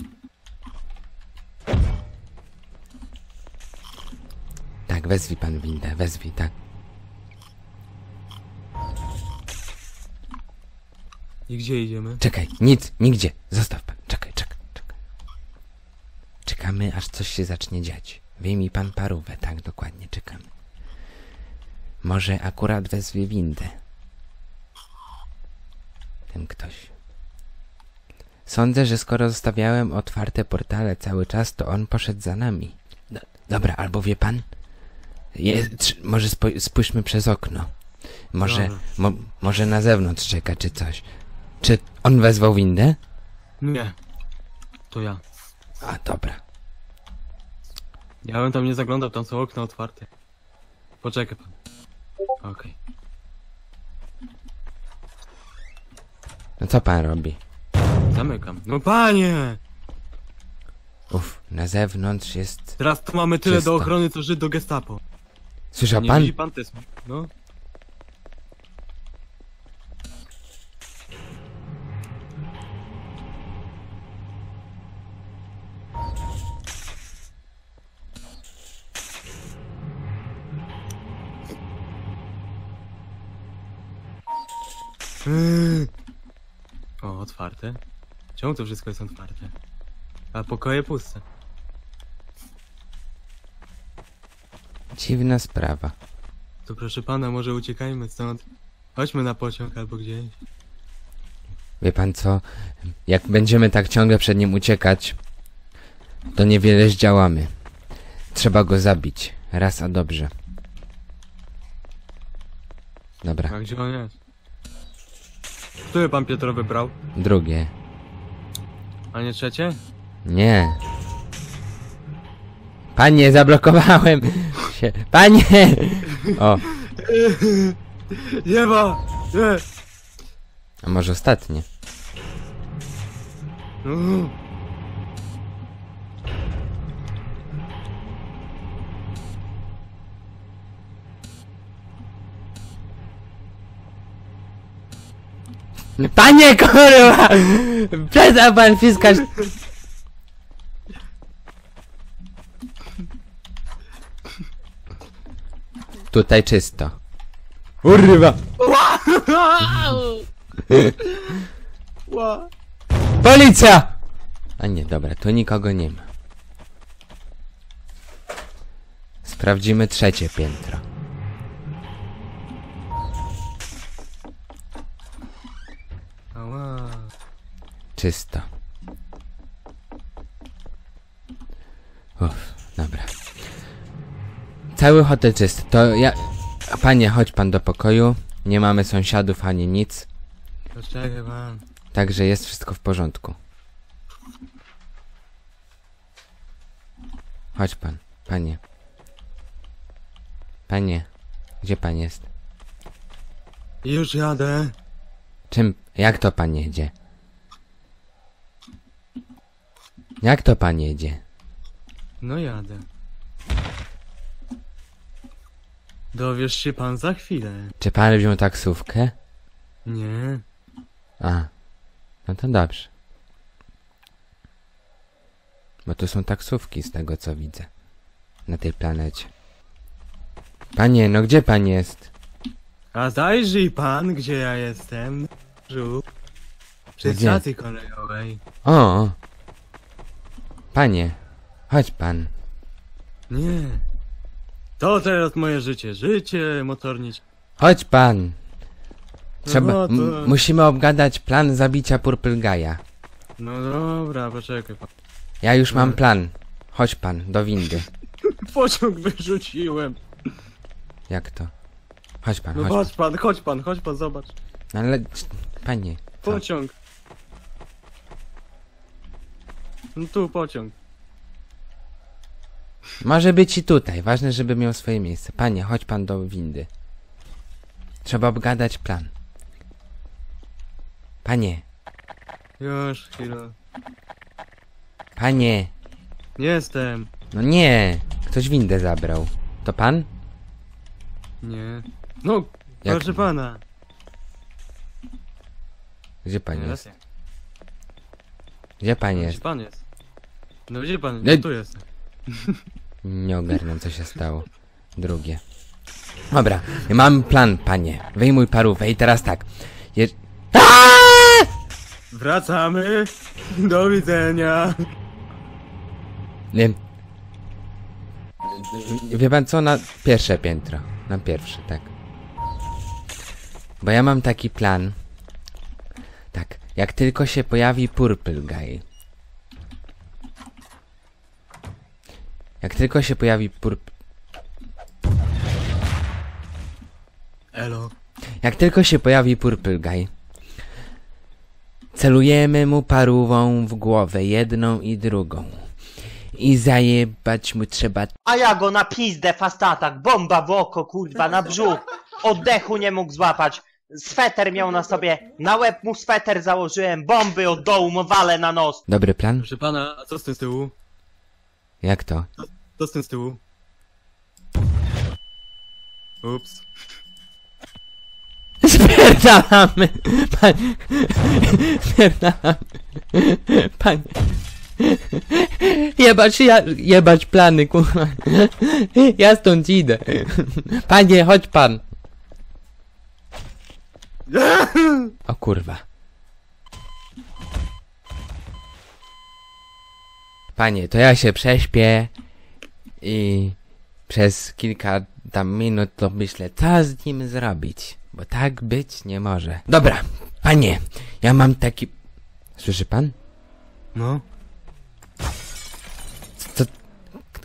Tak, wezwij pan windę, wezwij, tak. I gdzie idziemy? Czekaj, nic, nigdzie, zostaw pan, czekaj, czekaj, czekaj. Czekamy, aż coś się zacznie dziać. Wyjmij pan parówę, tak, dokładnie, czekamy. Może akurat wezwie windę. Ten ktoś. Sądzę, że skoro zostawiałem otwarte portale cały czas, to on poszedł za nami. Do, dobra, albo wie pan? Je, tr, może spoj, spójrzmy przez okno. Może, Dobra. mo, może na zewnątrz czeka, czy coś. Czy on wezwał windę? Nie. To ja. A, dobra. Ja bym tam nie zaglądał, tam są okna otwarte. Poczekaj pan. Okej. No co pan robi? Zamykam. No panie! Uff, na zewnątrz jest... Teraz tu mamy tyle Czysto. do ochrony, co Żyd do gestapo. Słyszał Nie pan? widzi pan te... sm- No. Yy. O, otwarte. Czemu to wszystko jest otwarte? A pokoje puste. Dziwna sprawa. To proszę pana, może uciekajmy stąd. Chodźmy na pociąg albo gdzieś. Wie pan co? Jak będziemy tak ciągle przed nim uciekać, to niewiele zdziałamy. Trzeba go zabić. Raz a dobrze. Dobra, A gdzie on jest? Który pan Piotr wybrał? drugie. A nie trzecie? Nie. Panie, zablokowałem się. Panie! O, Nie ma! Nie! a może ostatnie? Mhm. Panie, kurwa! Przestał pan fiskać. Tutaj czysto. Urwa! Ła. Policja! A nie, dobra, tu nikogo nie ma. Sprawdzimy trzecie piętro. Ała. Czysto. Uff, dobra. Cały hotel czysty. To ja... Panie, chodź pan do pokoju. Nie mamy sąsiadów ani nic. Poczekaj pan. Także jest wszystko w porządku. Chodź pan, panie. Panie, gdzie pan jest? Już jadę. Czym, jak to pan jedzie? Jak to pan jedzie? No jadę. Dowiesz się pan za chwilę. Czy pan wziął taksówkę? Nie. A, no to dobrze. Bo tu są taksówki z tego co widzę. Na tej planecie. Panie, no gdzie pan jest? A zajrzyj pan, gdzie ja jestem. Żu. Przy Gdzie? stacji kolejowej. O! Panie, chodź pan. Nie. To teraz moje życie. Życie motornicze. Chodź pan. Trzeba, No to- m- musimy obgadać plan zabicia Purple Guy'a. No dobra, poczekaj pan. Ja już mam plan. Chodź pan, do windy. Pociąg wyrzuciłem. Jak to? Chodź pan, No chodź pan. chodź pan, chodź pan, chodź pan, zobacz. No ale, panie, co? Pociąg. No tu pociąg. Może być i tutaj. Ważne, żeby miał swoje miejsce. Panie, chodź pan do windy. Trzeba obgadać plan. Panie, Już, chwilę. panie. Jestem. No nie, ktoś windę zabrał. To pan? Nie. No, Jak- proszę pana. Gdzie pan Nie, jest? Gdzie pan Gdzie jest? pan jest? No gdzie pan? Nie. No tu jest. Nie ogarnę, co się stało. Drugie. Dobra, mam plan, panie. Wyjmuj parówę i teraz tak. Je... Aaaa! Wracamy. Do widzenia. Nie. Wie pan co? Na pierwsze piętro. Na pierwsze, tak. Bo ja mam taki plan. Tak, jak tylko się pojawi Purple Guy. Jak tylko się pojawi Purple... Elo. Jak tylko się pojawi Purple Guy, celujemy mu parówą w głowę, jedną i drugą. I zajebać mu trzeba... A ja go na pizdę fastatak, bomba w oko, kurwa, na brzuch. Oddechu nie mógł złapać. Sweter miał na sobie, na łeb mu sweter założyłem, bomby od dołu mu walę na nos. Dobry plan? Proszę pana, a co z tym z tyłu? Jak to? Co z tym z tyłu? Ups. Spierdalamy! Panie... Spierdalamy! Panie... Jebać, ja... Jebać plany, kurwa. Ja stąd idę. Panie, chodź pan. O kurwa. Panie, to ja się prześpię i przez kilka tam minut to myślę, co z nim zrobić, bo tak być nie może. Dobra, panie, ja mam taki... Słyszy pan? No. Co?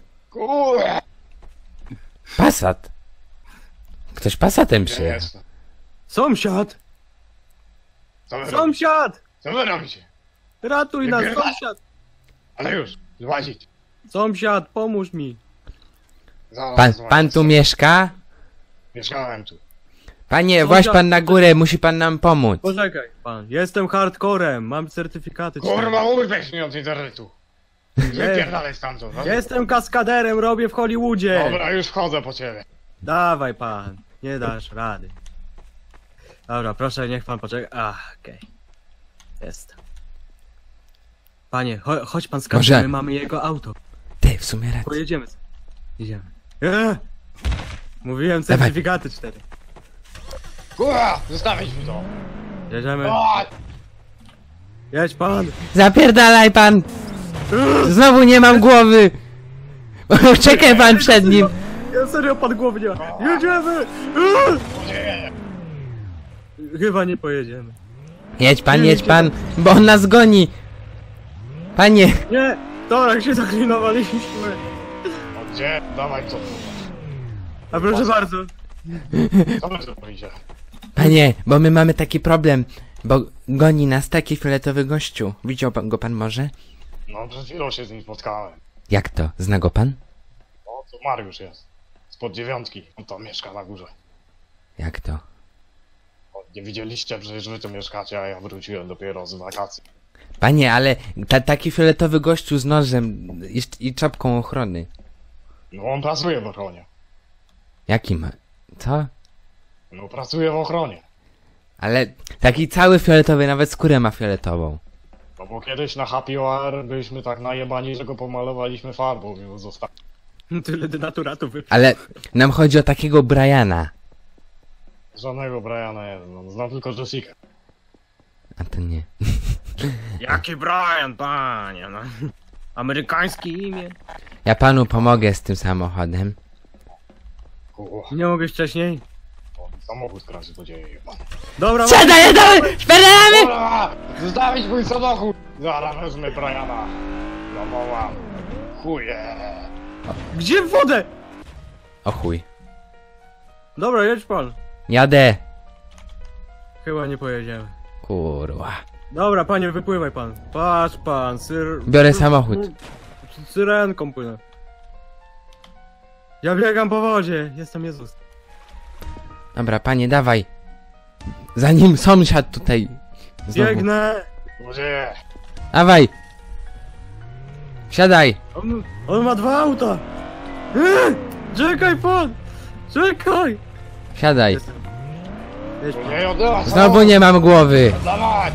Passat. Ktoś Passatem przyjechał. Sąsiad! Co wy robicie? Sąsiad! Co wy robicie? Ratuj nas, Wypierdalaj. sąsiad! Ale już, złazić. Sąsiad, pomóż mi! Zaraz Pan, złazić. pan tu mieszka? Mieszkałem tu. Panie, Sąsiad- właź pan na górę, musi pan nam pomóc. Poczekaj, pan. Jestem hardcorem, mam certyfikaty. Kurwa, urweź mnie od internetu. Wypierdalaj stamtąd. No. Jestem kaskaderem, robię w Hollywoodzie. Dobra, już wchodzę po ciebie. Dawaj pan, nie dasz rady. Dobra, proszę, niech pan poczeka. Ach, okej. Jest. Panie, cho chodź pan z Może- kamerą, mamy jego auto. Ty, w sumie racja. Pojedziemy. Idziemy. Eee! Mówiłem Dawaj. certyfikaty cztery. Kurwa, zostawić mi to. Jedziemy. O! Jedź pan. Zapierdalaj pan! Znowu nie mam głowy! Czekaj pan przed nim! Ja serio pan głowy nie ma. Jedziemy! Eee! Nie. Chyba nie pojedziemy. Jedź pan, jedź pan, bo on nas goni! Panie! Nie! Dobra, się zaklinowaliśmy. O, gdzie? Dawaj co kurwa. A proszę bardzo. Co wy zrobiliście? Panie, bo my mamy taki problem, bo goni nas taki fioletowy gościu. Widział pan go pan może? No, przed chwilą się z nim spotkałem. Jak to? Zna go pan? O, to Mariusz jest. Spod dziewiątki. On tam mieszka na górze. Jak to? O, nie widzieliście, przecież wy tu mieszkacie, a ja wróciłem dopiero z wakacji. Panie, ale ta, taki fioletowy gościu z nożem i, i czapką ochrony. No, on pracuje w ochronie. Jaki ma? Co? No, pracuje w ochronie. Ale taki cały fioletowy, nawet skórę ma fioletową. No bo kiedyś na Happy Hour byliśmy tak najebani, że go pomalowaliśmy farbą i go zostawiliśmy. Tyle denaturatów wyp... Ale nam chodzi o takiego Briana. Żadnego Briana nie znam, znam tylko Jessica. A to nie. Jaki Brian, panie, no. Amerykańskie imię. Ja panu pomogę z tym samochodem. Kurwa, Nie mogłeś wcześniej? o, samochód kraszy to dzieje, jebany. Dobra, Siadaj, siadaj! Spierdalamy! Kurwa! Zostawić mój samochód! Zaraz wezmę Briana. Zawołam. Chuje. gdzie w wodę? O chuj. Dobra, jedź pan. Jadę. Chyba nie pojedziemy. Kurwa. Dobra, panie, wypływaj pan. Patrz pan, syr... Biorę samochód. Syrenką płynę. Ja biegam po wodzie, jestem Jezus. Dobra, panie, dawaj. Zanim sąsiad tutaj. Znowu. Biegnę! Gdzie? Dawaj. Wsiadaj. On, on ma dwa auta! Eee, czekaj pan! Czekaj! Wsiadaj. Jestem. Jedź pan. Nie oddawać Znowu nie mam głowy. Dawaj!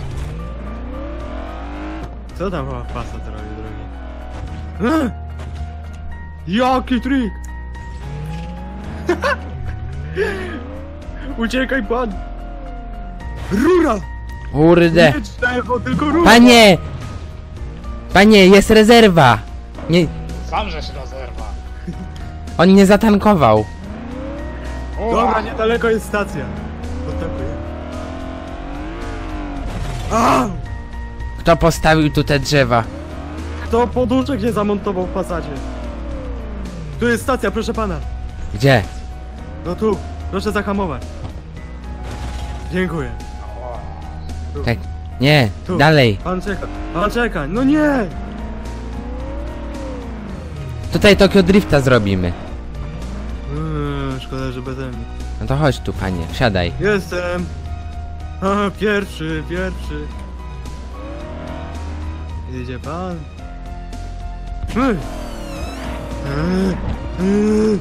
Co tam chyba pasa to robi drogi? Eee, jaki trik! Uciekaj pan! Rura! Kurde. Jedź lewo, tylko rura! Panie! Panie, jest rezerwa. Nie, Sam żeś rezerwa. on nie zatankował. Dobra, niedaleko jest stacja. Odtankuję. A! Kto postawił tu te drzewa? Kto poduszek nie zamontował w Passacie? Tu jest stacja, proszę pana. Gdzie? No tu, proszę zahamować. Dziękuję. Tak. Nie, Tu. dalej. Pan czeka, pan czeka, no nie! Tutaj Tokio Drifta zrobimy. Eee, szkoda, że beze mnie. No to chodź tu, panie, wsiadaj. Jestem! A, pierwszy, pierwszy. Idzie pan? Ej. Eee, eee.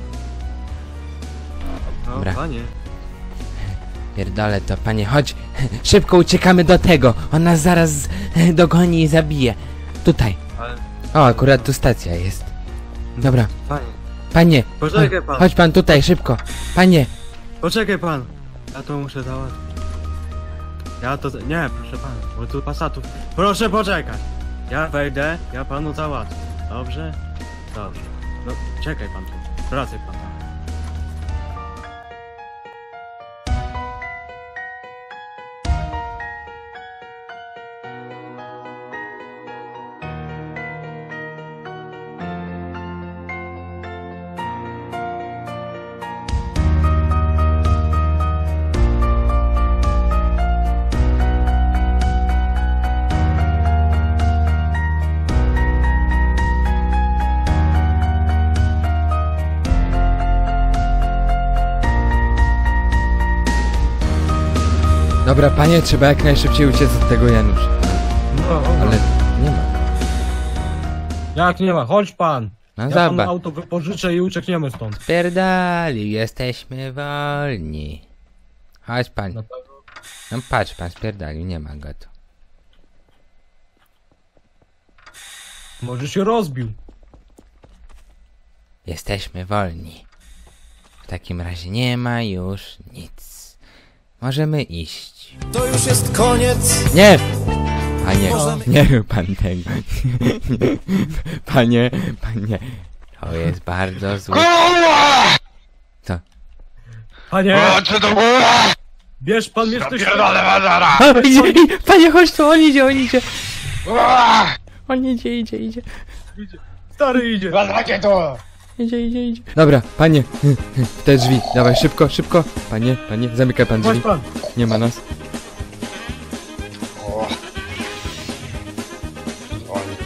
No, Dobra. panie. Pierdolę to, panie, chodź. Szybko uciekamy do tego. On nas zaraz dogoni i zabije. Tutaj. Ale, O, akurat tu stacja jest. Dobra, panie. panie. Poczekaj pan. Chodź pan tutaj, szybko. Panie. Poczekaj pan. Ja to muszę załatwić. Ja to... Nie, proszę pana, bo tu Passatów... Proszę poczekać. Ja wejdę, ja panu załatwię. Dobrze? Dobrze. No, czekaj pan tu. Wracaj pan tam. Dobra, panie, trzeba jak najszybciej uciec od tego Janusza. No, Ale nie ma. jak nie ma, chodź pan. No Ja panu zobacz. auto wypożyczę i uciekniemy stąd. Spierdali, jesteśmy wolni. Chodź pan. Na pewno. No patrz pan, spierdali, nie ma go tu. Może się rozbił. Jesteśmy wolni. W takim razie nie ma już nic. Możemy iść. To już jest koniec. Nie! Panie, nie rób pan tego. Panie, panie. To jest bardzo złe. Co? Panie! Chodź do góry! Bierz pan mnie coś... Pierdolę bazara! A, idzie, idzie, panie, chodź tu, on idzie, on idzie. On idzie, idzie, idzie. Stary idzie. Wracajcie tu! Idzie, idzie, idzie. Dobra, panie, w te drzwi. Dawaj, szybko, szybko. Panie, panie, zamykaj pan drzwi. Chodź pan. Nie ma nas. O. Oj.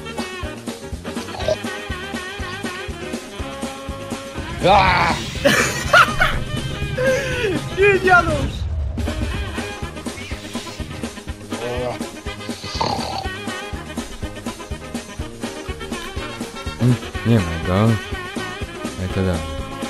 Aaa! Nie, Janusz! O. Mm, nie ma go. Ale to dobrze.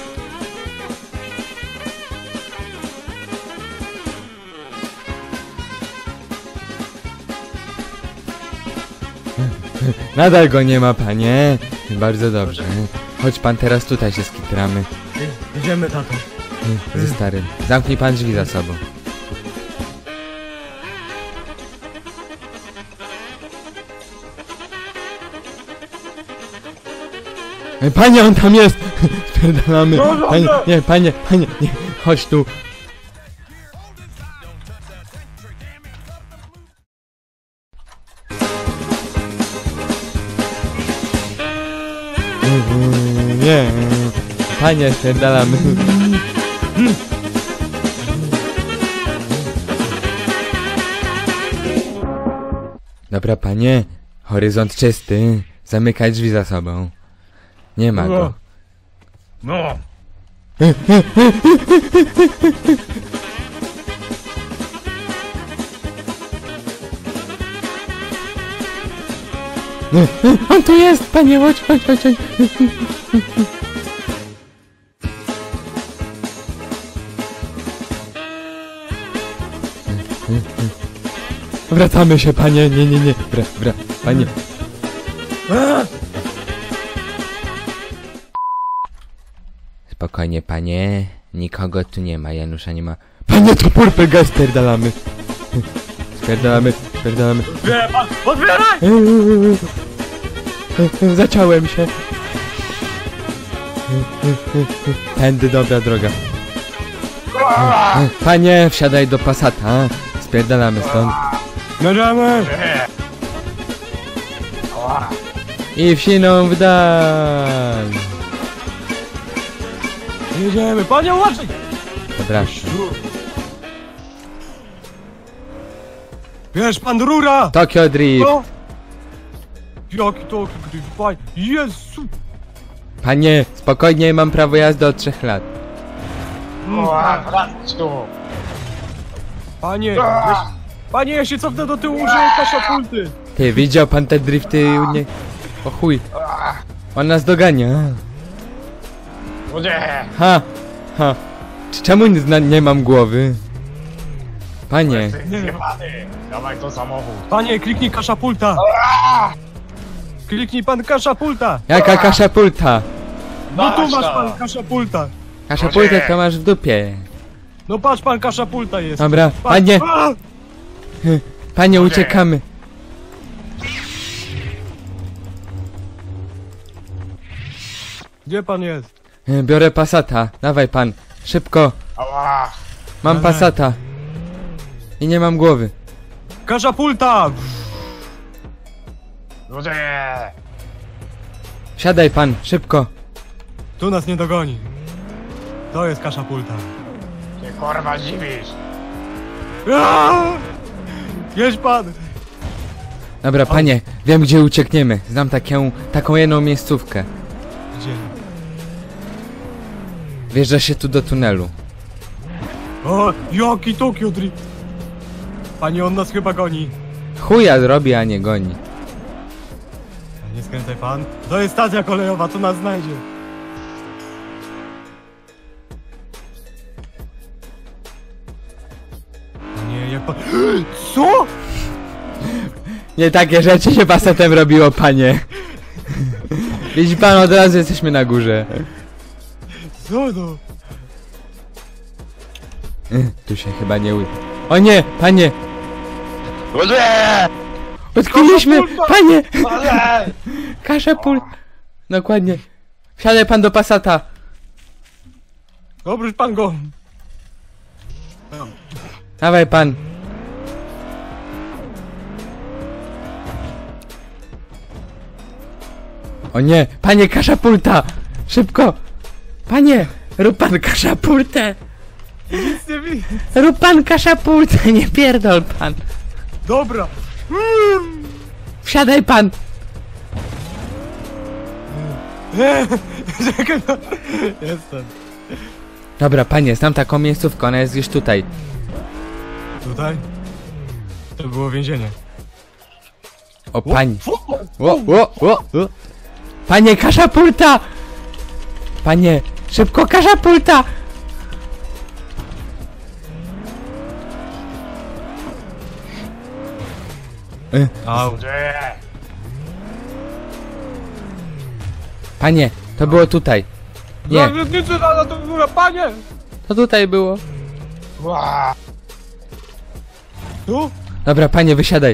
Nadal go nie ma, panie. Bardzo dobrze. Chodź pan, teraz tutaj się skitramy. Idziemy, tato. Ze starym. Zamknij pan drzwi za sobą. Ej, panie, on tam jest! Spierdalamy. Panie, nie, panie, panie, nie. Chodź tu. Nie. Panie, spierdalamy. Dobra, panie. Horyzont czysty. Zamykaj drzwi za sobą. Nie ma go. No! On tu jest, panie, chodź, chodź, chodź, chodź. Wracamy się, panie, nie, nie, nie, wra, wra, panie. Spokojnie, panie, nikogo tu nie ma, Janusza nie ma. Panie, to purpel, spierdalamy. Spierdalamy, spierdalamy. Wie pan, otwieraj! Zaciąłem się. Tędy dobra droga. Panie, wsiadaj do Passata. Spierdalamy stąd. Bierzemy! I w siną w dal. Jedziemy, panie, uważaj! Przepraszam. Wiesz pan, rura! Tokio Drift. No. Jaki to drift, panie? Jezu! Panie, spokojnie, mam prawo jazdy od trzech lat. Wracać tu! Panie, wiesz, panie, ja się cofnę do tyłu, użyję kaszapulty! Ty, widział pan te drifty u nie... O chuj. On nas dogania. Gdzie? Ha, ha. Czy czemu nie, nie mam głowy? Panie. Zjebany! Dawaj to samochód! Panie, kliknij kaszapulta! Kliknij pan kaszapulta! Jaka kaszapulta? No tu Dawaj masz to. pan kaszapulta! Kaszapultę to masz w dupie. No patrz pan, kaszapulta jest! Dobra, Patrz. panie. A! Panie, uciekamy. Gdzie pan jest? Biorę Passata. Dawaj pan. Szybko. Ała! Mam Dawaj. Passata. I nie mam głowy. Kaszapulta! Gdzie? Siadaj pan, szybko. Tu nas nie dogoni. To jest kaszapulta. Ty kurwa dziwisz! Aaaa! Jedź pan! Dobra, panie, wiem gdzie uciekniemy. Znam taką, taką jedną miejscówkę. Gdzie? Wjeżdża się tu do tunelu. O, jaki Tokio Drift! Panie, on nas chyba goni. Chuja zrobi, a nie goni. Nie skręcaj pan. To jest stacja kolejowa, co nas znajdzie. Panie, jak pan... Co? Nie takie rzeczy się pasetem robiło, panie. Widzi pan, od razu jesteśmy na górze. Co to? Y, Tu się chyba nie uda. O nie, panie! Odkryliśmy! Panie! Kasza pól... Dokładnie. Wsiadaj pan do Passata. Dobryż pan go. Dawaj pan. O nie, panie, kaszapulta! Szybko! Panie! Rób pan kaszapultę! Nic nie widzę. Rób pan kaszapultę, nie pierdol pan! Dobra. Wsiadaj pan! Czekaj, no. Jestem. Dobra, panie, znam taką miejscówkę, ona jest gdzieś tutaj. Tutaj? To było więzienie. O, pani. O, o, o, o. Panie, kaszapulta! Panie, szybko kaszapulta! Y, Au. Panie, to było tutaj. Nie, Zawodnicy na to góra, panie! to tutaj było. Tu? Dobra, panie, wysiadaj.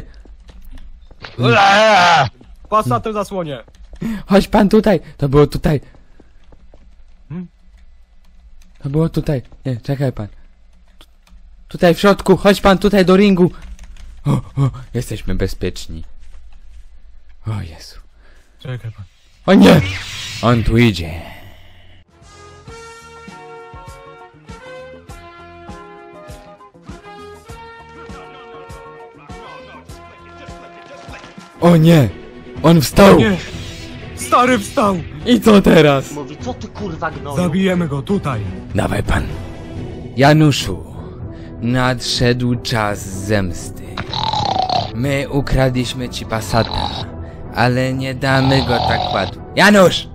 Passatem zasłonie. Chodź pan tutaj. To było tutaj. Hmm? To było tutaj. Nie, czekaj pan. Tutaj w środku. Chodź pan tutaj do ringu. O, o, jesteśmy bezpieczni. O Jezu. Czekaj pan. O nie! On tu idzie. O nie! On wstał! Nie! Stary wstał! I co teraz? Mówi, co ty kurwa gnoju? Zabijemy go tutaj. Dawaj pan. Januszu, nadszedł czas zemsty. My ukradliśmy ci Passata, ale nie damy go tak łatwo. Janusz!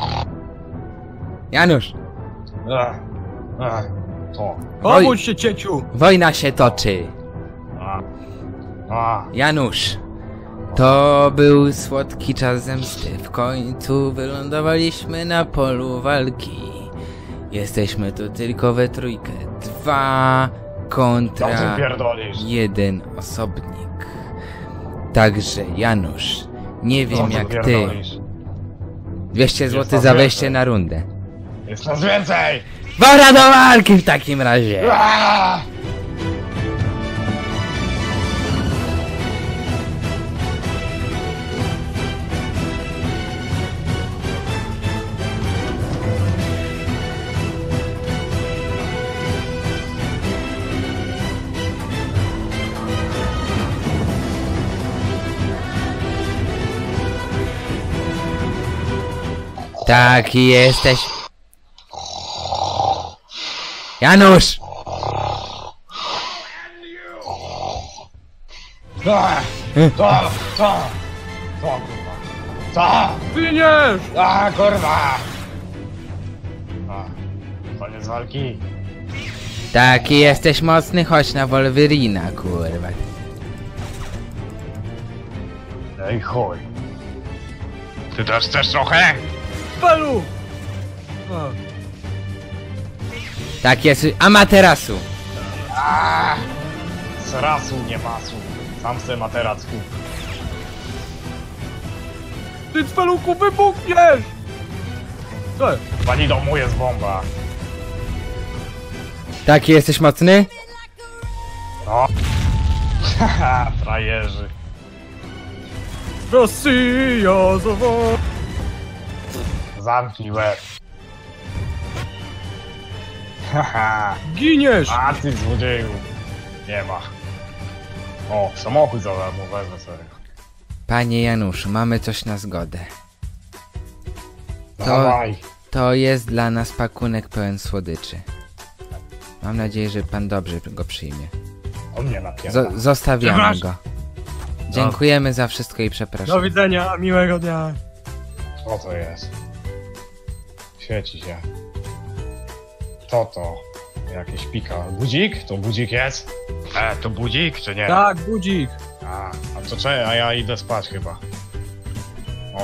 Janusz! Ech, ech, co? Pomóż się, cieciu! Wojna się toczy. A, a, Janusz, to był słodki czas zemsty. W końcu wylądowaliśmy na polu walki. Jesteśmy tu tylko we trójkę. Dwa co kontra ty pierdolisz? jeden osobnik. Także Janusz, nie Co wiem ty jak ty. pierdolisz? dwieście Jest złotych nas za więcej. wejście na rundę. Jest nas więcej! Wora do walki w takim razie! Aaa! Taki jesteś. Janusz! Co? Co? Co? Co, kurwa? Co? Piniesz! A, kurwa! A, koniec walki. Taki jesteś mocny, chodź na Wolverina, kurwa. Ej, chuj. Ty też chcesz trochę? Pelu! A, Tak jest, Amaterasu. A, z rasu nie masu. Sam se materac kup. ty cweluku wybuchniesz! Co? Pani domu jest bomba. Taki jesteś mocny? No. Haha, frajerzy. Rosja zawo... Zamknij łeb. Haha. Giniesz! A ty złodzieju. Nie ma. O, samochód za darmo wezmę sobie. Panie Januszu, mamy coś na zgodę. To, Dawaj. to jest dla nas pakunek pełen słodyczy. Mam nadzieję, że pan dobrze go przyjmie. On mnie napierdala. Zo zostawiamy go. Przepraszam. Dziękujemy za wszystko i Do przepraszam. widzenia, miłego dnia. Co to jest? Świeci się. To to. Jakieś pika. Budzik? To budzik jest? E, to budzik czy nie? Tak, budzik. A, a to czekaj, a ja idę spać chyba. O.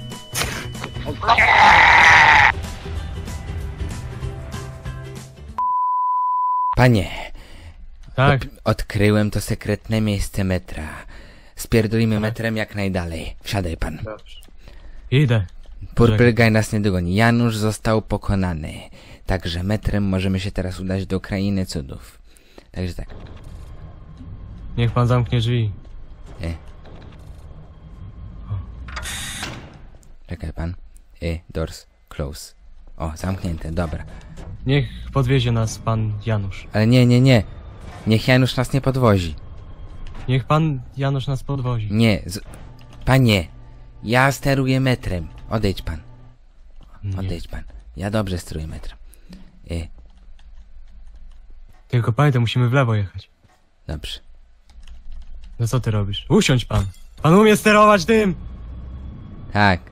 Panie, Tak. odkryłem to sekretne miejsce metra. Spierdolimy metrem jak najdalej. Wsiadaj pan. Dobrze. Idę. Purple Guy nas nie dogoni. Janusz został pokonany. Także metrem możemy się teraz udać do krainy cudów. Także tak. Niech pan zamknie drzwi. E. Czekaj pan. E, doors close. O, zamknięte, dobra. Niech podwiezie nas pan Janusz. Ale nie, nie, nie. Niech Janusz nas nie podwozi. Niech pan Janusz nas podwozi. Nie, z... Panie, ja steruję metrem. Odejdź pan. Odejdź pan. Ja dobrze steruję metrem. E, Tylko pamiętaj, musimy w lewo jechać. dobrze. No co ty robisz? Usiądź pan. Pan umie sterować tym! Tak.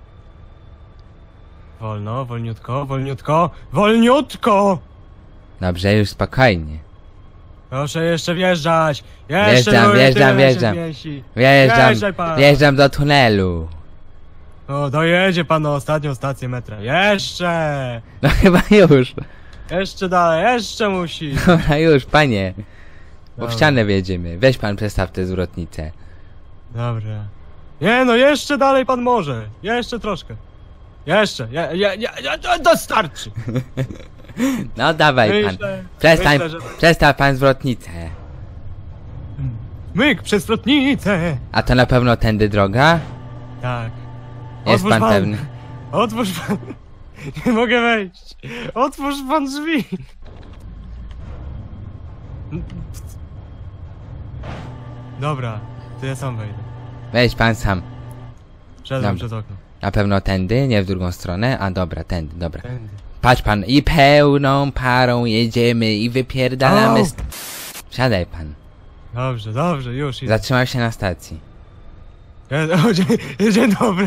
Wolno, wolniutko, wolniutko, wolniutko! Dobrze, już spokojnie. Proszę jeszcze wjeżdżać! Jeszcze Wjeżdżam, do wjeżdżam, tyle się wjeżdżam. mieści. Wjeżdżam, Wjeżdżaj pan. wjeżdżam do tunelu. O, dojedzie pan na ostatnią stację metra. Jeszcze! No chyba już. Jeszcze dalej, jeszcze musi! Dobra, już, panie. Bo w Dobra. ścianę wjedziemy. Weź pan przestaw tę zwrotnicę. Dobra. Nie no, jeszcze dalej pan może. Jeszcze troszkę. Jeszcze, ja, ja, ja, ja, to starczy! No dawaj pan. Myślę- Przestań, myślę, że- przestaw pan zwrotnicę. Myk przez lotnicę! A to na pewno tędy droga? Tak. Jest Otwórz pan pewny? Otwórz pan! Nie mogę wejść! Otwórz pan drzwi! Dobra, to ja sam wejdę. Weź pan sam. Wszedłem Dobra. przez okno. Na pewno tędy, nie w drugą stronę. A dobra, tędy, dobra. Tędy. Patrz pan, i pełną parą jedziemy i wypierdalamy. Au! Z... Wsiadaj pan. Dobrze, dobrze, już idę. Zatrzymaj się na stacji. Ja- o, dzień, dzień dobry.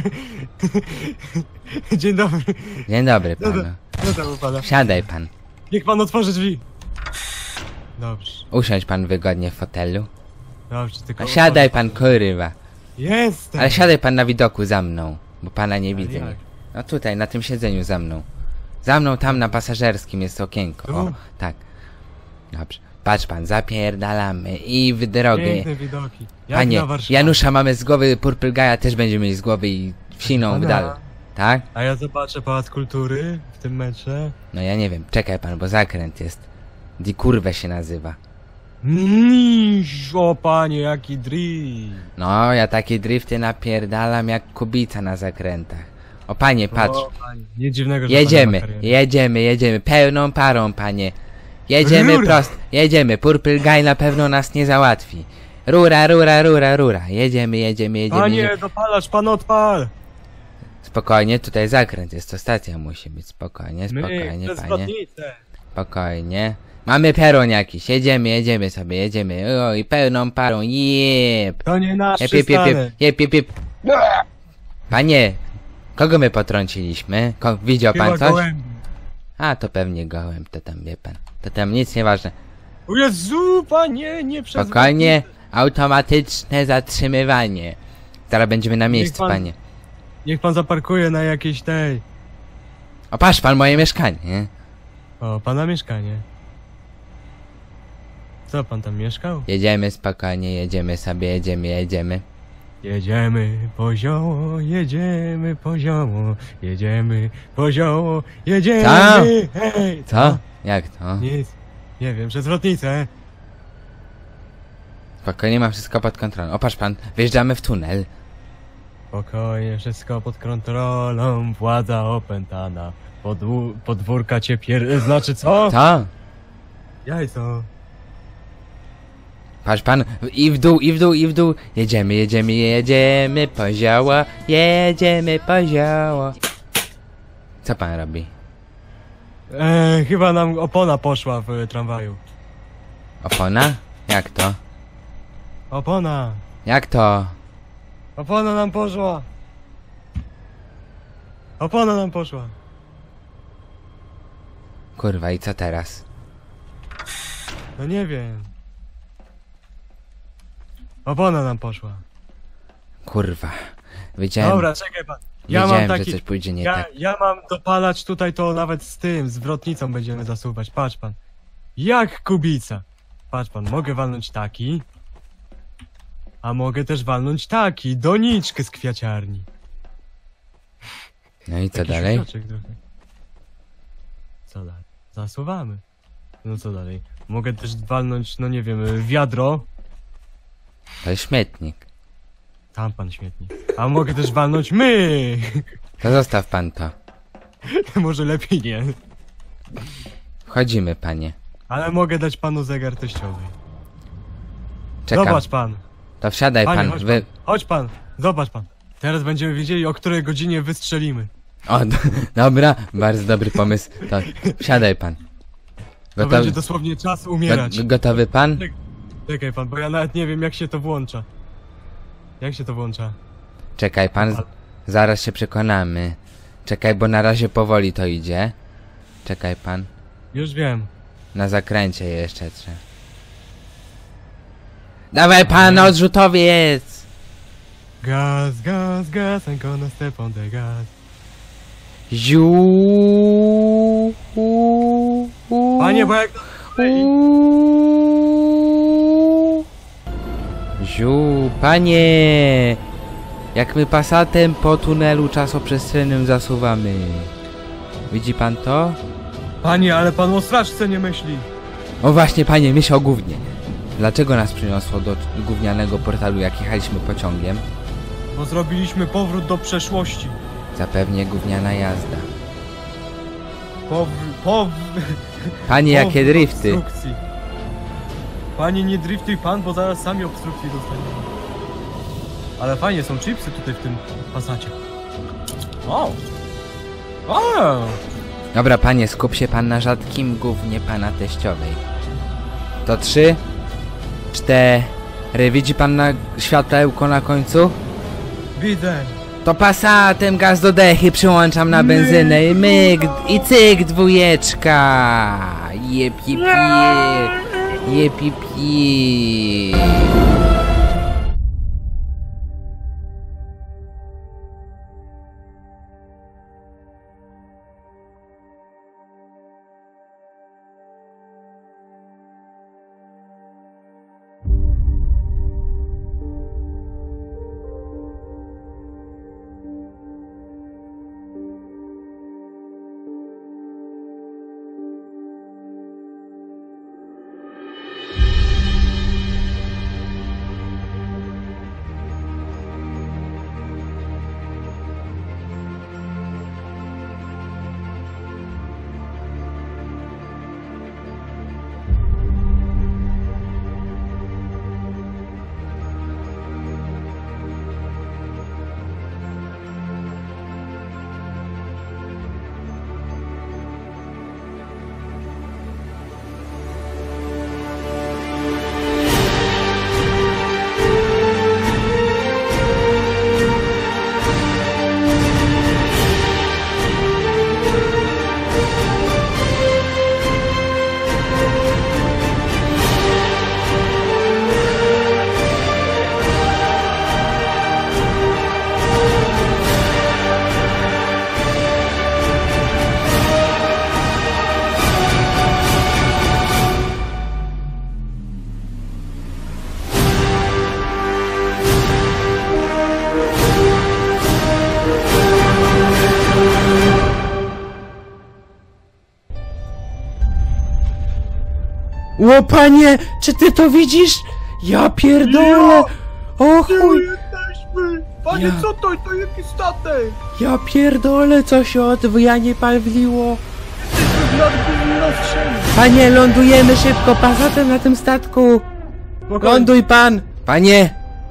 Dzień dobry. Dzień dobry No to, panu. no to upada. Wsiadaj pan. Niech pan otworzy drzwi. Dobrze, Usiądź pan wygodnie w fotelu. dobrze, tylko... A siadaj pan, kurwa. Jestem! Ale siadaj pan na widoku za mną. Bo pana nie Ale widzę. jak? No tutaj, na tym siedzeniu za mną. Za mną tam na pasażerskim jest okienko. O, Tu? tak. Dobrze. Patrz pan, zapierdalamy i w drogę. Piękne widoki. Jak Panie, na Warszawę. Janusza mamy z głowy, Purple Guy'a też będziemy mieli z głowy i wsiną w Pana. dal. Tak? A ja zobaczę Pałac Kultury w tym metrze. No ja nie wiem, czekaj pan, bo zakręt jest. Di kurwę się nazywa. Niż, o panie, jaki drift. No, ja takie drifty napierdalam jak kubica na zakrętach. O panie, patrz. O, panie, nic dziwnego, że Jedziemy, pan nie ma kariery. jedziemy, jedziemy, pełną parą, panie. Jedziemy Rura. prosto, jedziemy, Purple Guy na pewno nas nie załatwi. Rura, rura, rura, rura. Jedziemy, jedziemy, jedziemy. Panie, jedziemy. dopalasz, pan odpal. Spokojnie, tutaj zakręt jest, to stacja musi być. Spokojnie, My, spokojnie, przez panie. zwrotnicę. Spokojnie. Mamy peron jakiś, jedziemy, jedziemy sobie, jedziemy. Oj, pełną parą, jeb. To nie nasz Jep, jep, jep, przystanek. jep, jep, jep. Panie, kogo my potrąciliśmy? Ko widział pan Chyba coś? gołębi. A, to pewnie gołem, to tam wie pan. To tam nic nieważne. O Jezu, panie, nie przez Spokojnie, automatyczne zatrzymywanie. Zaraz będziemy na miejscu, pan- panie. Niech pan zaparkuje na jakiejś tej... O, patrz pan, moje mieszkanie. O, pana mieszkanie. Co, pan tam mieszkał? Jedziemy spokojnie, jedziemy sobie, jedziemy, jedziemy. Jedziemy poziomo, jedziemy poziomo, jedziemy poziomo, jedziemy... Co? Hej, Co? Jak to? Nic. Nie wiem, przez lotnicę. Spokojnie, mam wszystko pod kontrolą. O, patrz pan, wjeżdżamy w tunel. Spokojnie, wszystko pod kontrolą, władza opętana. Podłu- podwórka cię pier... Znaczy co? Co? Jajco. Patrz pan, i w dół, i w dół, i w dół. Jedziemy, jedziemy, jedziemy po zioło, jedziemy po zioło. Co pan robi? Eee, chyba nam opona poszła w tramwaju. Opona? Jak to? Opona! Jak to? Opona nam poszła! Opona nam poszła! Kurwa, i co teraz? No nie wiem. Opona nam poszła. Kurwa. Wiedziałem, Dobra, czekaj pan. Ja wiedziałem mam taki, że coś pójdzie nie ja, tak. ja mam dopalacz tutaj, to nawet z tym, z wrotnicą będziemy zasuwać. Patrz pan. Jak kubica. Patrz pan, mogę walnąć taki. A mogę też walnąć taki, doniczkę z kwiaciarni. No i co Taki dalej? siusiaczek trochę. Co dalej? Zasuwamy. No co dalej? Mogę też walnąć, no nie wiem, wiadro. To jest śmietnik. Tam pan śmietnik. A mogę też walnąć my! To zostaw pan to. Może lepiej nie. Wchodzimy, panie. Ale mogę dać panu zegar teściowy. Czekam. Zobacz pan. To wsiadaj Panie, pan. chodź Wy... pan. Chodź pan. Zobacz pan. Teraz będziemy wiedzieli, o której godzinie wystrzelimy. O, do, dobra, bardzo dobry pomysł. To wsiadaj pan. To będzie dosłownie czas umierać. Go, gotowy pan? Czekaj pan, bo ja nawet nie wiem, jak się to włącza. Jak się to włącza? Czekaj pan, zaraz się przekonamy. Czekaj, bo na razie powoli to idzie. Czekaj pan. Już wiem. Na zakręcie jeszcze trzeba. Dawaj pan, odrzutowiec! Gaz, gaz, gaz, I'm gonna step on the gas. Ziu. Panie, bo jak... Ziu, panie! Jak my Passatem po tunelu czasoprzestrzennym zasuwamy. Widzi pan to? Panie, ale pan o strażce nie myśli. O właśnie, panie, myśl o gównie. Dlaczego nas przyniosło do gównianego portalu, jak jechaliśmy pociągiem? Bo zrobiliśmy powrót do przeszłości. Zapewnie gówniana jazda. Pow... pow... Panie, jakie drifty. Obstrukcji. Panie, nie driftuj pan, bo zaraz sami obstrukcji dostaniemy. Ale fajnie, są chipsy tutaj w tym Passacie. Wow. Wow. Dobra, panie, skup się pan na rzadkim gównie pana teściowej. To trzy, cztery. Widzi pan na światełko na końcu? Widzę. To Passatem gaz do dechy przyłączam na benzynę i myk i cyk dwójeczka. Jep, jep, jep. Jep, jep, jep. O panie, czy ty to widzisz? Ja pierdolę! O chuj! Jesteśmy! Panie, Ja. co to? To jaki statek? Ja pierdolę, co się odwijanie palwliło! Jesteśmy w nadgównostrzeli. Panie, lądujemy szybko, Passatem na tym statku! Ląduj pan! Panie!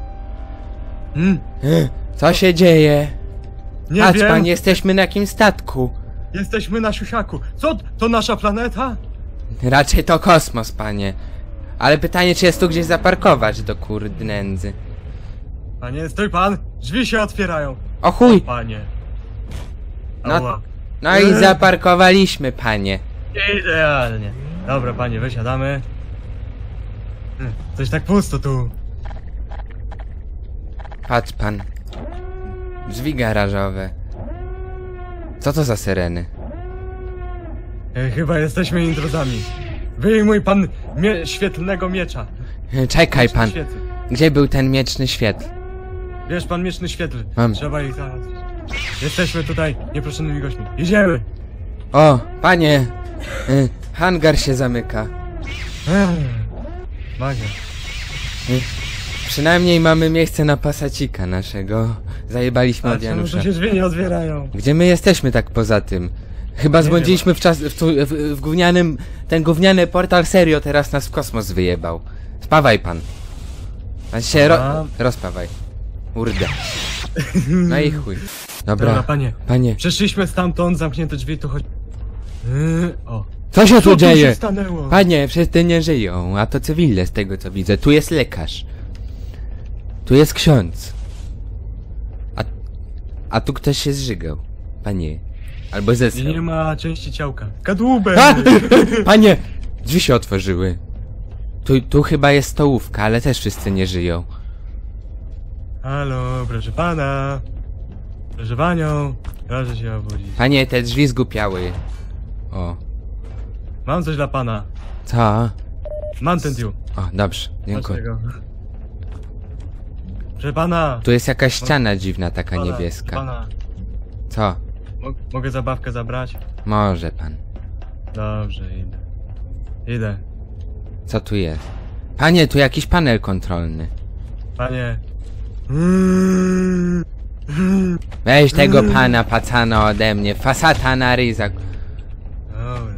Hmm? Co się dzieje? Nie Patrz wiem. pan, jesteśmy na jakimś statku. Jesteśmy na siusiaku. Co? To nasza planeta? Raczej to kosmos, panie. Ale pytanie, czy jest tu gdzieś zaparkować do kurde nędzy. Panie, stój pan! Drzwi się otwierają! O chuj! Panie. No, Ała. no i zaparkowaliśmy, panie. Idealnie. Dobra, panie, wysiadamy. Hmm, Coś tak pusto tu. Patrz pan. Drzwi garażowe. Co to za syreny? E, chyba jesteśmy intruzami. Wyjmuj pan mie świetlnego miecza. Czekaj pan. Świetl. Gdzie był ten mieczny świetl? Wiesz pan, mieczny świetl. Mam. Trzeba ich załatwić. Jesteśmy tutaj nieproszonymi gośćmi. Idziemy! O, panie! y, Hangar się zamyka. Magia. Y, Przynajmniej mamy miejsce na pasacika naszego. Zajebaliśmy A od czemu Janusza. tu się drzwi nie otwierają? Gdzie my jesteśmy tak poza tym? Chyba Nie zbłądziliśmy w czas w, tu, w, w gównianym... Ten gówniany portal serio teraz nas w kosmos wyjebał. Spawaj pan. Pan się ro, Dobra. rozpawaj. Urde. No i chuj. Dobra, Dobra, panie. panie. Przeszliśmy stamtąd, zamknięte drzwi, tu chodzi... Yy, o. Co się Co tu tu dzieje? się stanęło? Panie, wszyscy nie żyją, a to cywile z tego co widzę. Tu jest lekarz. Tu jest ksiądz. A, a tu ktoś się zżygał. Panie. Albo I zesrał. nie ma części ciałka. Kadłubek! A! Panie! Drzwi się otworzyły. Tu, tu chyba jest stołówka, ale też wszyscy nie żyją. Halo, proszę pana. Proszę panią. Proszę się obudzić. Panie, te drzwi zgupiały. O. Mam coś dla pana. Co? Mountain Dew. O, dobrze, dziękuję. Dlaczego? Proszę pana. Tu jest jakaś ściana dziwna, taka pana, niebieska. Pana. Co? Mo mogę zabawkę zabrać? Może pan. Dobrze, idę. Idę. Co tu jest? Panie, tu jakiś panel kontrolny. Panie. Weź tego pana pacana ode mnie. Fasata na ryzak. Dobra.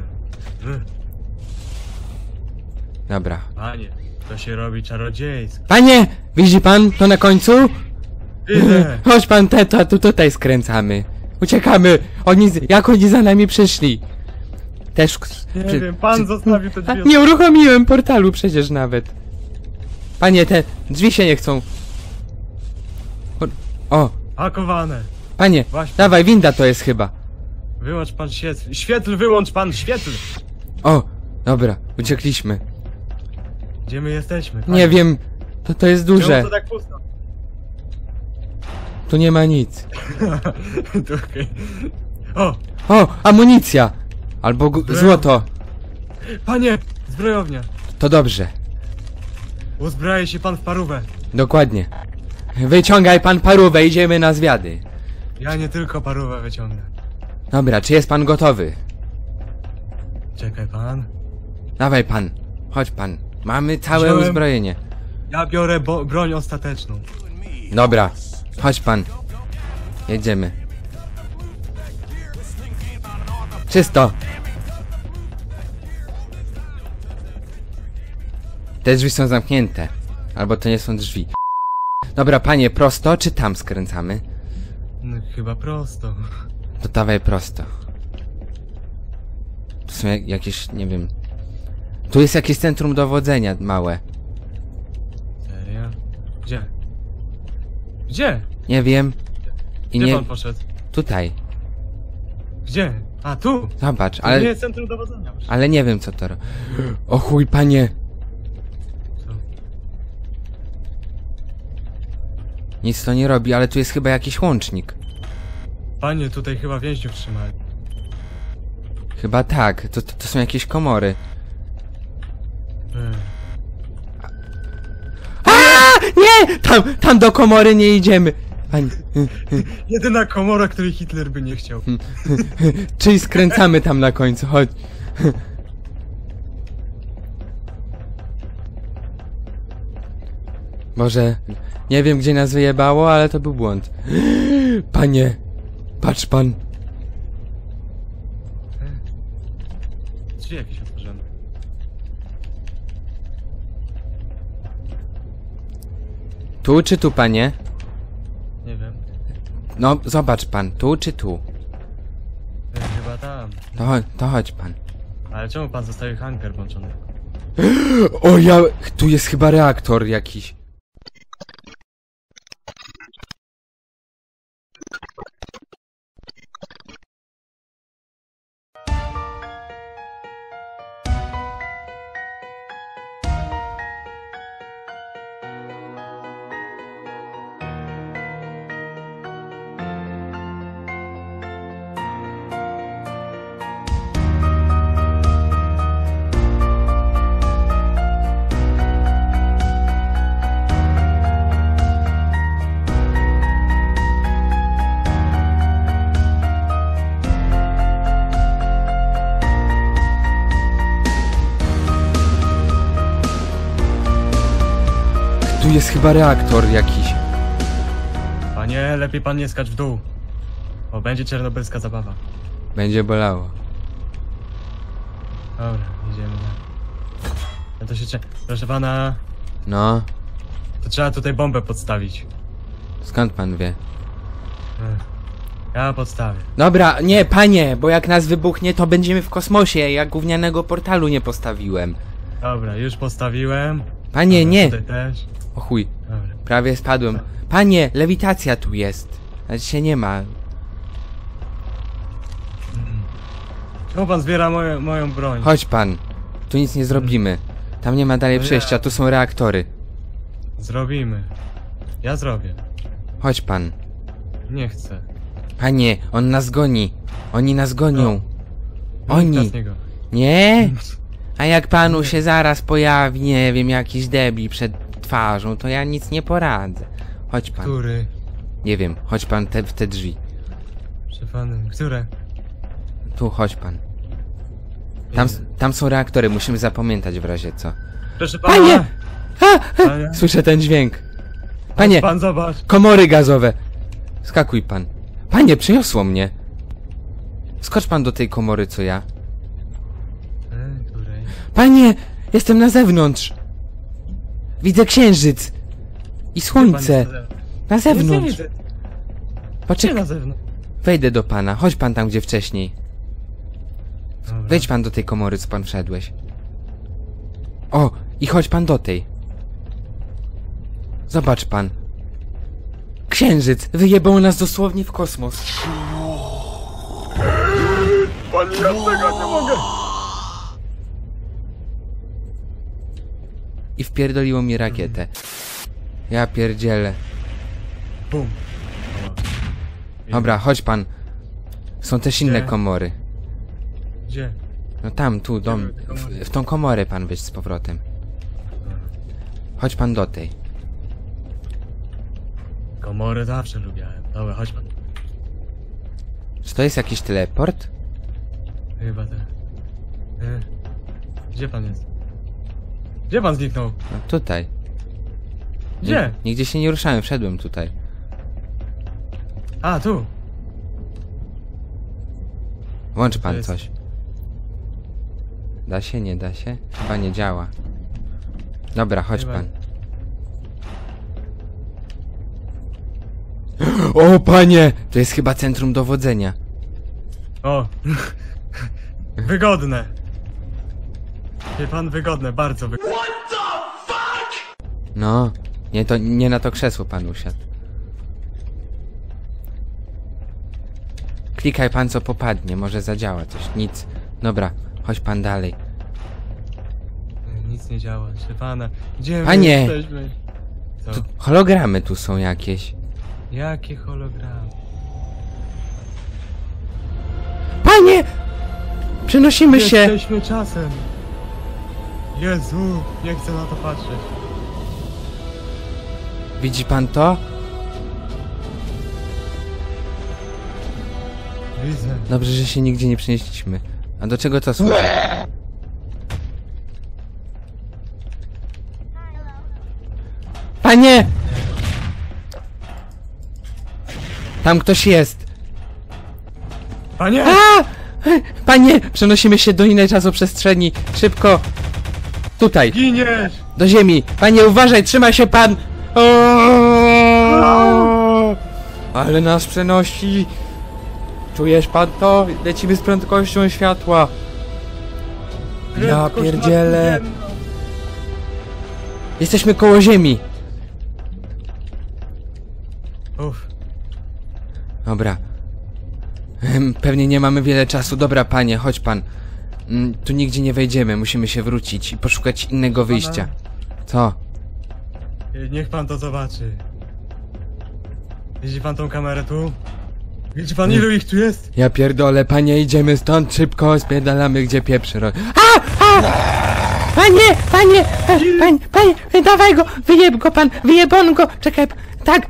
Dobra. Panie, to się robi czarodziejsko. Panie! Widzi pan to na końcu? Idę. Chodź pan, teta, tu tutaj skręcamy. Uciekamy! Oni, z- jak oni za nami przyszli? Też... Nie czy- wiem, pan czy- zostawił te A, drzwi. nie uruchomiłem portalu przecież nawet. Panie, te drzwi się nie chcą. O, o, Hakowane. panie, Właśnie. dawaj, winda to jest chyba. Wyłącz pan świetl. Świetl, wyłącz pan świetl. O, dobra, uciekliśmy. Gdzie my jesteśmy? Panie? Nie wiem, to to jest Czemu duże. to tak pusto? Tu nie ma nic. To okej. O, O, amunicja! Albo gu- złoto. panie, zbrojownia. To dobrze. Uzbraje się pan w parówę. Dokładnie. Wyciągaj pan parówę, idziemy na zwiady. Ja nie tylko parówę wyciągnę. Dobra, czy jest pan gotowy? Czekaj pan. Dawaj pan, chodź pan. Mamy całe Wziąłem- uzbrojenie. Ja biorę bo broń ostateczną. Dobra, chodź pan. Jedziemy. Czysto. Te drzwi są zamknięte. Albo to nie są drzwi. Dobra, panie, prosto czy tam skręcamy? No, chyba prosto. To dawaj prosto. Tu są jak, jakieś, nie wiem... Tu jest jakieś centrum dowodzenia małe. Serio? Gdzie? Gdzie? Nie wiem. I Gdzie nie... pan poszedł? Tutaj. Gdzie? A, tu! Zobacz, Ale... To nie ale... jest centrum dowodzenia. proszę. Ale nie wiem co to ro... O chuj, panie! Co? Nic to nie robi, ale tu jest chyba jakiś łącznik. Panie, tutaj chyba więźniów trzymali. Chyba tak, to, to, to są jakieś komory. Hmm. A nie! Tam, tam do komory nie idziemy! Pani... Jedyna komora, której Hitler by nie chciał. Czyli skręcamy tam na końcu, chodź. Może... Nie wiem gdzie nas wyjebało, ale to był błąd. Panie! Patrz pan! Drzwi jakieś otworzone. Tu czy tu, panie? Nie wiem. No, zobacz pan, tu czy tu? E, Chyba tam. To, cho- to chodź pan. Ale czemu pan zostawił hangar włączony? O ja... Tu jest chyba reaktor jakiś. Tu jest chyba reaktor jakiś. Panie, lepiej pan nie skacz w dół. Bo będzie czernobylska zabawa. Będzie bolało. Dobra, idziemy. No to się cze... Proszę pana, No, to trzeba tutaj bombę podstawić. skąd pan wie? Ech, Ja podstawię. Dobra, nie, panie, bo jak nas wybuchnie, to będziemy w kosmosie. Ja gównianego portalu nie postawiłem. Dobra, już postawiłem. Panie, Dobra, nie. Tutaj też. O chuj, Dobra. prawie spadłem. Panie, lewitacja tu jest. Ale się nie ma. Czemu pan zbiera moje, moją broń? Chodź pan. Tu nic nie zrobimy. Tam nie ma dalej No nie. przejścia, tu są reaktory. Zrobimy. Ja zrobię. Chodź pan. Nie chcę. Panie, on nas goni. Oni nas gonią. Nikt Oni. nas nie go. Nie? A jak panu się zaraz pojawi, nie wiem, jakiś debil przed twarzą, to ja nic nie poradzę. Chodź pan. Który? Nie wiem, chodź pan te, w te drzwi. Proszę pan, które? Tu, chodź pan. Tam, tam są reaktory, musimy zapamiętać w razie co. Proszę pana! Panie! A, a, Panie! słyszę ten dźwięk. Panie! Pan zobacz! Komory gazowe! Skakuj pan. Panie, przyniosło mnie. Skocz pan do tej komory, co ja. E, której? Panie! Jestem na zewnątrz! Widzę księżyc! I słońce! Na zewnątrz! Gdzie Poczekaj, na zewnątrz? wejdę do pana. Chodź pan tam, gdzie wcześniej. Dobra. Wejdź pan do tej komory, co pan wszedłeś. O! I chodź pan do tej. Zobacz pan. Księżyc! Wyjebał nas dosłownie w kosmos. Pani, ja tego nie mogę! I wpierdoliło mi rakietę. Ja pierdzielę. Bum. Dobra, chodź pan. Są też inne Gdzie? komory. Gdzie? No tam, tu, dom. W, w tą komorę pan weź z powrotem. Chodź pan do tej. Komory zawsze lubiałem. Dobra, chodź pan. Czy to jest jakiś teleport? Chyba tak. E, Gdzie pan jest? Gdzie pan zniknął? No tutaj. Gdzie? Nigdzie się nie ruszałem, wszedłem tutaj. A, tu! Włącz pan jest? coś. Da się, nie da się? Chyba nie działa. Dobra, chodź Chyba. pan. O panie! To jest chyba centrum dowodzenia. O! Wygodne! Wie pan, wygodne, bardzo wygodne. No, nie, to, nie na to krzesło pan usiadł. Klikaj pan co popadnie, może zadziała coś. Nic. Dobra, chodź pan dalej. Nic nie działa, proszę pana. Gdzie my Panie! jesteśmy? Co? Tu hologramy tu są jakieś. Jakie hologramy? Panie! Przenosimy się! Jesteśmy czasem! Jezu, nie chcę na to patrzeć. Widzi pan to? Widzę. Dobrze, że się nigdzie nie przenieśliśmy. A do czego to służy? Panie! Tam ktoś jest! Panie! A! Panie! Przenosimy się do innej czasoprzestrzeni. Szybko! Tutaj! Giniesz! Do ziemi! Panie, uważaj! Trzyma się pan! O! Ale nas przenosi! Czujesz pan to? Lecimy z prędkością światła! Ja Prędkość pierdzielę! nadprzyziemna. Jesteśmy koło ziemi! Uff. Dobra. Ehm, Pewnie nie mamy wiele czasu. Dobra, panie, chodź pan. Mm, Tu nigdzie nie wejdziemy, musimy się wrócić i poszukać innego wyjścia. Co? Niech pan to zobaczy. Widzi pan tą kamerę tu? Widzi pan, ilu ich tu jest? Ja pierdolę, panie, idziemy stąd szybko, spierdalamy gdzie pieprzy ro... A! A! Panie! Panie! Panie! Panie! Dawaj go! Wyjeb go pan! Wyjebon go! Czekaj! Tak!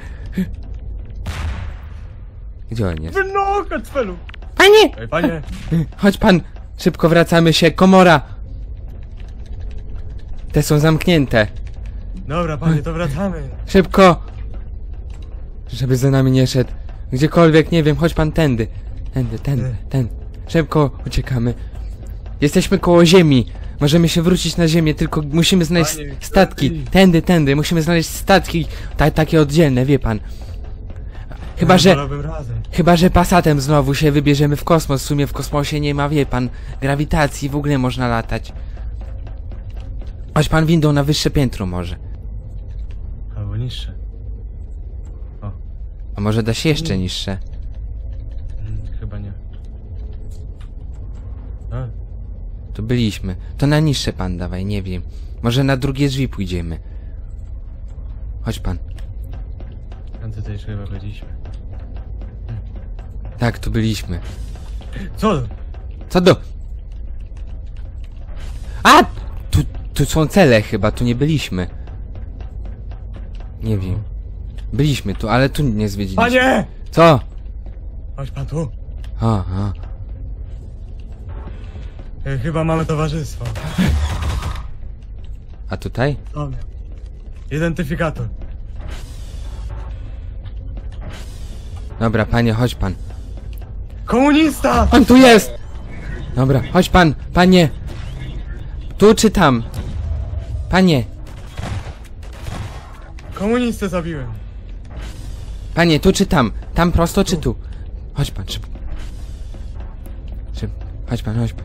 Gdzie on jest? Wynocha, cfelu! Panie! Ej, panie! Chodź pan! Szybko wracamy się! Komora! Te są zamknięte! Dobra, panie, to wracamy! Szybko! Żeby za nami nie szedł. Gdziekolwiek, nie wiem, chodź pan tędy. Tędy, tędy, tędy. Szybko uciekamy. Jesteśmy koło ziemi. Możemy się wrócić na ziemię, tylko musimy znaleźć Panie, statki. lepiej. Tędy, tędy. Musimy znaleźć statki. Ta, takie oddzielne, wie pan. Chyba, Ja że... wolałbym razem. Chyba, że Passatem znowu się wybierzemy w kosmos. W sumie w kosmosie nie ma, wie pan, grawitacji. W ogóle można latać. Chodź pan windą na wyższe piętro może. Albo niższe. O, A może da się jeszcze niższe? mm, chyba nie. A, Tu byliśmy. To na niższe pan dawaj, nie wiem. Może na drugie drzwi pójdziemy. Chodź pan. tam tutaj już chyba byliśmy. Tak, tu byliśmy. Co? Co do... A! Tu, tu są cele chyba, tu nie byliśmy. Nie wiem. Byliśmy tu, ale tu nie zwiedziliśmy. Panie! Co? Chodź pan tu. A, a. E, chyba mamy towarzystwo. A tutaj? Dobra. Identyfikator. Dobra, panie, chodź pan. Komunista! On tu jest! Dobra, chodź pan, panie. Tu czy tam? Panie, Komunistę zabiłem. panie, tu czy tam? Tam prosto czy tu? Chodź pan, szybko. Szyb... Chodź pan, chodź pan.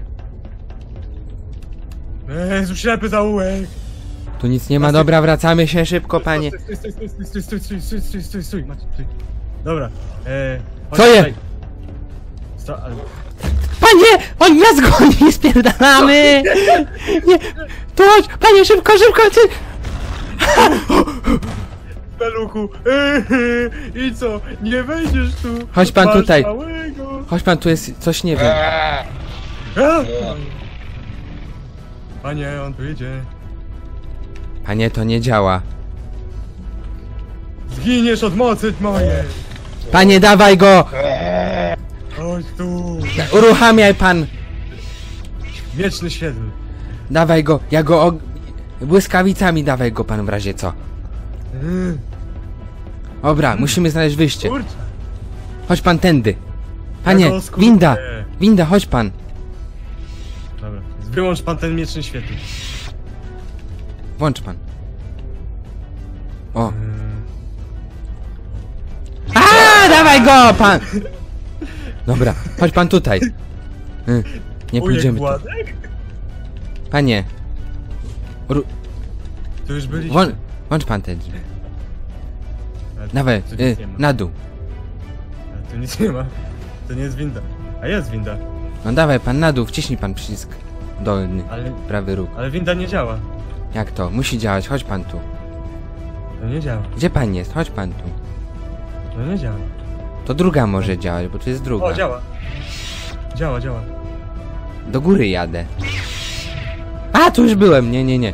Jezu, ślepy zaułek. Tu nic nie ma, dobra, wracamy się szybko, panie. Stój, stój, stój, stój, stój, stój, stój, stój, stój, stój, Maciej, stój. Dobra, e, chodź Co je? tutaj. Sto, ale... Panie! On nas goni! Spierdalamy! Nie! Tu chodź! Panie, szybko, szybko! Ty... Beluchu, i co? Nie wejdziesz tu? Chodź pan Masz tutaj. małego. Chodź pan, tu jest coś, nie wiem. A! Panie, on tu idzie. Panie, to nie działa. Zginiesz od mocy mojej. Panie, dawaj go! Chodź tu. Uruchamiaj pan! Wieczny świetl. Dawaj go, ja go og... Błyskawicami dawaj go pan w razie co. Yy, Dobra, musimy znaleźć wyjście. Kurczę. Chodź pan tędy. Ja Panie, go oskuruję. winda! Winda, chodź pan. Dobra, wyłącz pan ten mieczny świetl. Włącz pan. O. Yy. A, dawaj go, pan! Dobra, chodź pan tutaj. Y, Nie Ujek pójdziemy tu. Władek? Panie. Ru... Tu już byliśmy. Włą... Włącz pan te drzwi. Ale tu- Dawaj, tu y, nic nie ma. na dół. Ale tu nic nie ma. To nie jest winda. A jest winda. No dawaj pan na dół, wciśnij pan przycisk dolny, Ale, prawy róg. ale winda nie działa. Jak to? Musi działać, chodź pan tu. To nie działa. Gdzie pan jest? Chodź pan tu. To nie działa. To druga może działać, bo to jest druga. O, działa. Działa, działa. Do góry jadę. A, tu już byłem, nie, nie, nie.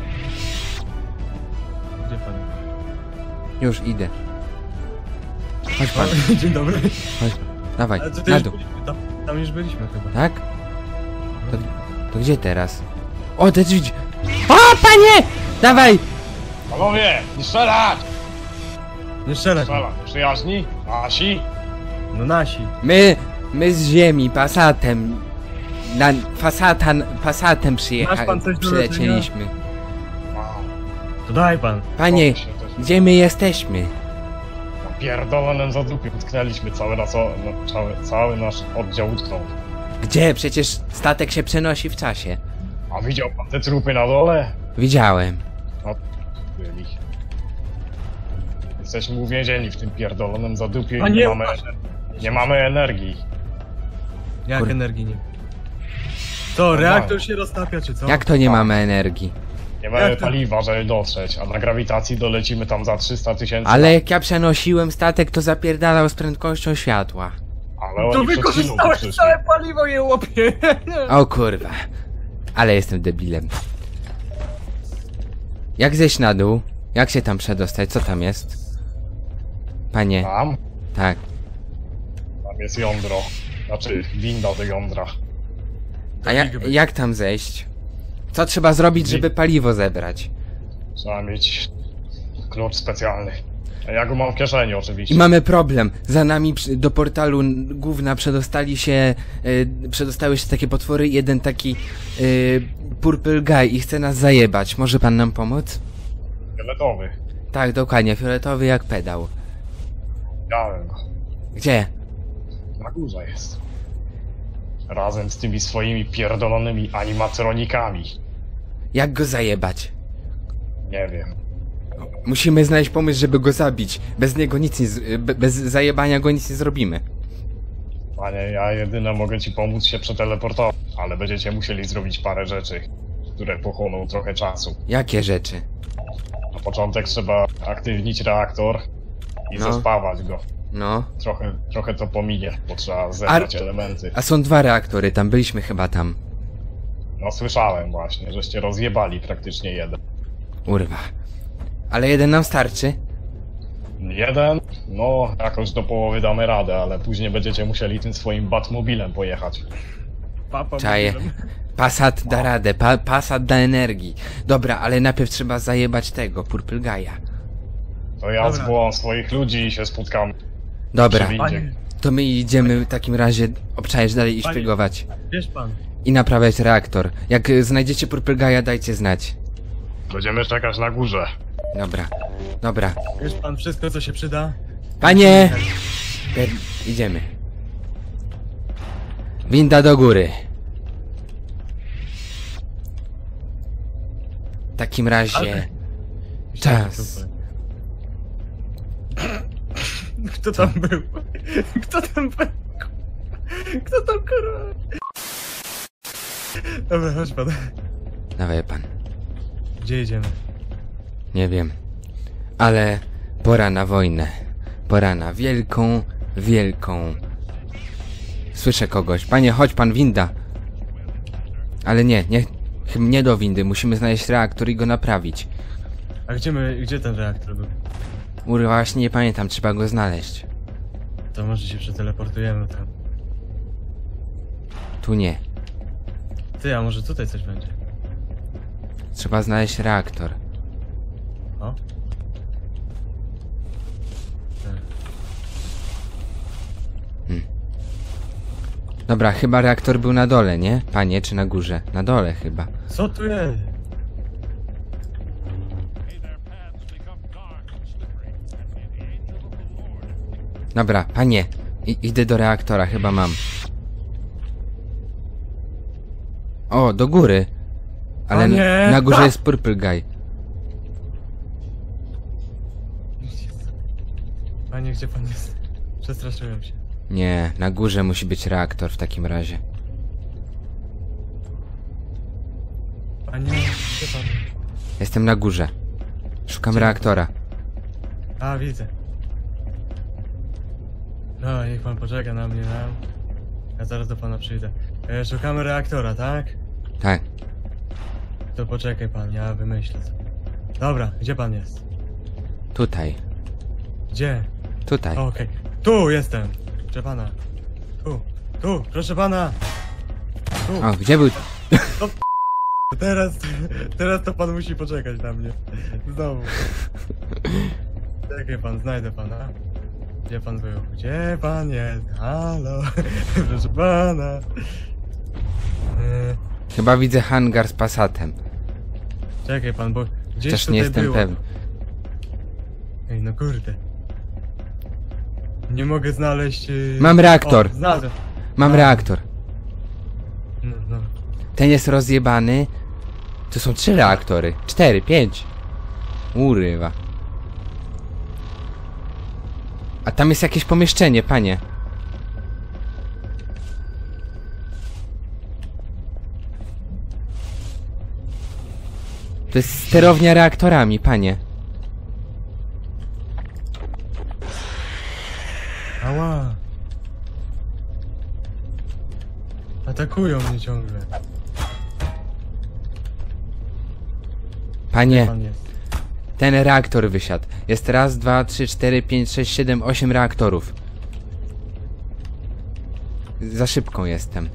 Gdzie pan? Już idę. Chodź pan, O, dzień dobry. chodź. Dawaj, Ale to ty na już dół. byliśmy, tam, tam już byliśmy chyba. Tak? To, to gdzie teraz? O, te drzwi. O, panie! Dawaj! Panowie, nie strzelać! Nie strzelać. Strzelam. Przyjaźni? Nasi? No nasi. My, my z ziemi, Passatem. Na Passatan, Passatem Masz przyjechali, pan coś do przylecieliśmy. Wow. To daj pan. Panie, Się też gdzie my jesteśmy? na pierdolonym zadupie utknęliśmy, cały, nasz, no, cały, cały nasz oddział utknął. Gdzie? Przecież statek się przenosi w czasie. A widział pan te trupy na dole? Widziałem. byli. Jesteśmy uwięzieni w tym pierdolonym zadupiu A i nie, nie mamy, nie mamy energii. Jak Kur- energii nie? Co, reaktor się roztapia, czy co? Jak to nie mamy energii? Nie mamy Jak to? paliwa, żeby dotrzeć, a na grawitacji dolecimy tam za trzysta tysięcy. Ale jak ja przenosiłem statek, to zapierdalał z prędkością światła. Ale To oni przed chwilą tu wykorzystałeś przyszli. całe paliwo, je łopie! O kurwa. Ale jestem debilem. Jak zejść na dół? Jak się tam przedostać? Co tam jest? Panie. Tam? Tak. Tam jest jądro. Znaczy, winda do jądra. A ja, jak tam zejść? Co trzeba zrobić, żeby paliwo zebrać? Trzeba mieć klucz specjalny. A ja go mam w kieszeni oczywiście. I mamy problem. Za nami przy- do portalu n- główna przedostali się... Y, przedostały się takie potwory. Jeden taki... Y, Purple Guy i chce nas zajebać. Może pan nam pomóc? Fioletowy. Tak, dokładnie. Fioletowy jak pedał. Widziałem go. Gdzie? Na górze jest. Razem z tymi swoimi pierdolonymi animatronikami. Jak go zajebać? Nie wiem. Musimy znaleźć pomysł, żeby go zabić. Bez niego nic nie... z- be- Bez zajebania go nic nie zrobimy. Panie, ja jedyne mogę ci pomóc się przeteleportować, ale będziecie musieli zrobić parę rzeczy, które pochłoną trochę czasu. Jakie rzeczy? Na początek trzeba aktywnić reaktor i No. zespawać go. No. Trochę, trochę to pominie, bo trzeba zebrać elementy. A są dwa reaktory, tam byliśmy chyba tam. No słyszałem właśnie, żeście rozjebali praktycznie jeden. Urwa. Ale jeden nam starczy? Jeden? No, jakoś do połowy damy radę, ale później będziecie musieli tym swoim Batmobilem pojechać. Papa Czaję. Passat da radę, pa Passat da energii. Dobra, ale najpierw trzeba zajebać tego, Purple Guy'a. To ja Dobra. zwołam swoich ludzi i się spotkamy. Dobra, Przy windzie. to my idziemy w takim razie obczajesz dalej i Panie. szpiegować. Wiesz pan, I naprawiać reaktor. Jak y, znajdziecie Purple Guy'a, dajcie znać. Będziemy czekać na górze. Dobra, dobra. wiesz pan, wszystko co się przyda? Panie! Pier... Idziemy. Winda do góry. W takim razie... Czas. Kto tam był? Kto tam był? Kto tam kurwa? Dobra, chodź pan. Dawaj pan. Gdzie idziemy? Nie wiem. Ale pora na wojnę. Pora na wielką, wielką... Słyszę kogoś. Panie, chodź pan, winda. Ale nie, nie... Chyba nie do windy. Musimy znaleźć reaktor i go naprawić. A gdzie my, gdzie ten reaktor był? Urwa, właśnie nie pamiętam, trzeba go znaleźć. To może się przeteleportujemy tam. Tu nie. Ty, a może tutaj coś będzie? Trzeba znaleźć reaktor. O? Dobra, chyba reaktor był na dole, nie? Panie, czy na górze? Na dole chyba. Co tu jest? Dobra, panie. I idę do reaktora, chyba mam. O, do góry. Ale O n- nie! na górze Ha! jest Purple Guy. Panie, gdzie pan jest? Przestraszyłem się. Nie, na górze musi być reaktor w takim razie. Panie, gdzie pan? Jestem na górze. Szukam Gdzie? reaktora. A, widzę. No, niech pan poczeka na mnie, no. Ja zaraz do pana przyjdę. E, szukamy reaktora, tak? Tak. To poczekaj pan, ja wymyślę sobie. Dobra, gdzie pan jest? Tutaj. Gdzie? Tutaj. O, Okej. Tu jestem! Proszę pana. Tu, tu, proszę pana! Tu. O, gdzie był... Teraz, teraz to pan musi poczekać na mnie. Znowu. Czekaj pan, znajdę pana. Gdzie pan był? Gdzie pan jest? Halo? Proszę pana. E, Chyba widzę hangar z Passatem. czekaj pan, bo gdzieś Też tutaj nie jestem było. pewny. Ej, no kurde. Nie mogę znaleźć... Yy... Mam reaktor. O, znalazłem. Mam A. reaktor. No, no. Ten jest rozjebany. To są trzy reaktory. Cztery, pięć. Urywa. A tam jest jakieś pomieszczenie, panie. To jest sterownia reaktorami, panie. Ała. Atakują mnie ciągle. Panie, Pan jest. ten reaktor wysiadł. Jest raz, dwa, trzy, cztery, pięć, sześć, siedem, osiem reaktorów. Za szybką jestem.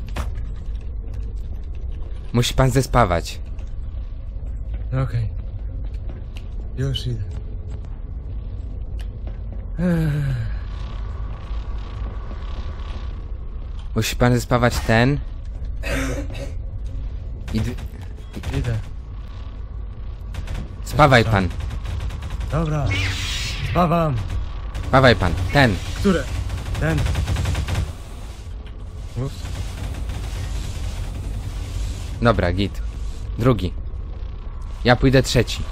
Musi pan zespawać. Okej. Okay. Już idę. Ech. Musi pan zespawać ten. I d- Idę. Spawaj pan. Dobra. Spawam. Spawaj pan. Ten. Które? Ten. Ups. Dobra, git. Drugi. Ja pójdę trzeci.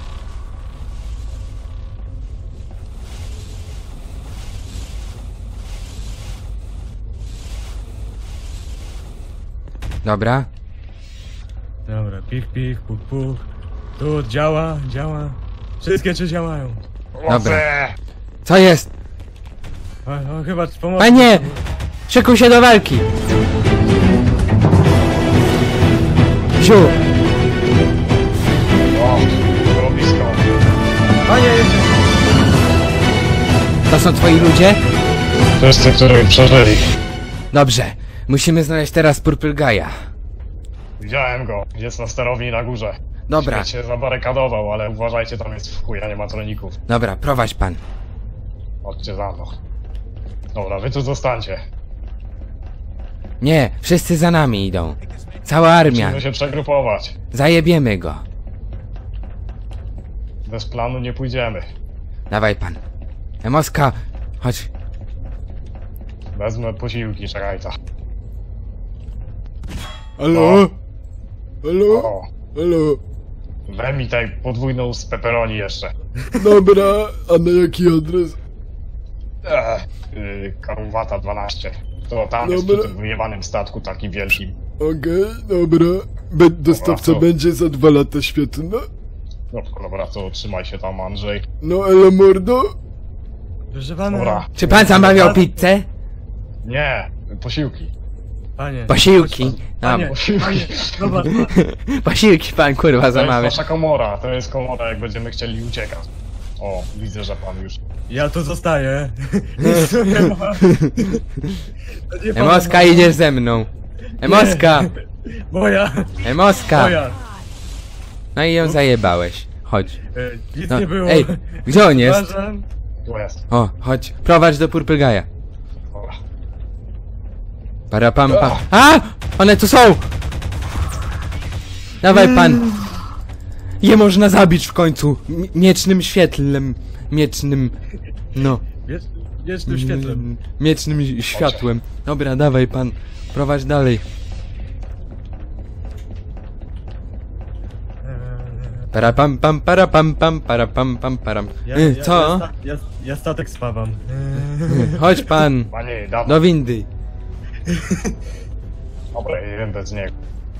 Dobra. Dobra, pich, pich, puk, puk. Tu działa, działa. Wszystkie trzy działają. Dobra. Co jest? O, o, chyba pomoże. Panie! Szykuj się do walki! Ziu! O, było blisko. Panie! To są twoi ludzie? Wszyscy, którzy przeżyli. Dobrze. Musimy znaleźć teraz Purple Guy'a. Widziałem go. Jest na sterowni na górze. Dobra. Śmieć się zabarykadował, ale uważajcie, tam jest w chuj animatroników. Dobra, prowadź pan. Chodźcie za mną. Dobra, wy tu zostańcie. Nie, wszyscy za nami idą. Cała armia. Musimy się przegrupować. Zajebiemy go. Bez planu nie pójdziemy. Dawaj pan. Emoska, chodź. Wezmę posiłki, czekajcie. Halo? Halo? O, Halo? weź mi tutaj podwójną z pepperoni jeszcze. Dobra, a na jaki adres? Ech, yy, Karłowata dwanaście. To tam jest Dobra. przy tym wyjebanym statku takim wielkim. Okej, dobra. Be dostawca Dobra, to- będzie za dwa lata świetny. No dobra, to trzymaj się tam, Andrzej. No elo mordo? Proszę pana. Dobra. Czy pan zamawiał pizzę? Nie, posiłki. Panie. Posiłki. Panie, No, panie, zobacz pan. posiłki pan kurwa To jest zamawia. wasza komora, to jest komora, jak będziemy chcieli uciekać. O, widzę, że pan już... Ja tu zostaję. Nic tu nie ma. To nie pana Emoska, ma- idziesz ze mną. Emoska! Moja. Emoska! Moja. No i ją zajebałeś. Chodź. E, nic No, nie było. ej, gdzie on jest? Uważam. Tu jest. O, chodź. Prowadź do Purple Guy'a. Dobra. Parapam, pam. A! One tu są! Dawaj pan. Je można zabić w końcu. M miecznym świetlem. Miecznym. No. Wiesz, wiesz tu świetlem. Mm, Miecznym światłem. Dobra, dawaj pan. Prowadź dalej. Parapam, pam, parapam, pam, parapam, pam, param. Ja, Y, ja, Co? Ja, sta ja, ja statek spawam. Chodź pan. Panie, dawaj. Do windy. Dobra, jeden bez niego.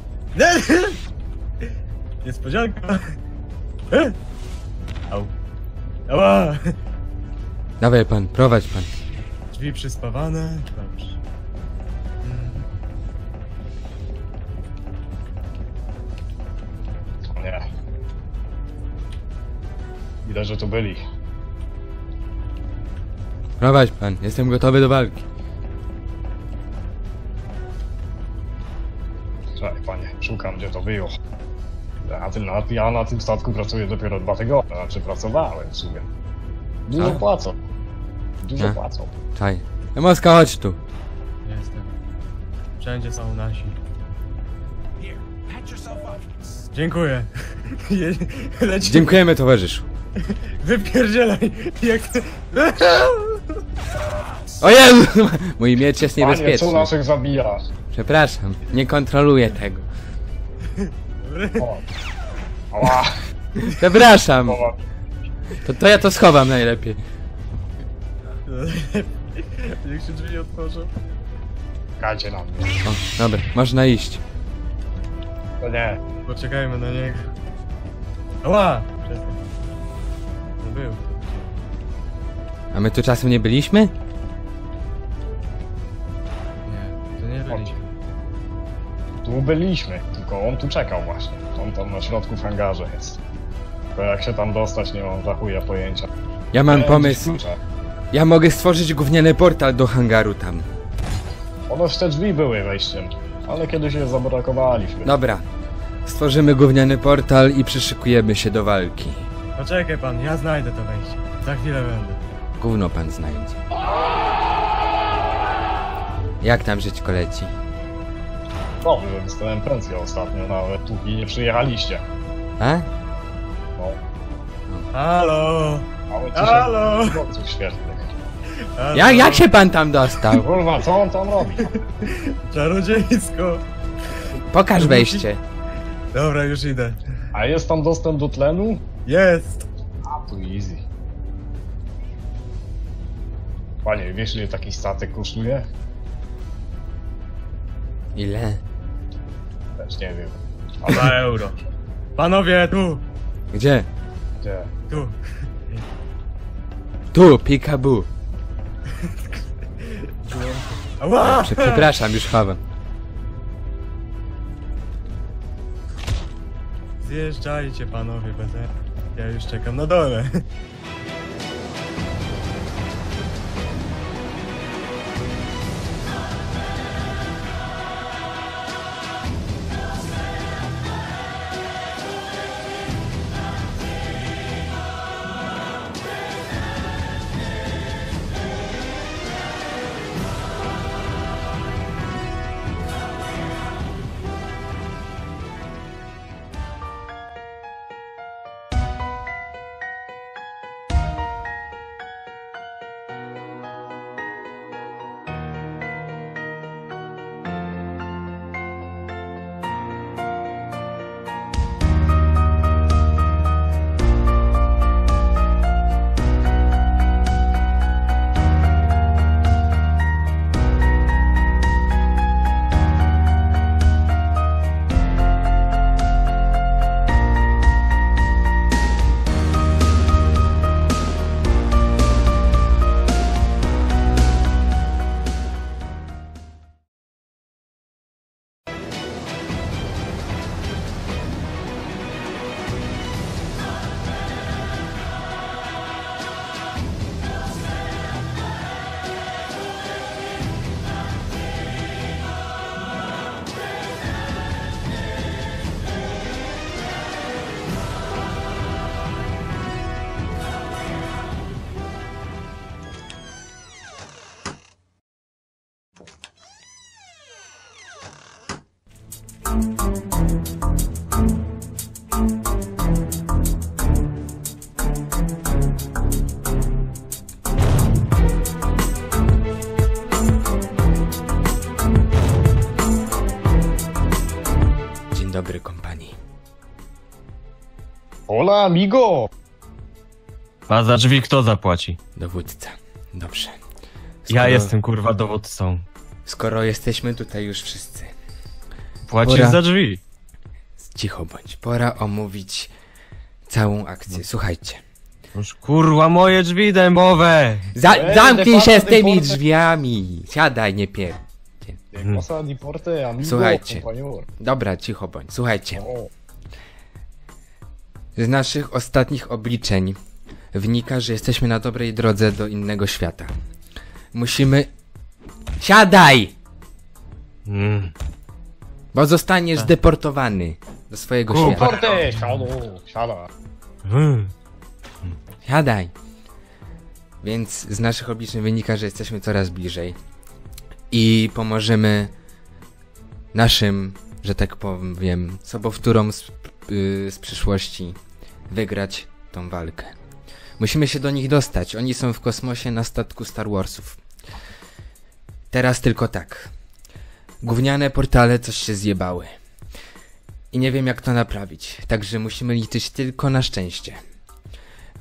Niespodzianka. E? Au. Ała. Dawaj pan, prowadź pan. Drzwi przyspawane. Dobrze. O nie. Widać, że tu byli. Prowadź pan, jestem gotowy do walki. Czekaj, panie, szukam, gdzie to było. Ja, tym, na, ja na tym statku pracuję dopiero dwa tygodnie, znaczy pracowałem w sumie. Dużo Co? płacą. Dużo A? płacą. Czaj. Emoska, chodź tu. Jestem. Wszędzie są nasi. Dziękuję. Je- Leci. Dziękujemy towarzyszu. Wypierdzielaj. Jak ty... O Jezu! Mój miecz jest Panie, co niebezpieczny. naszych zabijasz? Przepraszam, nie kontroluję tego. O. Ała. Przepraszam. Powa- To, to ja to schowam najlepiej. Niech się drzwi otworzą. Czekajcie na mnie. O, dobra, można iść. To nie. Poczekajmy na niego. Ała! Przestań. No był. A my tu czasem nie byliśmy? Nie, to nie byliśmy. Tu byliśmy, tylko on tu czekał właśnie. On tam na środku w hangarze jest. Tylko jak się tam dostać, nie mam za chuja pojęcia. Ja mam Nie, pomysł. gdzieś klucze. Ja mogę stworzyć gówniany portal do hangaru tam. Ponoć te drzwi były wejściem, ale kiedyś je zabrakowaliśmy. Dobra. Stworzymy gówniany portal i przyszykujemy się do walki. Poczekaj pan, ja znajdę to wejście. Za chwilę będę. Gówno pan znajdzie. Jak tam żyćko leci? Dobrze, że dostałem pensję ostatnio nawet, póki nie przyjechaliście. A? No, Halo! mamy Halo! tysiąc chłopców świetnych. Halo. Jak, jak się pan tam dostał? Kurwa, co on tam robi? Czarodziejsko! Pokaż wejście. Dobra, już idę. A jest tam dostęp do tlenu? Jest! A, tu easy. Panie, wiesz ile taki statek kosztuje? Ile? Też nie wiem. Dwa euro. Panowie, tu! Gdzie? Gdzie? Tu. Tu, pikabu. Ała! Prze- Przepraszam, już chowam. Zjeżdżajcie panowie, bez ja już czekam na dole. Dzień dobry, kompanii. Hola, amigo! A za drzwi kto zapłaci? Dowódca. Dobrze. Ja jestem kurwa dowódcą. Skoro jesteśmy tutaj już wszyscy. Płacisz Pora- za drzwi. Cicho bądź. Pora omówić całą akcję. Słuchajcie. Już kurwa moje drzwi dębowe! Za Ej, zamknij się z departy, tymi deporty. drzwiami! Siadaj, nie pier... Jak pasa di porte, amigo, Słuchajcie. compañero. Dobra, cicho bądź. Słuchajcie. O, Z naszych ostatnich obliczeń wynika, że jesteśmy na dobrej drodze do innego świata. Musimy... Siadaj! Mm. Bo zostaniesz zdeportowany do swojego Kupa. świata. porte! Siado, siada. Mm. Siadaj! Więc z naszych obliczeń wynika, że jesteśmy coraz bliżej. I pomożemy naszym, że tak powiem, sobowtórom z, yy, z przyszłości wygrać tą walkę. Musimy się do nich dostać. Oni są w kosmosie na statku Star Warsów. Teraz tylko tak. Gówniane portale coś się zjebały. I nie wiem jak to naprawić. Także musimy liczyć tylko na szczęście.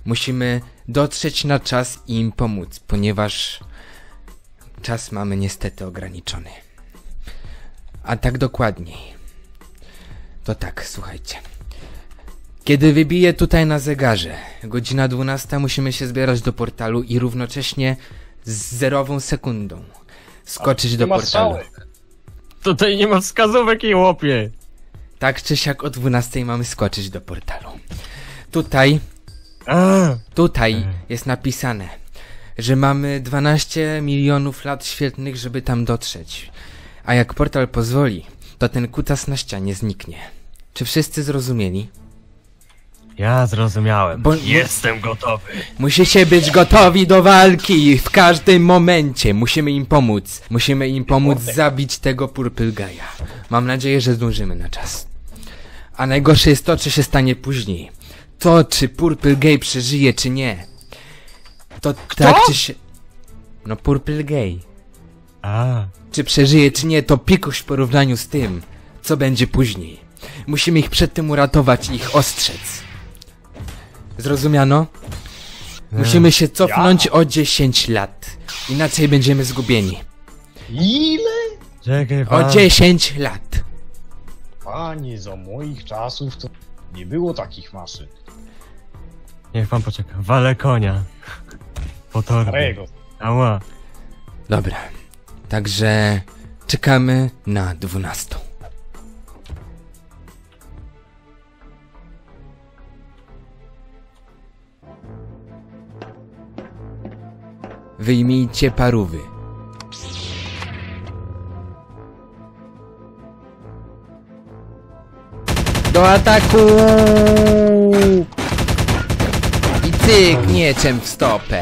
Musimy dotrzeć na czas i im pomóc, ponieważ czas mamy niestety ograniczony. A tak dokładniej. To tak, słuchajcie. Kiedy wybije tutaj na zegarze godzina dwunasta, musimy się zbierać do portalu i równocześnie z zerową sekundą skoczyć do portalu. Tutaj nie ma wskazówek i łopie. Tak czy siak o dwunastej mamy skoczyć do portalu. Tutaj, A. tutaj jest napisane, że mamy dwanaście milionów lat świetlnych, żeby tam dotrzeć. A jak portal pozwoli, to ten kutas na ścianie zniknie. Czy wszyscy zrozumieli? Ja zrozumiałem. Bo- Jestem gotowy. Musicie być gotowi do walki w każdym momencie. Musimy im pomóc. Musimy im pomóc zabić tego Purple Guy'a. Mam nadzieję, że zdążymy na czas. A najgorsze jest to, czy się stanie później. To, czy Purple Guy przeżyje, czy nie. To tak, czy się... No Purple Guy. A. Czy przeżyje, czy nie, to pikuś w porównaniu z tym, co będzie później. Musimy ich przed tym uratować i ich ostrzec. Zrozumiano? Musimy się cofnąć o dziesięć lat. Inaczej będziemy zgubieni. Ile? Czekaj, O pan. dziesięć lat. Panie, za moich czasów to nie było takich maszyn. Niech pan poczeka. Walę konia. Po torbie. Starego. Ała. Dobra. Także czekamy na dwunastą. Wyjmijcie parówy. Do ataku! I cyk mieczem w stopę.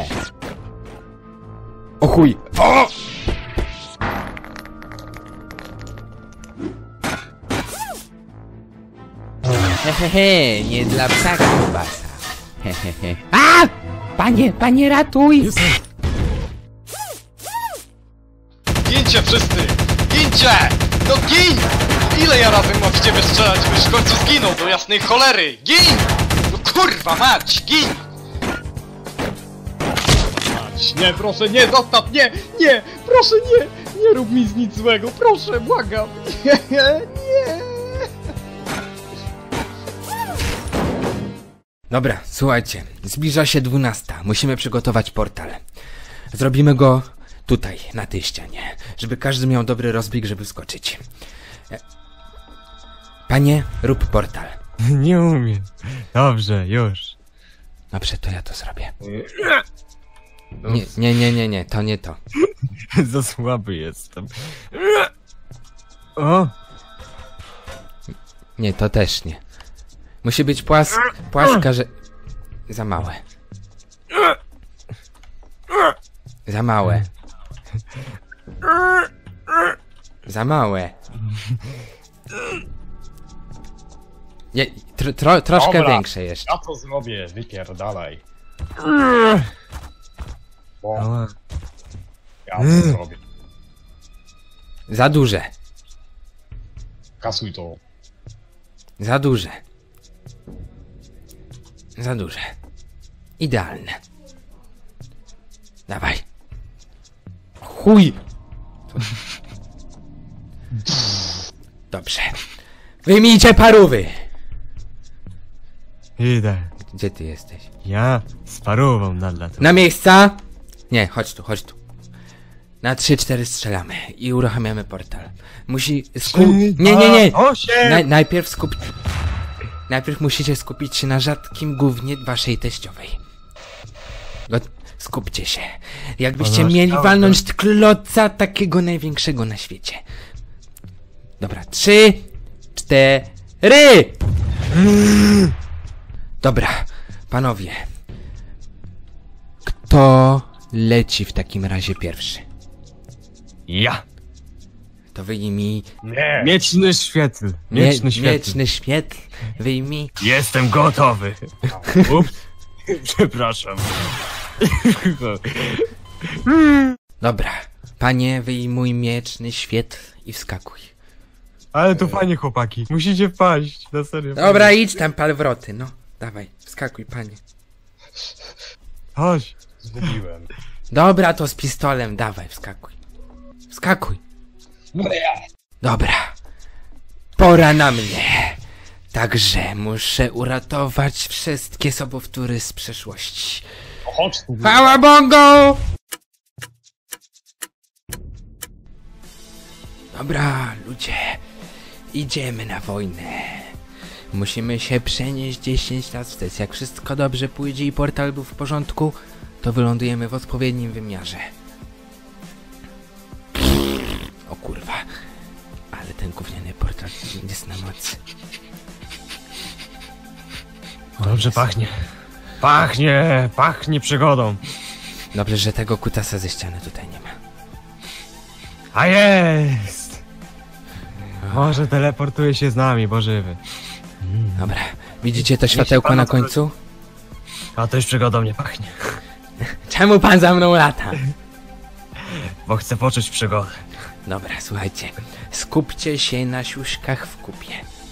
O chuj! O! Hehehe, nie dla psa kiełbasa. Hehehe. A! Panie, panie ratuj! Gincie wszyscy! Gincie! No gin! Ile ja razy mam w ciebie strzelać, byś w końcu zginął do jasnej cholery! Gin! No kurwa mać, gin! Mać, nie, proszę, nie, zostaw, nie, nie! Proszę, nie! Nie rób mi z nic złego, proszę, błagam! Nie, nie! Dobra, słuchajcie, zbliża się dwunasta. Musimy przygotować portal. Zrobimy go tutaj, na tej ścianie, żeby każdy miał dobry rozbieg, żeby skoczyć. E, Panie, rób portal. Nie umiem. Dobrze, już. Dobrze, to ja to zrobię. Nie, nie, nie, nie, nie, to nie to. Za słaby jestem. O! Nie, to też nie. Musi być płask, płaska, że... Za małe. Za małe. Za małe. Nie, tro, tro, troszkę Dobra, większe jeszcze. ja to zrobię, wypierdalaj. Bo Ała. ja to zrobię. Za duże. Kasuj to. Za duże. Za duże. Idealne. Dawaj. Chuj! Dobrze. Wyjmijcie parówy! Idę. Gdzie ty jesteś? Ja z parową nadlatuję. Na miejsca! Nie, chodź tu, chodź tu. Na trzy cztery strzelamy i uruchamiamy portal. Musi skup... Nie, nie, nie! Naj, najpierw skup... Najpierw musicie skupić się na rzadkim gównie waszej teściowej. Go... Skupcie się. Jakbyście Ona mieli chciała, walnąć kloca takiego największego na świecie. Dobra, trzy, cztery! Dobra, panowie. Kto leci w takim razie pierwszy? Ja. To wyjmij... Nie! Mieczny świetl. Mie Mieczny świetl. Mieczny świetl. Wyjmij... Jestem gotowy. Ups. Przepraszam. Dobra. Panie, wyjmuj mieczny świetl i wskakuj. Ale to fajnie, chłopaki. Musicie wpaść. Na serio. Dobra, idź tam, pal wroty, no. Dawaj, wskakuj, panie. Chodź. Zgubiłem. Dobra, to z pistolem, dawaj, wskakuj. Wskakuj. Dobra. Pora na mnie. Także muszę uratować wszystkie sobowtóry z przeszłości. Chodź tu. Chwała Bongo! Dobra, ludzie. Idziemy na wojnę. Musimy się przenieść dziesięć lat wstecz. Jak wszystko dobrze pójdzie i portal był w porządku, to wylądujemy w odpowiednim wymiarze. O kurwa. Ale ten gówniany portal jest na mocy. Dobrze pachnie. Pachnie, pachnie przygodą. Dobrze, że tego kutasa ze ściany tutaj nie ma. A jest! Może teleportuje się z nami, bo żywy. Dobra, widzicie to światełko na końcu? A to już przygodą nie pachnie. Czemu pan za mną lata? Bo chcę poczuć przygodę. Dobra, słuchajcie. Skupcie się na siuśkach w kupie.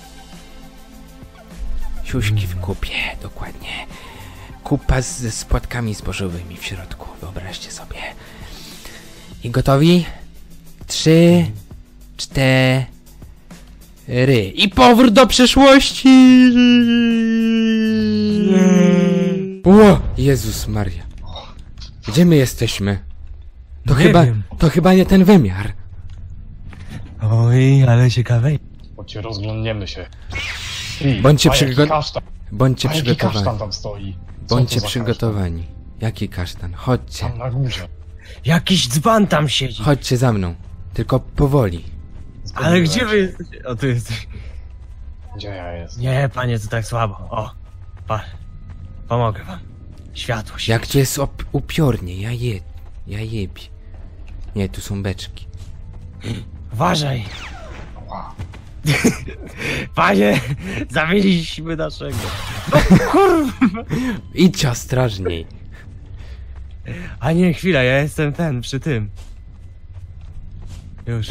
Siuśki w kupie, dokładnie. Kupa z, ze spłatkami zbożowymi w środku, wyobraźcie sobie. I gotowi? Trzy, cztery. I powrót do przeszłości! Ło, Jezus Maria. Gdzie my jesteśmy? To Nie chyba, wiem. to chyba nie ten wymiar. Oj, ale ciekawe. Chodźcie, rozglądniemy się. Ty, Bądźcie, a jaki przygo kasztan? bądźcie A jaki kasztan przygotowani. tam stoi? Co Bądźcie to za przygotowani. Jaki kasztan? Chodźcie. kasztan? Tam na górze. Jakiś dzban tam siedzi. Chodźcie za mną. Tylko powoli. Ale gdzie wy jesteście? O, tu jesteś. Gdzie ja jestem? Nie, panie, to tak słabo. O, pan. Pomogę wam. Światło się. Jak tu jest op- upiornie, ja je... Ja jebie. Nie, tu są beczki. Uważaj. Panie, zabiliśmy naszego. No kurwa. Idź ostrożniej. A nie, chwila, ja jestem ten, przy tym. Już.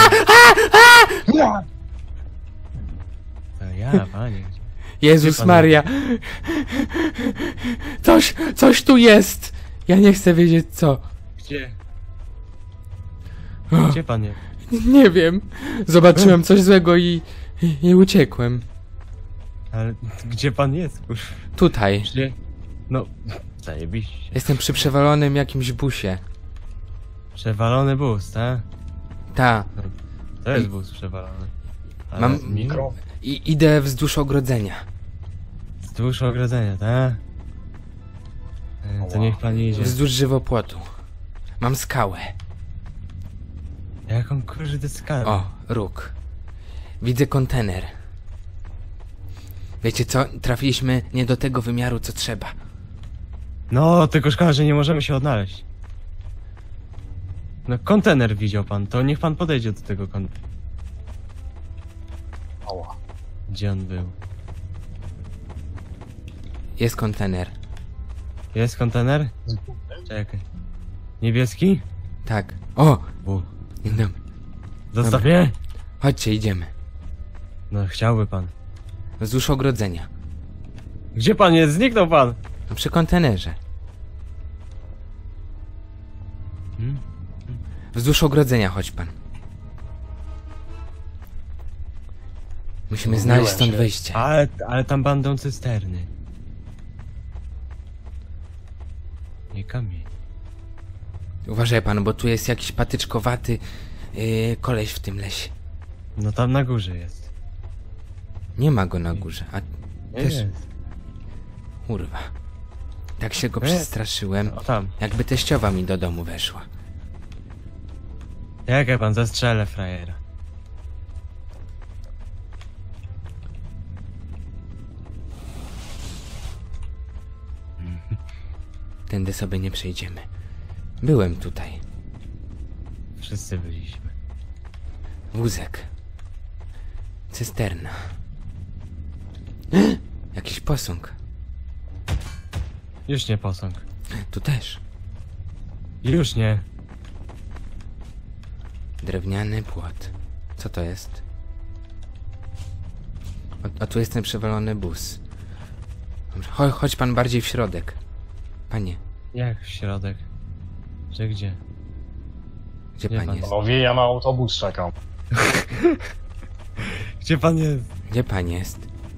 To ja, panie. Jezus Gdzie pan Maria. Coś, coś tu jest. Ja nie chcę wiedzieć co. Gdzie? Gdzie pan jest? Nie wiem. Zobaczyłem coś złego i... i, i uciekłem. Ale gdzie pan jest? Kurwa. Tutaj. Gdzie? No, zajebiście. Jestem przy przewalonym jakimś busie. Przewalony bus, tak? Ta. To jest I- bus przewalony. Ale Mam- Mikro. I idę wzdłuż ogrodzenia. Wzdłuż ogrodzenia, tak? E, To niech pan idzie. Wzdłuż żywopłotu. Mam skałę. Jaką kurde skalę? O, róg. Widzę kontener. Wiecie co? Trafiliśmy nie do tego wymiaru, co trzeba. No, tylko szkoda, że nie możemy się odnaleźć. No, kontener widział pan, to niech pan podejdzie do tego kontenera. Ała. Gdzie on był? Jest kontener. Jest kontener? Czekaj. Niebieski? Tak. O! U. Dzień dobry. Zostaw Dobra. mnie! Chodźcie, idziemy. No, chciałby pan. Wzdłuż ogrodzenia. Gdzie pan jest? Zniknął pan! No przy kontenerze. Hmm? Wzdłuż ogrodzenia chodź pan. Musimy znaleźć stąd się. wyjście. Ale, ale tam bandą cysterny. Nie kamień. Uważaj pan, bo tu jest jakiś patyczkowaty yy, koleś w tym lesie. No tam na górze jest. Nie ma go na górze, a Nie też... jest. Kurwa. Tak się go Nie. przestraszyłem, O tam. jakby teściowa mi do domu weszła. Jakie pan zastrzelę frajera. Tędy sobie nie przejdziemy. Byłem tutaj. Wszyscy byliśmy. Wózek. Cysterna. Jakiś posąg. Już nie posąg. Tu też. Już nie. Drewniany płot. Co to jest? O, a tu jest ten przewalony bus. Dobrze, cho- chodź pan bardziej w środek. Panie. Jak w środek? Że gdzie? Gdzie, Gdzie pan, pan? jest? Panowie, ja na autobus czekam. Gdzie pan jest? Gdzie pan jest?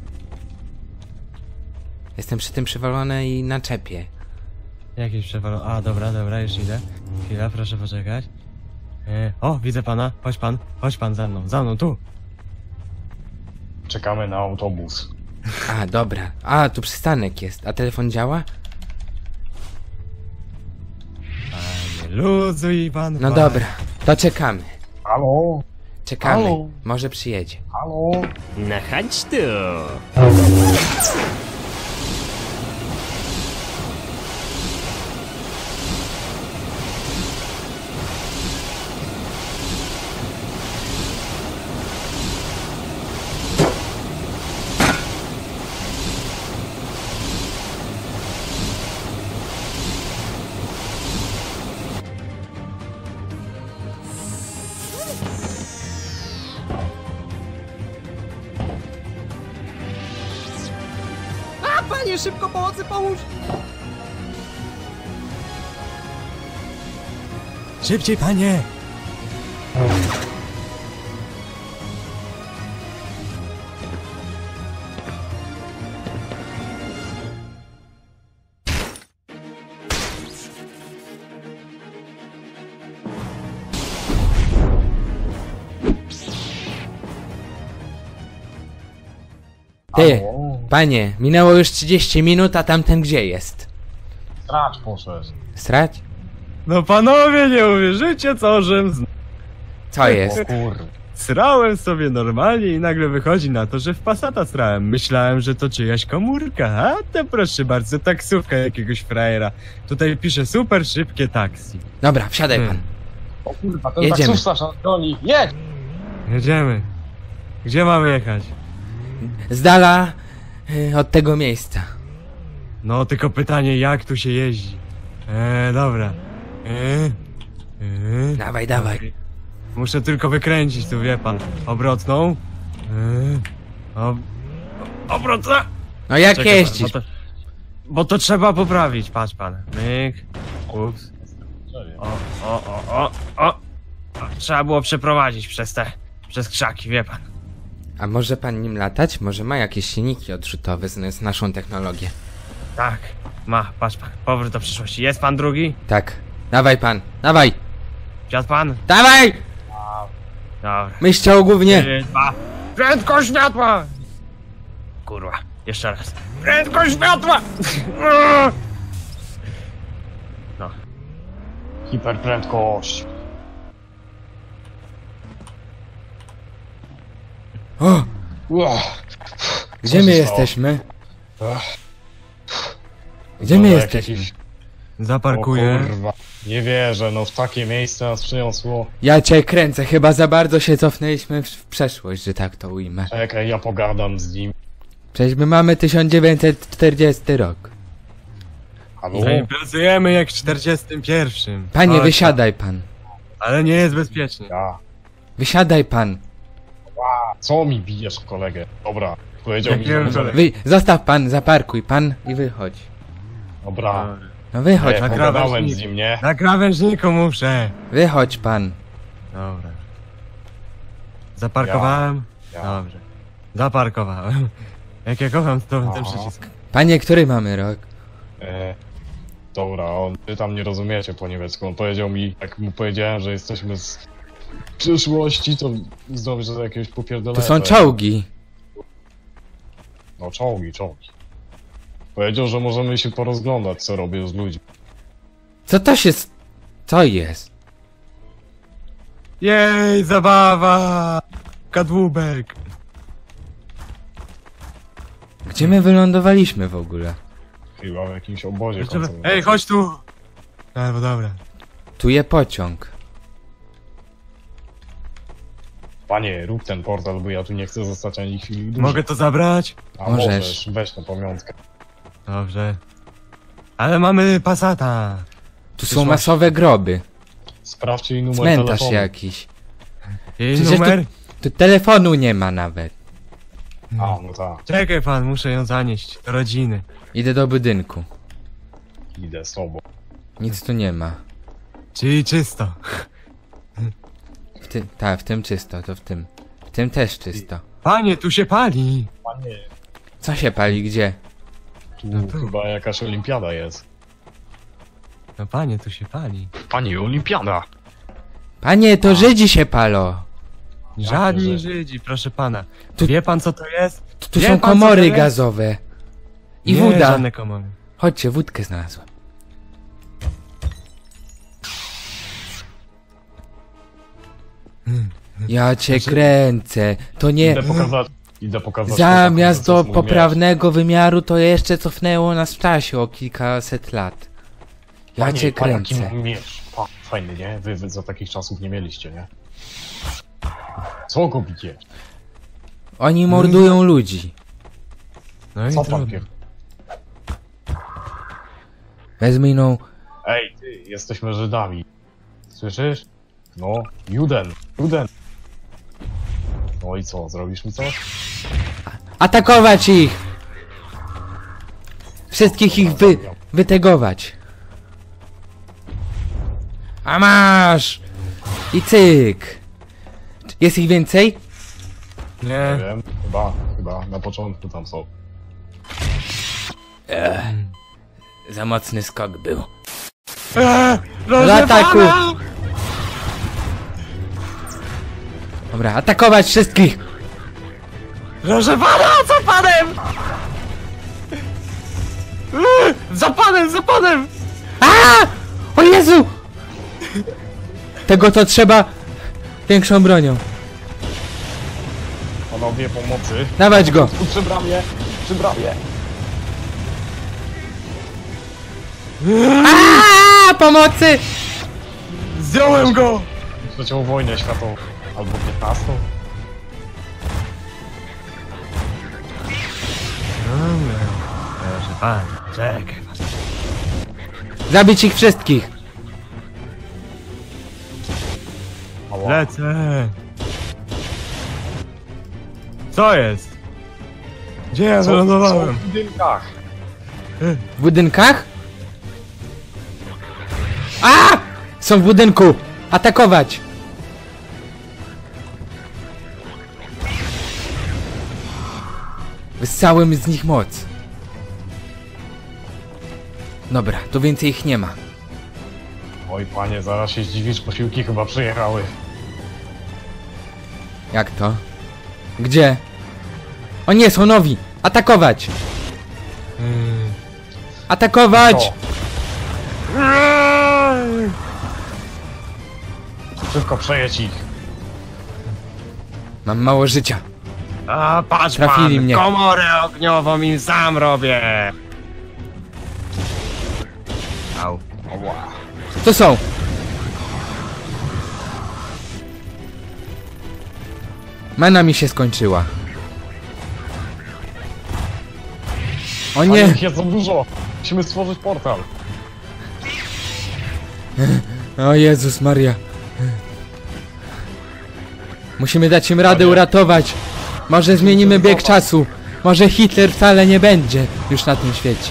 Jestem przy tym przywalonej naczepie. Jakiś przewalony. A, dobra, dobra, już idę. Chwila, proszę poczekać. E, o, widzę pana. Chodź pan, chodź pan za mną, za mną, tu. Czekamy na autobus. A, dobra. A, tu przystanek jest. A telefon działa? Panie, luzuj pan. No pan. dobra, to czekamy. Halo? Czekamy. Halo? Może przyjedzie. Halo? No chodź tu. A, panie, szybko pomocy, pomóż! Szybciej, panie! Ty, Halo? panie, minęło już trzydzieści minut, a tamten gdzie jest? Stracz poszedł. Strać? No panowie, nie uwierzycie, co żem z... Co jest? O kur... Srałem sobie normalnie i nagle wychodzi na to, że w Passata srałem. Myślałem, że to czyjaś komórka, a to proszę bardzo, taksówka jakiegoś frajera. Tutaj pisze super szybkie taksi. Dobra, wsiadaj pan. O kurwa, ten Jedziemy. taksówkarz nas goni. Jedź! Jedziemy. Gdzie mamy jechać? Z dala y, od tego miejsca. No tylko pytanie, jak tu się jeździ? Eee, dobra. Eee, eee. Dawaj, dawaj. Muszę tylko wykręcić tu, wie pan. Obrotną. Eee. Ob... Obrotna! No jak Czekaj pan, jeździsz? Bo to, bo to trzeba poprawić, patrz pan. Myk. Ups. O, o, o, o, o. o. Trzeba było przeprowadzić przez te, przez krzaki, wie pan. A może pan nim latać? Może ma jakieś silniki odrzutowe z, z naszą technologię? Tak, ma, patrz pan. Powrót do przyszłości. Jest pan drugi? Tak. Dawaj pan, dawaj! Wsiadł pan? Dawaj! Dobra. Myślał głównie. Trzy, dwa. Prędkość światła! Kurwa, jeszcze raz. Prędkość światła! No. Hiperprędkość. O! Uah. Gdzie Co my się stało? jesteśmy? Ach. Gdzie my Dobra, jak jesteśmy? jakiś- Zaparkuję. O kurwa. Nie wierzę, no w takie miejsce nas przyniosło. Ja cię kręcę, chyba za bardzo się cofnęliśmy w, w przeszłość, że tak to ujmę. Czekaj, ja pogadam z nim. Przecież my mamy tysiąc dziewięćset czterdziesty rok. Halo? Pracujemy jak w czterdziestym pierwszym. Panie, Chodź, wysiadaj pan. Ale nie jest bezpiecznie. Ja. Wysiadaj pan. Co mi bijesz kolegę? Dobra, powiedział mi, że Jakiego możemy... Wy, zostaw pan, zaparkuj pan i wychodź. Dobra, No wychodź, ja na pogadałem krawężnik. z nim, nie? Na krawężniku muszę. wychodź pan. Dobra. Zaparkowałem? Ja. Dobrze. Zaparkowałem. Jak ja kocham to ten Aha. przycisk. Panie, który mamy rok? E, dobra, on, wy tam nie rozumiecie po niemiecku. On powiedział mi, jak mu powiedziałem, że jesteśmy z przyszłości, to znowu, że jakiegoś popierdolenia. To są czołgi. No czołgi, czołgi. Powiedział, że możemy się porozglądać, co robię z ludźmi. Co to się... s- Co jest? Jej, zabawa! Kadłubek. Gdzie my wylądowaliśmy w ogóle? Chyba w jakimś obozie Jeszcze- koncentracyjnym. Ej, chodź tu! Albo dobra. Tu je pociąg. Panie, rób ten portal, bo ja tu nie chcę zostać ani chwili dłużej. Mogę to zabrać? A Możesz. możesz, weź na pamiątkę. Dobrze. Ale mamy Passata. Tu są Przyszłość. masowe groby. Sprawdźcie jej numer Cmentarz telefonu. jakiś. Jej Przecież numer? Tu telefonu nie ma nawet. A, no tak. Czekaj pan, muszę ją zanieść do rodziny. Idę do budynku. Idę z tobą. Nic tu nie ma. Czyli czysto. W ty... Ta, w tym czysto, to w tym. W tym też czysto. Panie, tu się pali. Panie, Co się pali, gdzie? tu No tu. chyba jakaś olimpiada jest. No panie, tu się pali. Panie, olimpiada! Panie, to Żydzi się palo. Żadni że- Żydzi, proszę pana. Tu- Wie pan co to jest? Tu, tu Wie są pan, co komory to jest? gazowe. I Nie, woda. żadne komory. Chodźcie, wódkę znalazłem. Ja cię kręcę. To nie... Idę pokazać, idę pokazać... Zamiast chłopakom, do co mój poprawnego wymiaru, to jeszcze cofnęło nas w czasie o kilkaset lat. Ja Panie, cię pan jaki kręcę. mój miecz. Pa, fajny, nie? Wy, wy za takich czasów nie mieliście, nie? Co go bicie? Oni mordują ludzi. No i Co pan trudno. pier... Wezmij no... Ej, ty, jesteśmy Żydami. Słyszysz? No, Juden, Juden. No i co, zrobisz mi coś? Atakować ich! Wszystkich ich wy... wytegować. A masz! I cyk! Jest ich więcej? Nie Nie. wiem, chyba, chyba na początku tam są. Ech, za mocny skok był. Eee, Do proszę ataku! pana! Dobra, atakować wszystkich! Proszę pana, za panem! Eee, za panem, za panem! A! O Jezu! Tego to trzeba większą bronią. Panowie, pomocy. Dawać go! Tu przy bramie, przy bramie. A! Pomocy! Zdjąłem go! Trzecią wojnę światową, albo piętnastą. Dobra. Proszę pana, czekaj. Zabić ich wszystkich! Ała. Lecę. Co jest? Gdzie ja Co- wylądowałem? co w budynkach? W budynkach? A! Są w budynku! Atakować! Wyssałem z nich moc. Dobra, to więcej ich nie ma. Oj panie, zaraz się zdziwisz, posiłki chyba przyjechały. Jak to? Gdzie? O nie, są nowi! Atakować! Hmm. Atakować! Co? Szybko przejedź ich. Mam mało życia. A patrz Trafili pan, mnie. komorę ogniową im sam robię. Au. Ała. To są! Mana mi się skończyła. O Panie, nie! ich jest za dużo. Musimy stworzyć portal. O Jezus Maria. Musimy dać im radę Panie. uratować. Może zmienimy bieg czasu. Może Hitler wcale nie będzie już na tym świecie.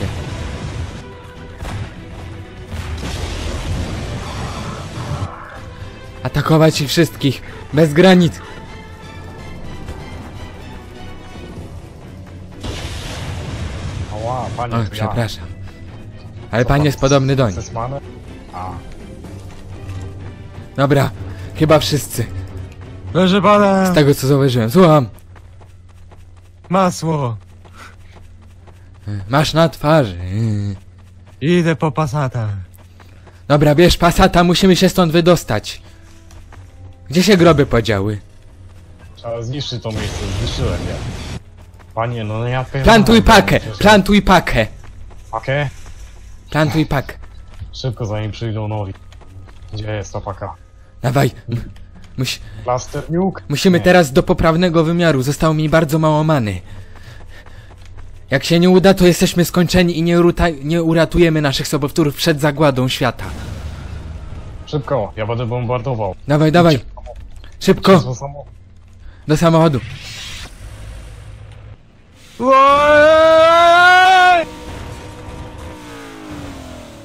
Atakować ich wszystkich. Bez granic. Ała, panie, O, to ja. przepraszam. Ale Co pan pan, jest podobny do nich. Sesmane? A, Dobra, chyba wszyscy. Proszę pana, Z tego co zauważyłem. Słucham. masło. Masz na twarzy. Idę po pasata. Dobra, bierz pasata, musimy się stąd wydostać. Gdzie się groby podziały? trzeba zniszczyć to miejsce, zniszczyłem je. Panie, no ja pierdolę. Plantuj pakę, Przecież- plantuj pakę. Pakę? Plantuj pakę. Szybko zanim przyjdą nowi. Gdzie jest ta paka? Dawaj. M- Musi, Plaster nuke? musimy Nie. teraz do poprawnego wymiaru. Zostało mi bardzo mało many. Jak się nie uda, to jesteśmy skończeni i nie, uruta, nie uratujemy naszych sobowtórów przed zagładą świata. Szybko, ja będę bombardował. Dawaj, dawaj. Szybko, Wezmę samochód. do samochodu. Oj!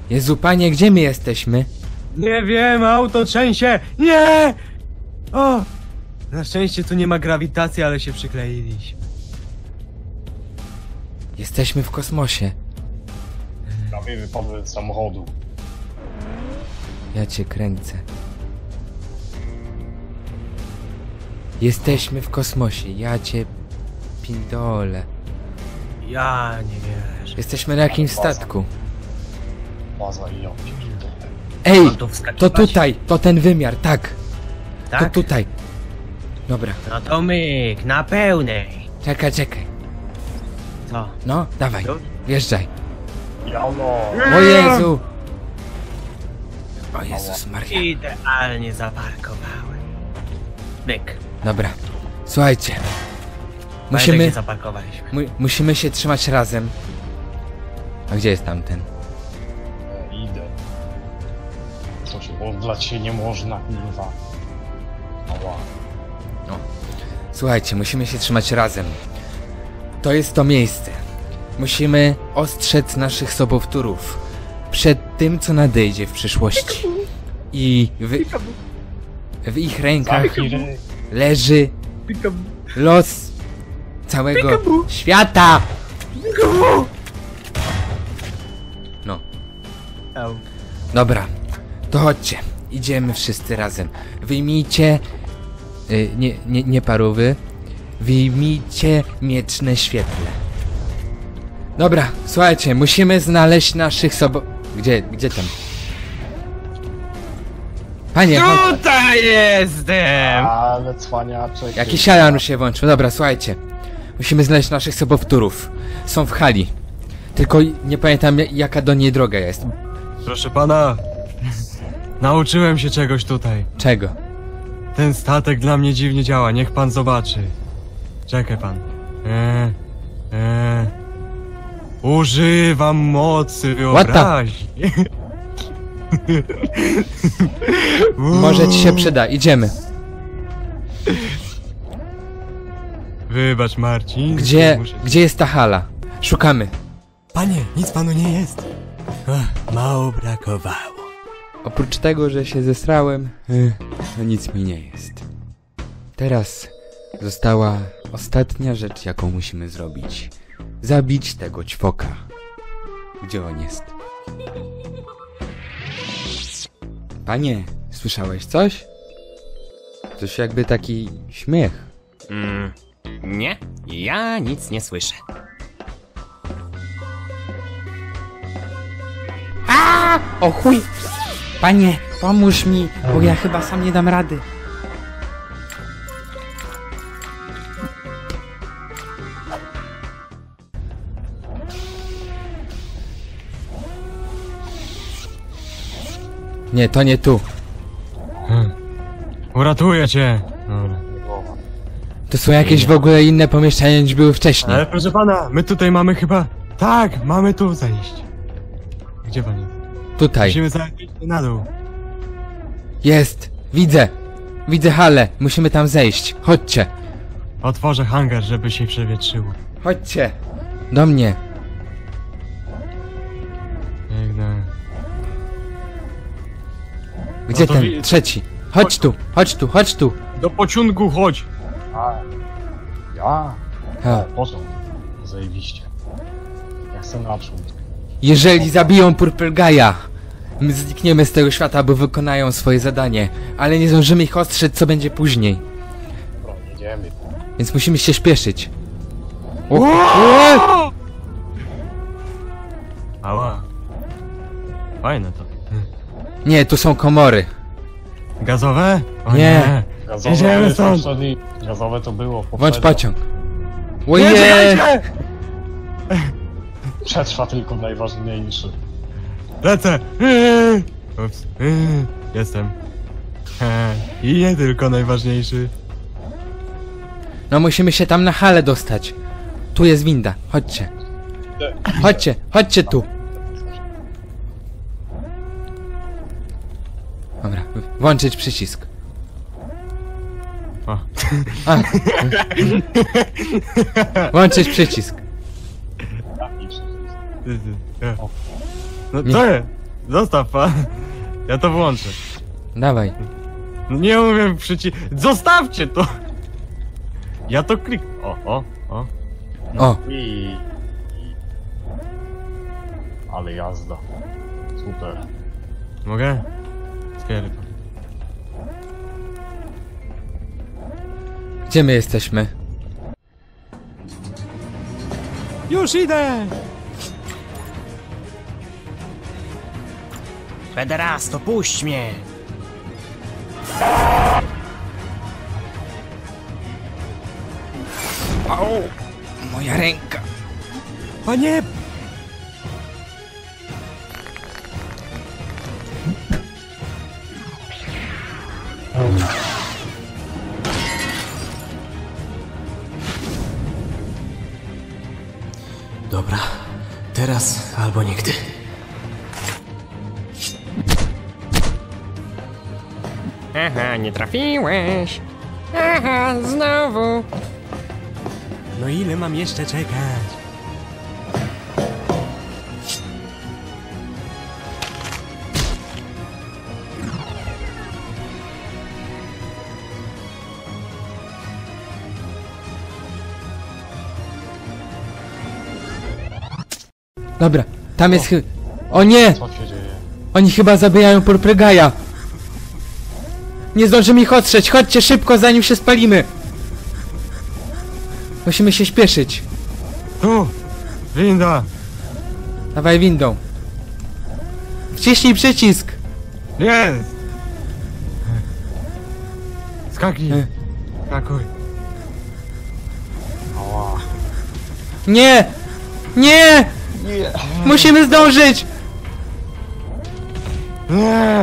Jezu, panie, gdzie my jesteśmy? Nie wiem, auto trzęsie! Nie! O! Na szczęście tu nie ma grawitacji, ale się przykleiliśmy. Jesteśmy w kosmosie. Prawie wypadłem z samochodu. Ja cię kręcę. Jesteśmy w kosmosie, ja cię pindole. Ja nie wierzę. Jesteśmy na jakimś statku. Baza i ją. Ej, Mam tu to wskakiwać? tutaj, to ten wymiar, tak. Tak? To tutaj. Dobra, No to myk, na pełnej. czekaj, czekaj. Co? No, dawaj, Już? wjeżdżaj. Jalo! O Jezu! O Jezus Maria. Idealnie zaparkowałem. Myk. Dobra, słuchajcie. Musimy... Musimy, Gdzie zaparkowaliśmy? mu, musimy się trzymać razem. A gdzie jest tamten? E, idę. Co się, odlać się nie można, kurwa. Ała. Słuchajcie, musimy się trzymać razem. To jest to miejsce. Musimy ostrzec naszych sobowtórów przed tym, co nadejdzie w przyszłości. I w, w ich rękach leży los całego świata. No. Dobra, to chodźcie. Idziemy wszyscy razem. Wyjmijcie... Y, nie, nie, nie parówy. Wyjmijcie mieczne świetle. Dobra, słuchajcie, musimy znaleźć naszych sobo... Gdzie, gdzie tam? Panie, chodź. Tutaj jestem! Ale cwaniaczek. Jakiś alarm się włączył. Dobra, słuchajcie. Musimy znaleźć naszych sobowtórów. Są w hali. Tylko nie pamiętam jaka do niej droga jest. Proszę pana, nauczyłem się czegoś tutaj. Czego? Ten statek dla mnie dziwnie działa, niech pan zobaczy. Czekaj pan. Eee, eee. Używam mocy wyobraźni. Może ci się przyda, idziemy. Wybacz Marcin. Gdzie, muszę- gdzie jest ta hala? Szukamy. Panie, nic panu nie jest. Ach, mało brakowało. Oprócz tego, że się zesrałem, y, to nic mi nie jest. Teraz została ostatnia rzecz, jaką musimy zrobić. Zabić tego ćwoka. Gdzie on jest? Panie, słyszałeś coś? Coś jakby taki śmiech. Mm, nie, ja nic nie słyszę. A! O chuj! Panie, pomóż mi, bo ja chyba sam nie dam rady. Nie, to nie tu. Hmm. Uratuję cię. Dobra. To są jakieś w ogóle inne pomieszczenia niż były wcześniej. Ale proszę pana, my tutaj mamy chyba... Tak, mamy tu zejść. Gdzie pan jest? Tutaj. Musimy zejść na dół. Jest! Widzę! Widzę halę! Musimy tam zejść. Chodźcie! Otworzę hangar, żeby się przewietrzyło. Chodźcie! Do mnie! Biegnę. Gdzie No to ten wi- trzeci? Chodź tu! Chodź tu! Chodź tu! Do pociągu chodź! A, ja? Ha. O, poszedł. Zajebiście. Ja chcę naprzód. Jeżeli zabiją Purple Guy'a, my znikniemy z tego świata, bo wykonają swoje zadanie, ale nie zdążymy ich ostrzec, co będzie później. Dobra, jedziemy. Więc musimy się śpieszyć. O, o! Ała. Fajne to. Nie, tu są komory. Gazowe? O Nie. nie. Gazowe, Jedziemy to stąd. poprzedni- Gazowe to było Włącz poprzednio. pociąg. Nie, Oje! czekajcie! Przetrwa tylko najważniejszy. Lecę! Eee. Ups. Eee. Jestem. Eee. I nie tylko najważniejszy. No musimy się tam na halę dostać. Tu jest winda. Chodźcie. Chodźcie, chodźcie tu. Dobra, włączyć przycisk. O. A. Włączyć przycisk. No Nie. co jest? Zostaw pan. Ja to włączę. Dawaj. No nie umiem przyci... Zostawcie to! Ja to klik... O, o, o. O. I... Ale jazda. Super. Mogę? Otwieraj pan. Gdzie my jesteśmy? Już idę! Pederasto, puść mnie! Au! Moja ręka! Panie! Dobra, teraz albo nigdy. Aha, nie trafiłeś. Aha, znowu. No ile mam jeszcze czekać? Dobra, tam jest chy... O nie! Co się dzieje? Oni chyba zabijają Purplegaja. Nie zdążymy ich otrzeć, chodźcie szybko, zanim się spalimy. Musimy się śpieszyć. Tu! Winda! Dawaj windą. Wciśnij przycisk. Jest! Skaknij! E. Skakuj! Ała. Nie! Nie! Nie. Musimy zdążyć! Nie!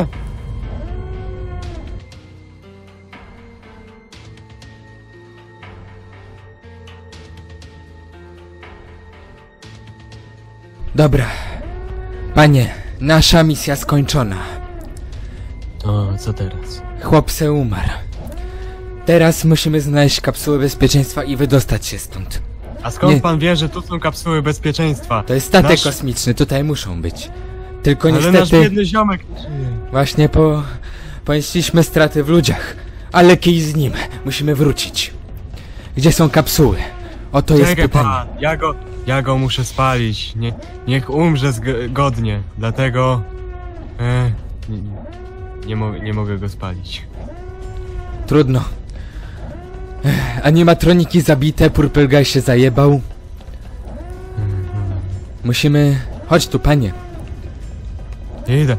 Dobra. Panie, nasza misja skończona. To co teraz? Chłop se umarł. Teraz musimy znaleźć kapsułę bezpieczeństwa i wydostać się stąd. A skąd Nie. pan wie, że tu są kapsuły bezpieczeństwa? To jest statek Nasz- kosmiczny, tutaj muszą być. Tylko Ale nasz niestety biedny ziomek nie żyje. właśnie po... ponieśliśmy straty w ludziach. Ale kij z nim. Musimy wrócić. Gdzie są kapsuły? Oto jest Czekaj pytanie. pan, ja go, ja go muszę spalić. Nie, niech umrze zg- godnie, dlatego... E, nie, nie, mo- nie mogę go spalić. Trudno. Ech, animatroniki zabite, Purpleguy się zajebał. Musimy... Chodź tu, panie. Idę.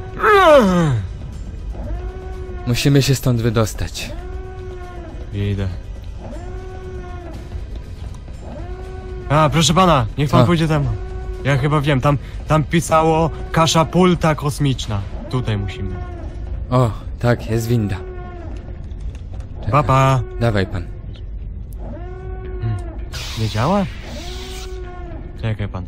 Musimy się stąd wydostać. Idę. A, proszę pana, niech pan Co? pójdzie tam. Ja chyba wiem, tam, tam pisało kaszapulta kosmiczna. Tutaj musimy. O, tak, jest winda. Papa. Dawaj pan. Nie działa? Czekaj pan.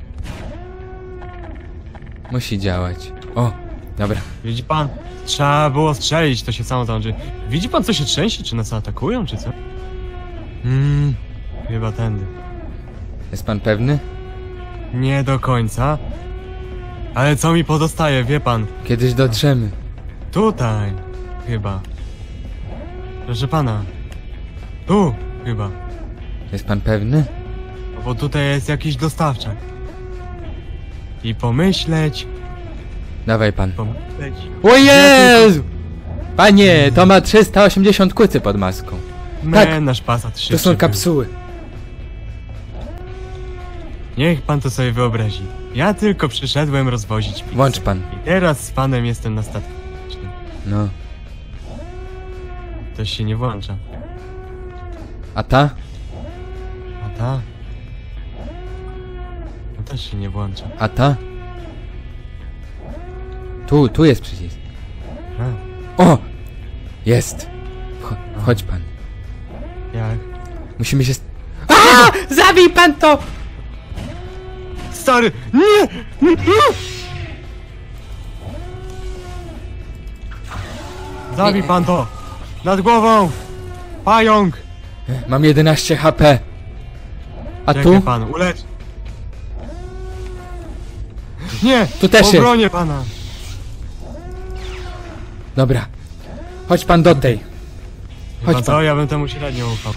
Musi działać. O, dobra. Widzi pan? Trzeba było strzelić, to się samo załączy. Widzi pan, co się trzęsie? Czy nas atakują, czy co? Hmm, chyba tędy. Jest pan pewny? Nie do końca. Ale co mi pozostaje, wie pan? Kiedyś dotrzemy. Tutaj, chyba. Proszę pana. Tu, chyba. Jest pan pewny? Bo tutaj jest jakiś dostawczak. I pomyśleć, Dawaj pan. pomyśleć... O Jezu! Panie, to ma trzysta osiemdziesiąt kucy pod maską. Tak, Nasz pasat to są kapsuły. Niech pan to sobie wyobrazi. Ja tylko przyszedłem rozwozić pizzę. Włącz pan. I teraz z panem jestem na statku. No. To się nie włącza. A ta? A ta? No też się nie włącza. A ta? Tu, tu jest przycisk. A, O! Jest. Wcho wchodź pan. jak? Musimy się... A! Zabij pan to! Stary! Nie! Nie! Zabij pan to! Nad głową! Pająk! Mam jedenaście H P. A Czekaj tu? pan, ulecz! Nie! Tu też jest. Obronię pana! Dobra. Chodź pan do tej. Chodź Chodź co, pan. ja bym temu średnio ufał.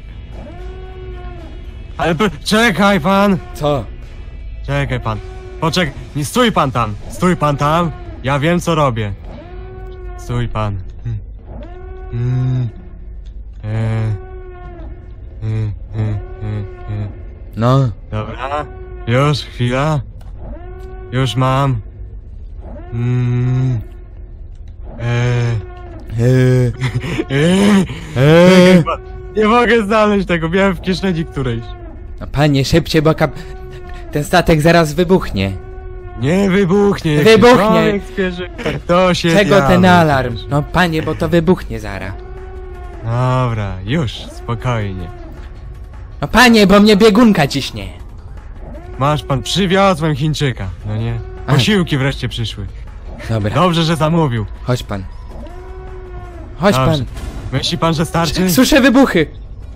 Ale p- czekaj pan! Co? Czekaj pan. Poczekaj, nie stój pan tam! Stój pan tam! Ja wiem co robię. Stój pan. Hmm. Hmm. Eee. Hmm, hmm, hmm, hmm. No. Dobra. Już, chwila. Już mam. Mm. Eee. Eee. Eee. Eee. Czekaj pan. Nie mogę znaleźć tego, miałem w kieszeni którejś. No panie, szybciej, bo kap... ten statek zaraz wybuchnie. Nie wybuchnie. jak Wybuchnie. się człowiek spieszy, To się Czego diabeł ten alarm? spieszy. No panie, bo to wybuchnie zaraz. Dobra, już, spokojnie. No panie, bo mnie biegunka ciśnie. Masz pan, przywiozłem Chińczyka, no nie? Posiłki wreszcie przyszły. Dobra. Dobrze, że zamówił. Chodź pan. Chodź Dobrze. pan. Myśli pan, że starczy? Słyszę wybuchy.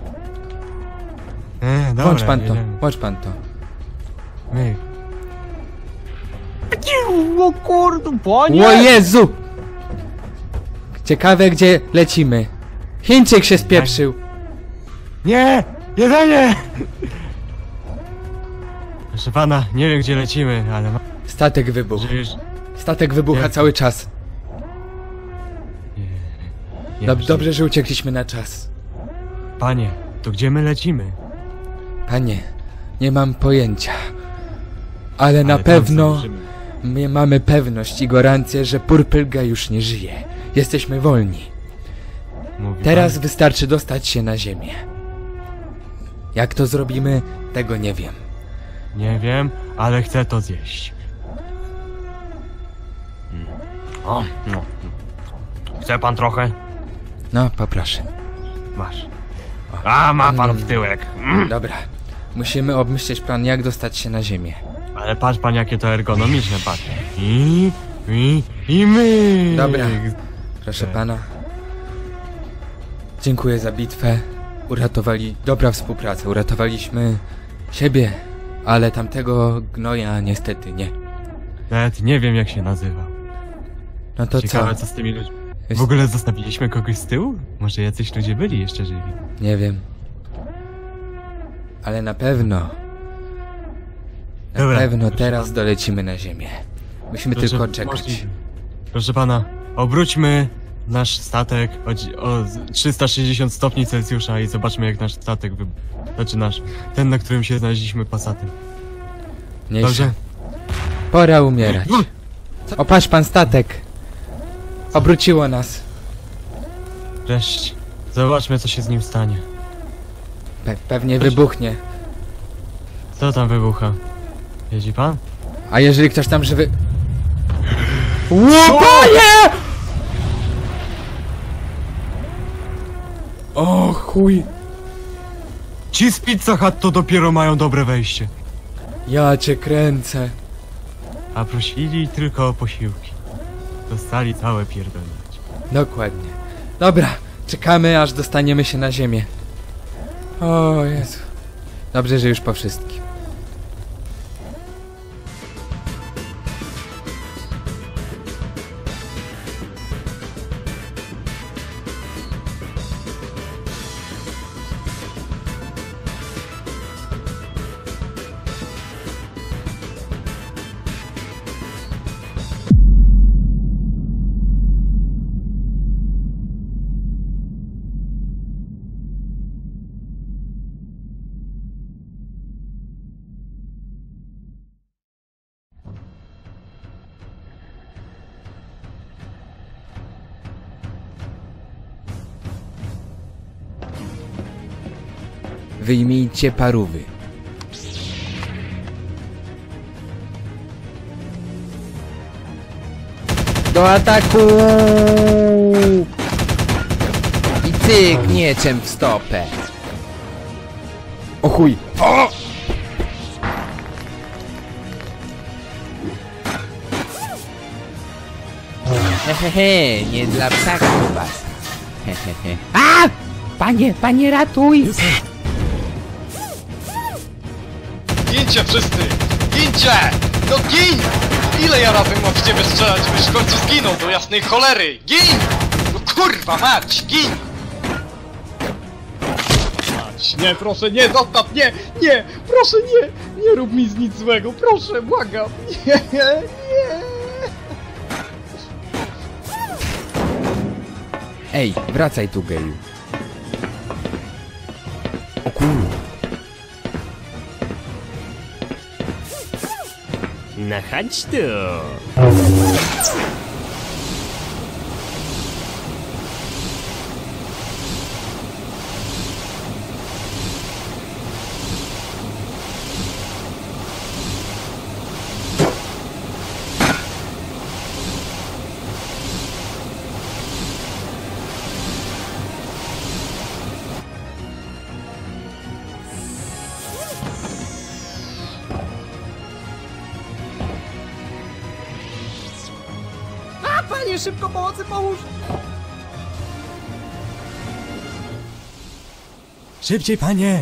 E, dobra, Włącz pan to, jedziemy. włącz pan to. My. O kurde, panie! O Jezu! Ciekawe gdzie lecimy. Chińczyk się spieprzył. Nie! Jedzenie! Proszę pana, nie wiem gdzie lecimy, ale ma... Statek wybuchł. że już... Statek wybucha Nie. cały czas. Nie Dob wiem, dobrze, że uciekliśmy na czas. Panie, to gdzie my lecimy? Panie, nie mam pojęcia. Ale na Ale tam pewno zdążymy. my mamy pewność i gwarancję, że Purpelga już nie żyje. Jesteśmy wolni. Mówi Teraz pan. wystarczy dostać się na ziemię. Jak to zrobimy, tego nie wiem. Nie wiem, ale chcę to zjeść. O, no. Chce pan trochę? No, poproszę. Masz. A, ma pan w tyłek. Mm. Dobra. Musimy obmyśleć plan, jak dostać się na ziemię. Ale patrz pan, jakie to ergonomiczne, patrz. I, i, i my. Dobra. Proszę Tak. pana. Dziękuję za bitwę. Uratowali... Dobra współpraca. Uratowaliśmy siebie, ale tamtego gnoja niestety nie. Nawet nie wiem, jak się nazywa. No to Ciekawe, co? co z tymi ludźmi. Jest- W ogóle zostawiliśmy kogoś z tyłu? Może jacyś ludzie byli jeszcze żywi? Nie wiem. Ale na pewno... Na Dobra, pewno proszę teraz pana. dolecimy na ziemię. Musimy Proszę, tylko czekać. możliwe. Proszę pana, obróćmy nasz statek o, dzi- o z- trzysta sześćdziesiąt stopni Celsjusza i zobaczmy, jak nasz statek wy... Znaczy nasz, ten, na którym się znaleźliśmy pasatem. Nieźle. Dobrze? Pora umierać. O, patrz pan statek. Obróciło nas. Wreszcie. Zobaczmy, co się z nim stanie. Pe pewnie wybuchnie. Co tam wybucha? Widzi pan? A jeżeli ktoś tam żywy... Łopanie! O chuj. Ci z Pizza Hut to dopiero mają dobre wejście. Ja cię kręcę. A prosili tylko o posiłki. Dostali całe pierdolnięcie. Dokładnie. Dobra, czekamy aż dostaniemy się na ziemię. O Jezu. Dobrze, że już po wszystkim. Wyjmijcie parówy. Do ataku! I cyk mieczem w stopę. O chuj! O! Hehehe, nie dla ptaków was. Hehehe. A! Panie, panie ratuj! Gincie wszyscy! Gincie! No gin! Ile ja razy mam w ciebie strzelać, byś w końcu zginął do jasnej cholery? Gin! No kurwa mać, gin! Mać, nie, proszę, nie, zostaw, nie, nie, proszę, nie, nie rób mi z nic złego, proszę, błagam, nie, nie. Ej, wracaj tu, geju. O kurwa. No chodź tu. Panie, szybko pomocy, pomóż! Szybciej, panie!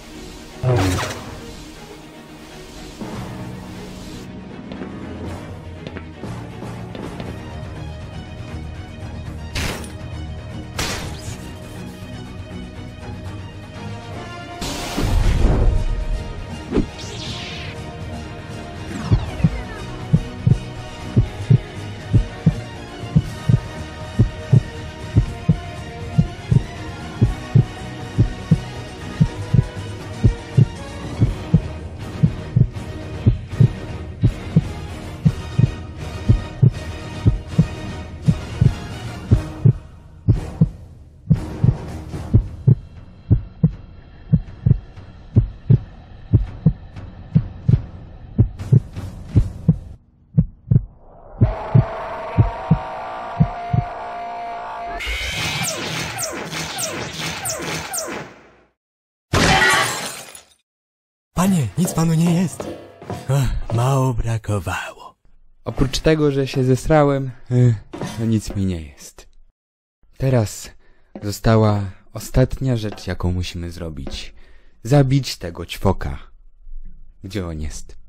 Panie, nic panu nie jest. Ach, mało brakowało. Oprócz tego, że się zesrałem, y, to nic mi nie jest. Teraz została ostatnia rzecz, jaką musimy zrobić. Zabić tego ćwoka. Gdzie on jest?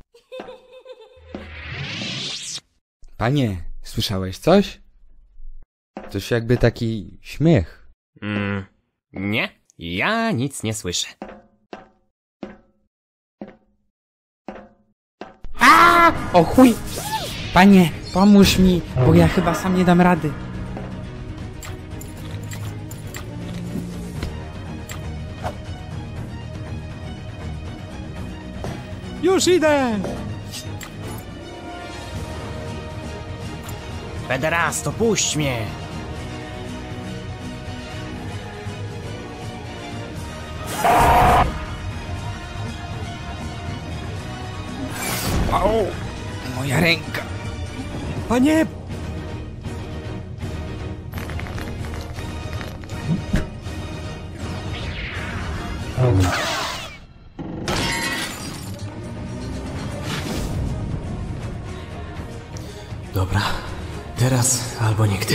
Panie, słyszałeś coś? Coś jakby taki śmiech. Mm, nie, ja nic nie słyszę. A! O chuj! Panie, pomóż mi, bo ja chyba sam nie dam rady. Już idę! Pederasto, puść mnie! Au! Moja ręka! Panie! Dobra, teraz albo nigdy.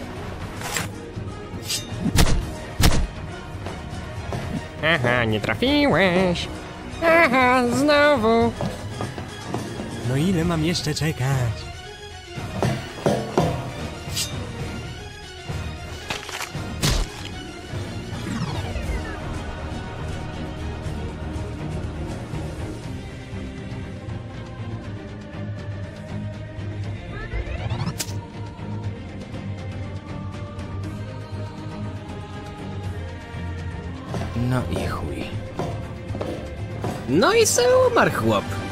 Aha, nie trafiłeś. Aha, znowu. No ile mam jeszcze czekać? No i chuj. No i se umarł chłop.